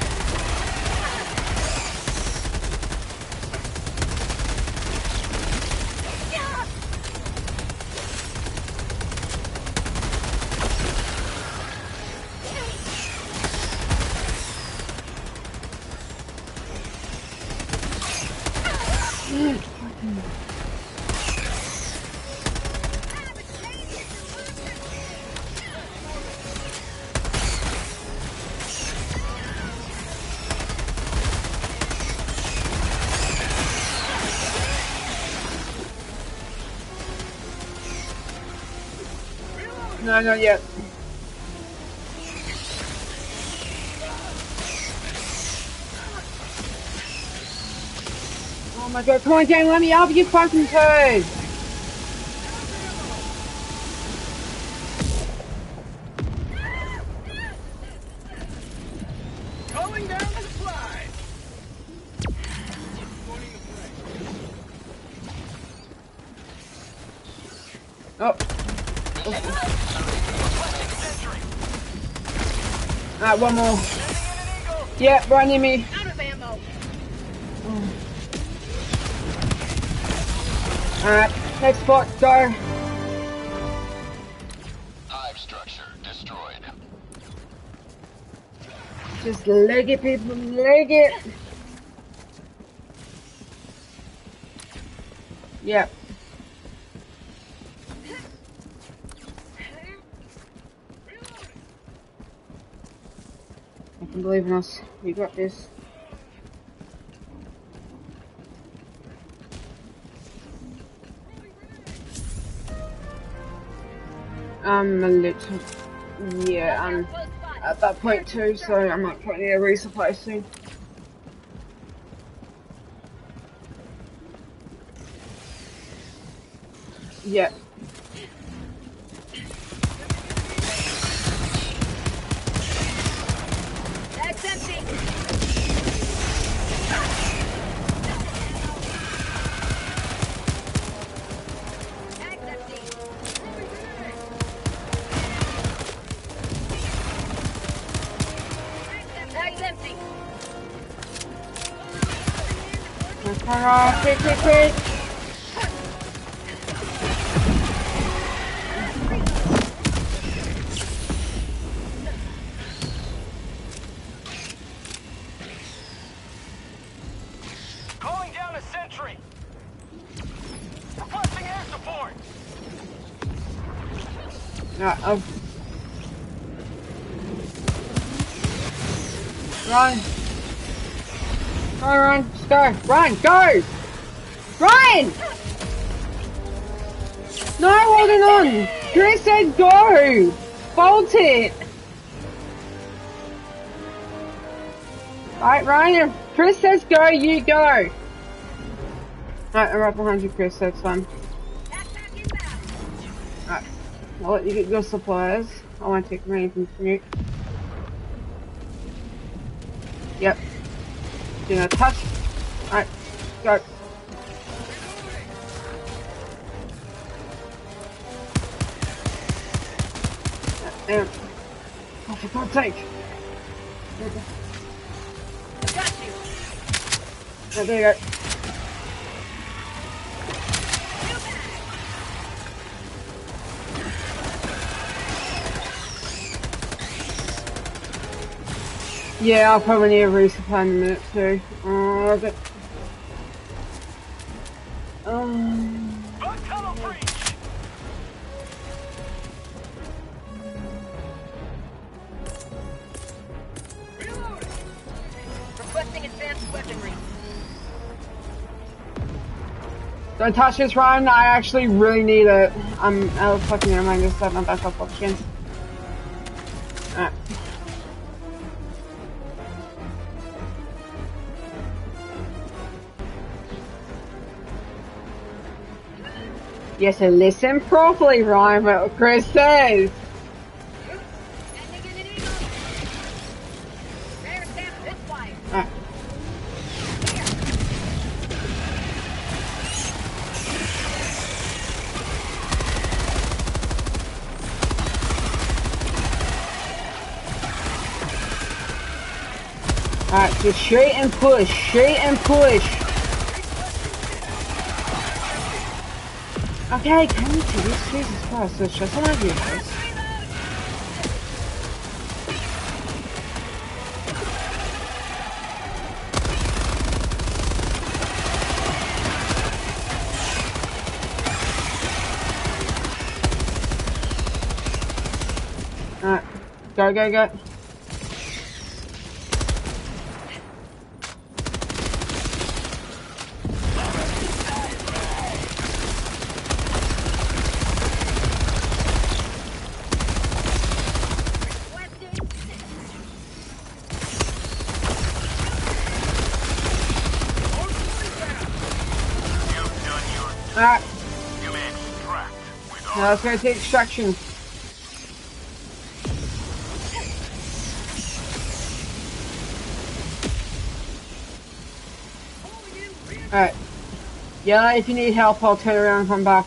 No, not yet. Oh my god, come on, gang, let me up, you fucking turd! Calling down the supply. Oh. Alright, one more. Yeah, right near me. Out of ammo. Alright, next spot, go. Hive structure destroyed. Just leg it, people, leg it. Yep. I can believe in us. We got this. A little. Yeah, I'm at that point too, so I might probably need a resupply soon. Yep. That's empty. That's empty. That's empty. Come on, quick, quick, quick. Calling down a sentry. Requesting air support. Run. Run, just go. Run, go! Run! No, holding on. Chris said go. Bolt it. Right, Ryan. Chris says go, you go. Right, I'm right behind you, Chris. That's fine. Right, I'll let you get your supplies. I won't take anything from you. Yep. Do not touch. Alright, go. Damn. Oh, for God's sake. Got you. Oh, there you go. Yeah, I'll probably need a resupply in a minute too. But... Tunnel breach. Reloading. Requesting advanced weaponry. Don't touch this, Ryan. I actually really need it. I'm out of fucking ammo. I'm gonna start my backup option. Alright. Yes, and listen properly, Ryan, what Chris says. Alright. Alright, just straight and push, straight and push. Okay, can you do this? Jesus Christ, let's just one of you guys. Alright, go, go, go. Alright, You may extract with now let's go to extraction. Alright. Yeah, if you need help, I'll turn around and come back.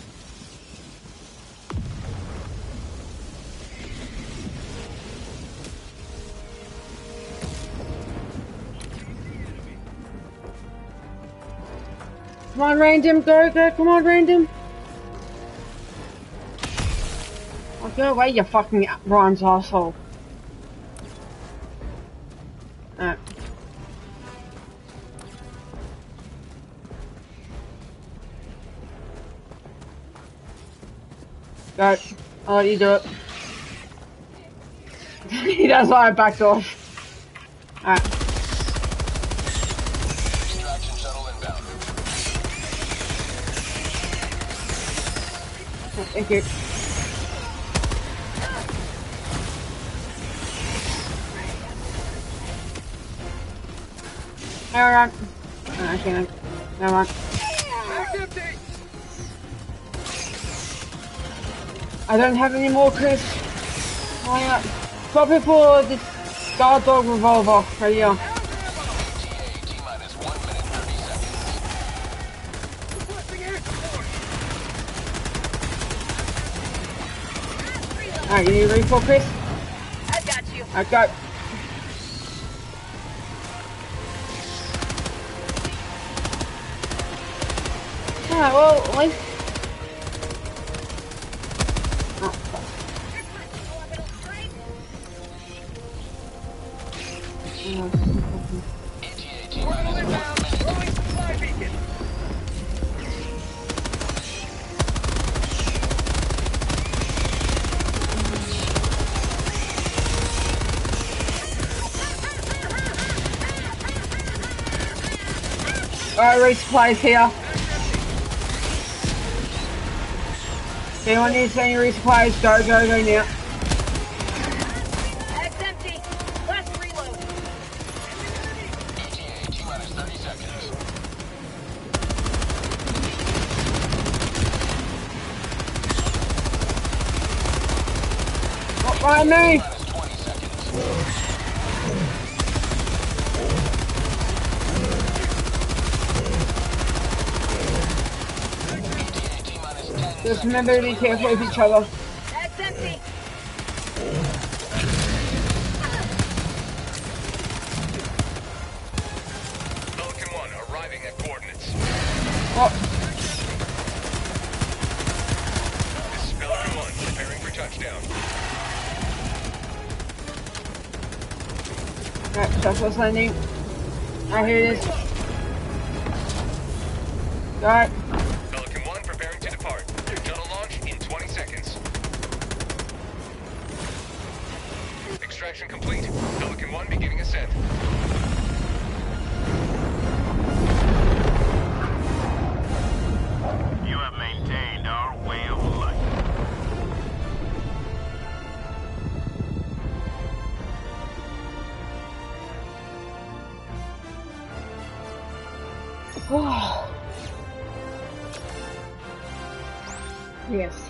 Come on, random, go, come on, random. Oh, go away, you fucking bronze asshole. Alright. Go. I'll let you do it. He does lie backed off. Alright. Extraction shuttle inbound. Thank you. Alright. I can't. Never mind. I don't have any more, Chris. Oh, yeah. Swap it for this guard dog revolver right here. T-minus 1 minute 30 seconds. Alright, you need a refill, Chris? I got you. Alright, go. Alright, well, at least... Oh, fuck. ETA T-minus 1 minute. Throwing supply beacon. Alright, resupplies here. If anyone needs any resupplies, go now. Bag's empty. Last reload. ETA T-minus 30 seconds. Oh, behind me! T-minus 20 seconds. ETA T-minus 10 Just remember to be careful with each other. Bag's empty. Pelican 1 arriving at coordinates. Oh, This is Pelican 1 preparing for touchdown. alright, Southwest landing. Alright, here it is. Alright. Pelican 1 preparing to depart. Shuttle launch in 20 seconds. Extraction complete. Pelican 1 beginning ascent. You have maintained our way of life. Yes.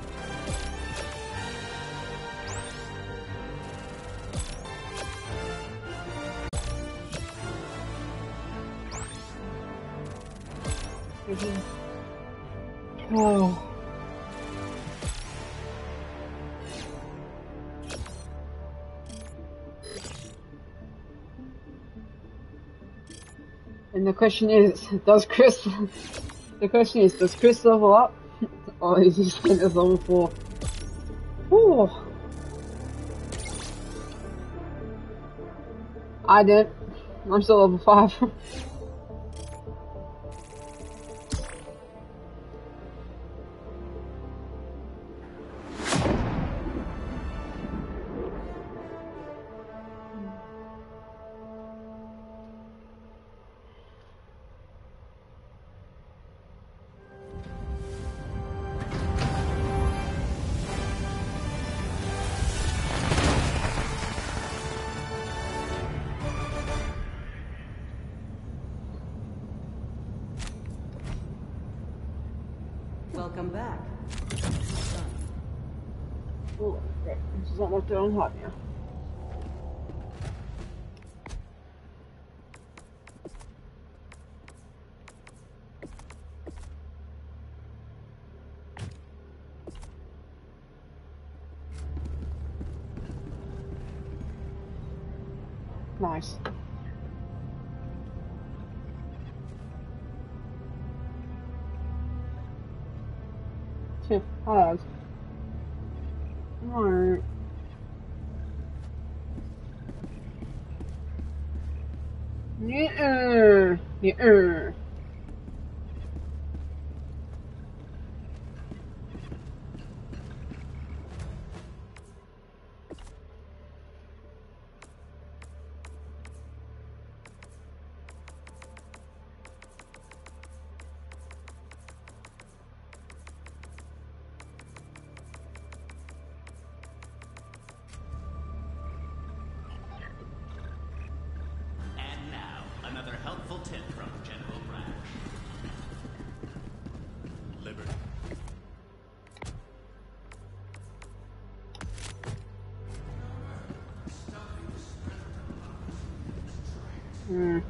Oh. And the question is, does Chris level up? Or is he spent as level 4? Ooh. I didn't. I'm still level 5. Welcome back. Oh, great. This is almost done hot now. Nice. Alright. Alright. Yeah. And now, another helpful tip from General Brash. Liberty. Hmm.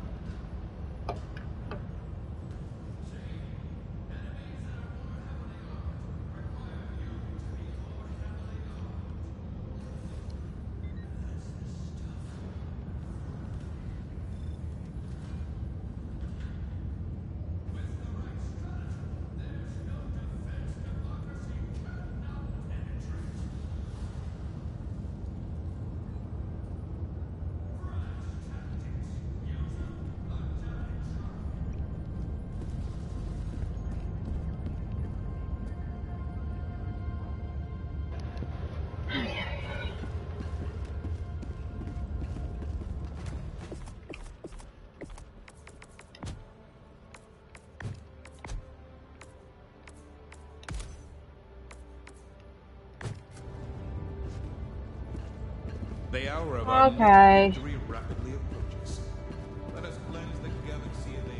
The hour of our Okay. victory rapidly approaches. Let us cleanse the galaxy of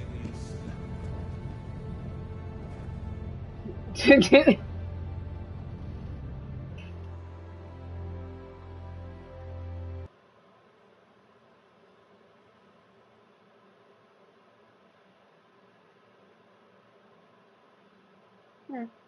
alien snap. Hmm.